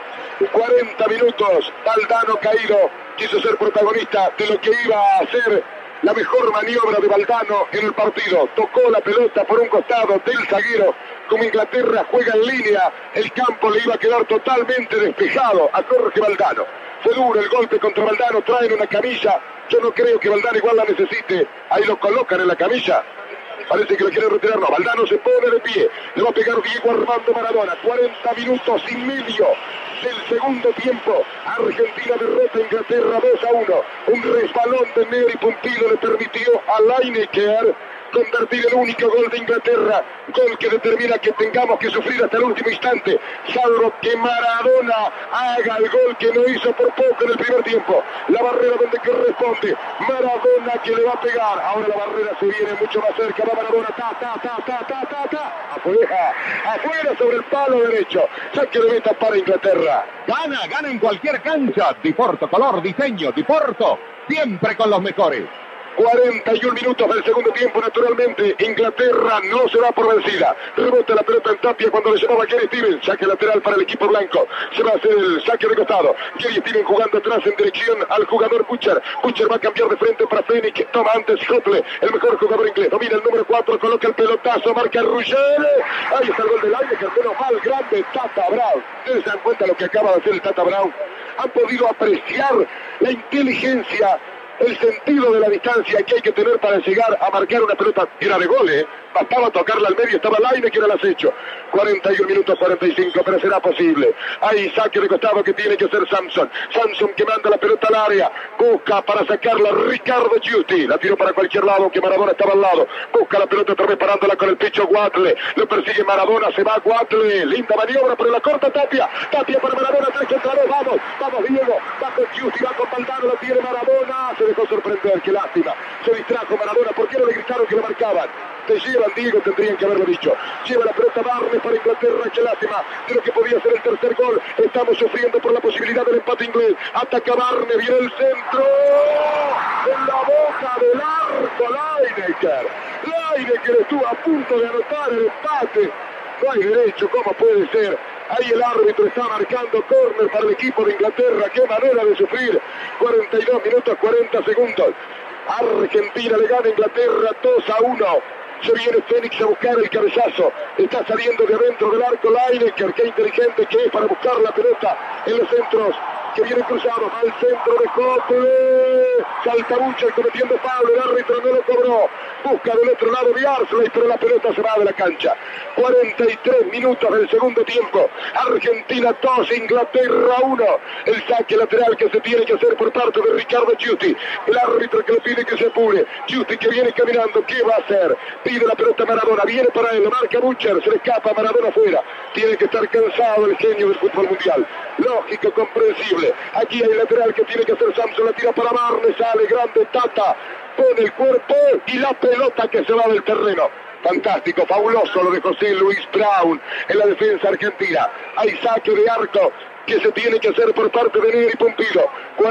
40 minutos, Valdano caído, quiso ser protagonista de lo que iba a ser la mejor maniobra de Valdano en el partido. Tocó la pelota por un costado del zaguero. Como Inglaterra juega en línea, el campo le iba a quedar totalmente despejado a Jorge Valdano. Fue duro el golpe contra Valdano, traen una camilla. Yo no creo que Valdano igual la necesite. Ahí lo colocan en la camilla. Parece que lo quiere retirar, no. Valdano se pone de pie. Le va a pegar Diego Armando Maradona. 40 minutos y medio del segundo tiempo. Argentina derrota a Inglaterra 2-1. Un resbalón de Neri Pumpido le permitió a Lineker convertir el único gol de Inglaterra, gol que determina que tengamos que sufrir hasta el último instante, salvo que Maradona haga el gol que no hizo por poco en el primer tiempo. La barrera donde corresponde, Maradona que le va a pegar, ahora la barrera se viene mucho más cerca, va Maradona, afuera sobre el palo derecho, saque de meta para Inglaterra. Gana en cualquier cancha. Diporto, color, diseño, Diporto, siempre con los mejores. 41 minutos del segundo tiempo, naturalmente. Inglaterra no se va por vencida. Rebota la pelota en Tapia cuando le llevaba a Gary Stevens. Saque lateral para el equipo blanco. Se va a hacer el saque de costado. Gary Stevens jugando atrás en dirección al jugador Butcher. Butcher va a cambiar de frente para Fenwick. Toma antes Hotle, el mejor jugador inglés. Domina el número 4, coloca el pelotazo, marca Ruggeri. Ahí está el gol del aire, que menos mal, grande Tata Brown. ¿Ustedes se dan cuenta lo que acaba de hacer el Tata Brown? Han podido apreciar la inteligencia, el sentido de la distancia que hay que tener para llegar a marcar una pelota. Era de gol, bastaba tocarla al medio, estaba Laine que era el acecho. 41 minutos 45, pero será posible. Hay saque de costado que tiene que hacer Samson. Samson que manda la pelota al área, busca para sacarla Ricardo Giusti, la tiró para cualquier lado, que Maradona estaba al lado, busca la pelota otra vez parándola con el pecho Watley, lo persigue Maradona, se va Watley, linda maniobra, pero la corta Tapia para Maradona, 3 contra 2, vamos Diego, va con Giusti, va con Valdano, la tiene Maradona, se dejó sorprender, qué lástima, se distrajo Maradona, ¿por qué no le gritaron que lo marcaban? Te llevan, Diego, tendrían que haberlo dicho. Lleva la pelota Barnes para Inglaterra, qué lástima de lo que podía ser el tercer gol. Estamos sufriendo por la posibilidad del empate inglés. Ataca Barnes, viene el centro. En la boca del arco, Lineker estuvo a punto de anotar el empate. No hay derecho, ¿cómo puede ser? Ahí el árbitro está marcando córner para el equipo de Inglaterra. Qué manera de sufrir. 42 minutos 40 segundos. Argentina le gana a Inglaterra 2-1. Se viene Fénix a buscar el cabezazo. Está saliendo de adentro del arco Lineker. Qué inteligente que es para buscar la pelota en los centros que vienen cruzados. Al centro de Cote. Salta Butcher cometiendo foul. El árbitro no lo cobró. Busca del otro lado de Arsley, pero la pelota se va de la cancha. 43 minutos del segundo tiempo. Argentina 2, Inglaterra 1. El saque lateral que se tiene que hacer por parte de Ricardo Giusti. El árbitro que le pide que se apure. Giusti que viene caminando. ¿Qué va a hacer? Pide la pelota a Maradona. Viene para él. Lo marca Butcher. Se le escapa Maradona afuera. Tiene que estar cansado el genio del fútbol mundial. Lógico, comprensible. Aquí hay el lateral que tiene que hacer Samson. La tira para Barnes. Sale grande Tata. Pone el cuerpo y la pelota que se va del terreno. Fantástico, fabuloso lo de José Luis Brown en la defensa argentina. Hay saque de arco que se tiene que hacer por parte de Neri Pumpido.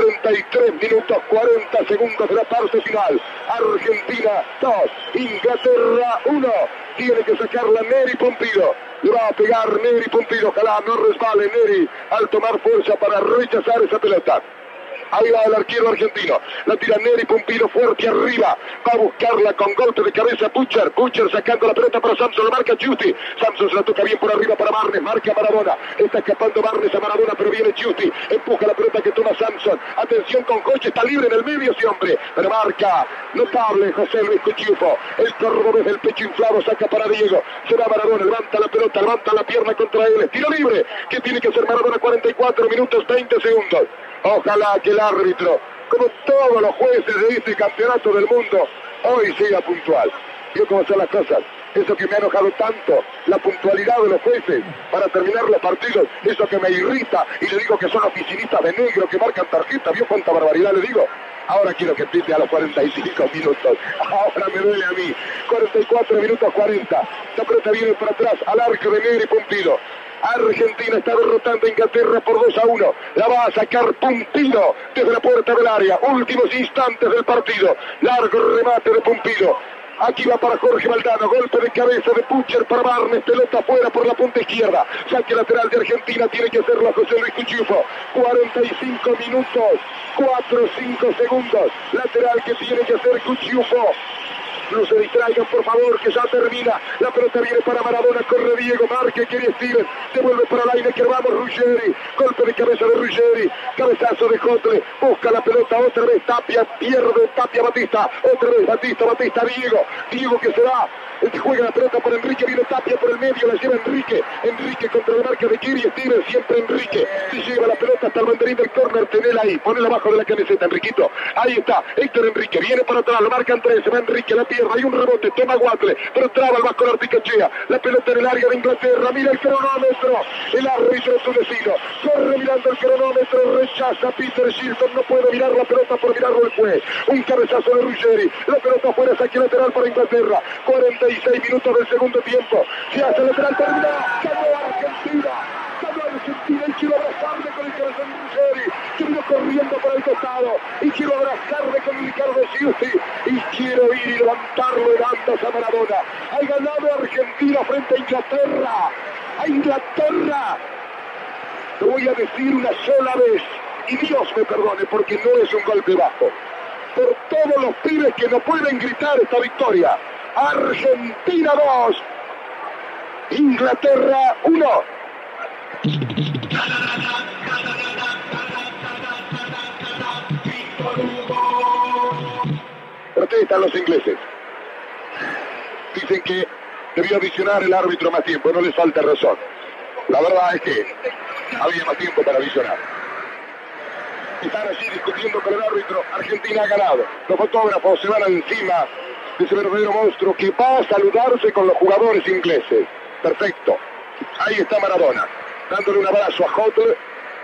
43 minutos 40 segundos de la parte final. Argentina 2, Inglaterra 1. Tiene que sacarla Neri Pumpido. Le va a pegar Neri Pumpido. Ojalá no resbale Neri al tomar fuerza para rechazar esa pelota. Ahí va el arquero argentino. La tira Neri Pumpido fuerte arriba. Va a buscarla con golpe de cabeza Butcher. Butcher sacando la pelota para Samson. Lo marca Giusti. Samson se la toca bien por arriba para Barnes. Marca Maradona. Está escapando Barnes a Maradona, pero viene Giusti. Empuja la pelota que toma Samson. Atención con Coche. Está libre en el medio ese hombre. Pero marca notable José Luis Cuchufo. El cordobés del pecho inflado saca para Diego. Se va Maradona. Levanta la pelota. Levanta la pierna contra él. Tiro libre. ¿Qué tiene que hacer Maradona? 44 minutos 20 segundos. Ojalá que el árbitro, como todos los jueces de este campeonato del mundo, hoy siga puntual. ¿Vio cómo son las cosas? Eso que me ha enojado tanto, la puntualidad de los jueces para terminar los partidos, eso que me irrita y le digo que son oficinistas de negro que marcan tarjeta. ¿Vio cuánta barbaridad le digo? Ahora quiero que pite a los 45 minutos. Ahora me duele a mí. 44 minutos 40. La pelota viene para atrás al arco de Neri Pumpido. Argentina está derrotando a Inglaterra por 2-1. La va a sacar Pumpido desde la puerta del área. Últimos instantes del partido. Largo remate de Pumpido. Aquí va para Jorge Valdano, golpe de cabeza de Butcher para Barnes, pelota afuera por la punta izquierda. Saque lateral de Argentina, tiene que hacerlo José Luis Cuchufo. 45 minutos, 4-5 segundos. Lateral que tiene que hacer Cuchufo. No se distraigan, por favor, que ya termina. La pelota viene para Maradona, corre Diego, marque, quiere Steven, devuelve para Lineker, vamos Ruggeri, golpe de cabeza de Ruggeri, cabezazo de Hotle, busca la pelota otra vez, Tapia, pierde Tapia Batista, otra vez Batista, Diego que se va, juega la pelota por Enrique, viene Tapia por el medio, la lleva Enrique contra la marca de Kiri Steven, siempre Enrique, se lleva la pelota hasta el banderín del córner, tenela ahí, ponela abajo de la camiseta, Enriquito, ahí está, Héctor Enrique, viene para atrás, lo marcan tres, se va Enrique, la pierde izquierda, hay un rebote, toma Watle, pero traba el Vasco Artiquechea, la pelota en el área de Inglaterra, mira el cronómetro, el árbitro tunecino, corre mirando el cronómetro, rechaza Peter Shilton, no puede mirar la pelota por mirarlo el juez, un cabezazo de Ruggeri, la pelota afuera, saque lateral para Inglaterra, 46 minutos del segundo tiempo, se hace lateral, terminó, ganó Argentina, y quiero abrazarme con el corazón de Ruggeri, terminó corriendo por el costado, y quiero abrazarme con Ricardo Sciusti, y quiero ir y levantarlo en andas a Maradona. Ha ganado Argentina frente a Inglaterra, Lo voy a decir una sola vez, y Dios me perdone porque no es un golpe bajo, por todos los pibes que no pueden gritar esta victoria. Argentina 2, Inglaterra 1. Protestan los ingleses. Dicen que debió visionar el árbitro más tiempo, no les falta razón. La verdad es que había más tiempo para visionar. Están allí discutiendo con el árbitro. Argentina ha ganado. Los fotógrafos se van encima de ese verdadero monstruo que va a saludarse con los jugadores ingleses. Perfecto. Ahí está Maradona, dándole un abrazo a Hotle.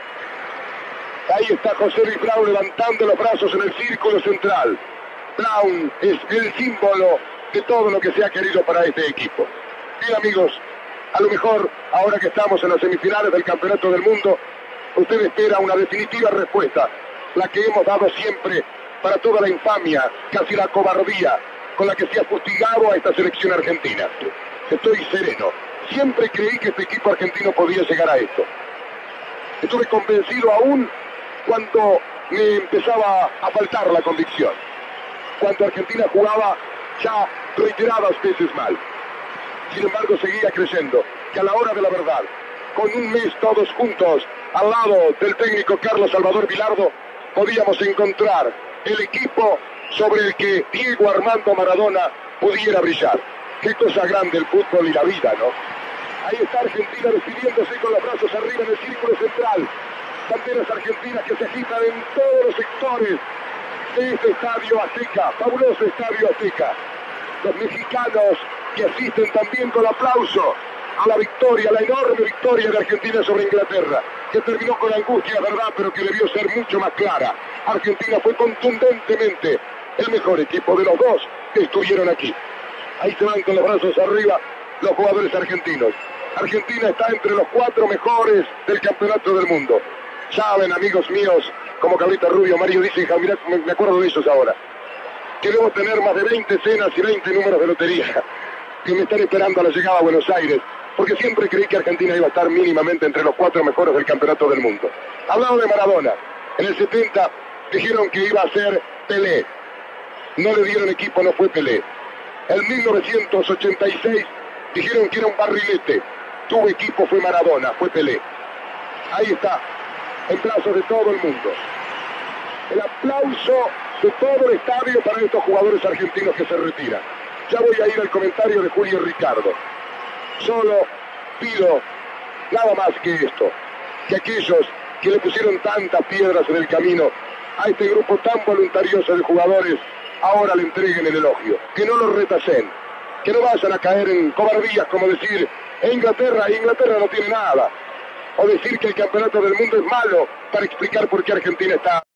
Ahí está José Luis Brown levantando los brazos en el círculo central. Brown es el símbolo de todo lo que se ha querido para este equipo. Bien, amigos, a lo mejor ahora que estamos en las semifinales del Campeonato del Mundo, usted espera una definitiva respuesta, la que hemos dado siempre para toda la infamia, casi la cobardía con la que se ha fustigado a esta selección argentina. Estoy sereno. Siempre creí que este equipo argentino podía llegar a esto. Estuve convencido aún cuando me empezaba a faltar la convicción. Cuando Argentina jugaba ya reiteradas veces mal. Sin embargo, seguía creyendo que a la hora de la verdad, con un mes todos juntos, al lado del técnico Carlos Salvador Vilardo, podíamos encontrar el equipo sobre el que Diego Armando Maradona pudiera brillar. Qué cosa grande el fútbol y la vida, ¿no? Ahí está Argentina despidiéndose con los brazos arriba en el círculo central. Banderas argentinas que se agitan en todos los sectores de este estadio Azteca, fabuloso estadio Azteca. Los mexicanos que asisten también con aplauso a la victoria, la enorme victoria de Argentina sobre Inglaterra, que terminó con angustia, verdad, pero que debió ser mucho más clara. Argentina fue contundentemente el mejor equipo de los dos que estuvieron aquí. Ahí se van con los brazos arriba los jugadores argentinos. Argentina está entre los 4 mejores del campeonato del mundo. Saben, amigos míos, como Cabrita Rubio, Mario dice, mirá, me acuerdo de ellos ahora, que debo tener más de 20 cenas y 20 números de lotería que me están esperando a la llegada a Buenos Aires, porque siempre creí que Argentina iba a estar mínimamente entre los 4 mejores del campeonato del mundo. Hablado de Maradona, en el 70 dijeron que iba a ser Pelé. No le dieron equipo, no fue Pelé. En 1986 dijeron que era un barrilete. Tuvo equipo, fue Maradona, fue Pelé. Ahí está, en brazos de todo el mundo. El aplauso de todo el estadio para estos jugadores argentinos que se retiran. Ya voy a ir al comentario de Julio Ricardo. Solo pido nada más que esto, que aquellos que le pusieron tantas piedras en el camino a este grupo tan voluntarioso de jugadores, ahora le entreguen el elogio, que no lo retasen, que no vayan a caer en cobardías como decir Inglaterra no tiene nada, o decir que el campeonato del mundo es malo para explicar por qué Argentina está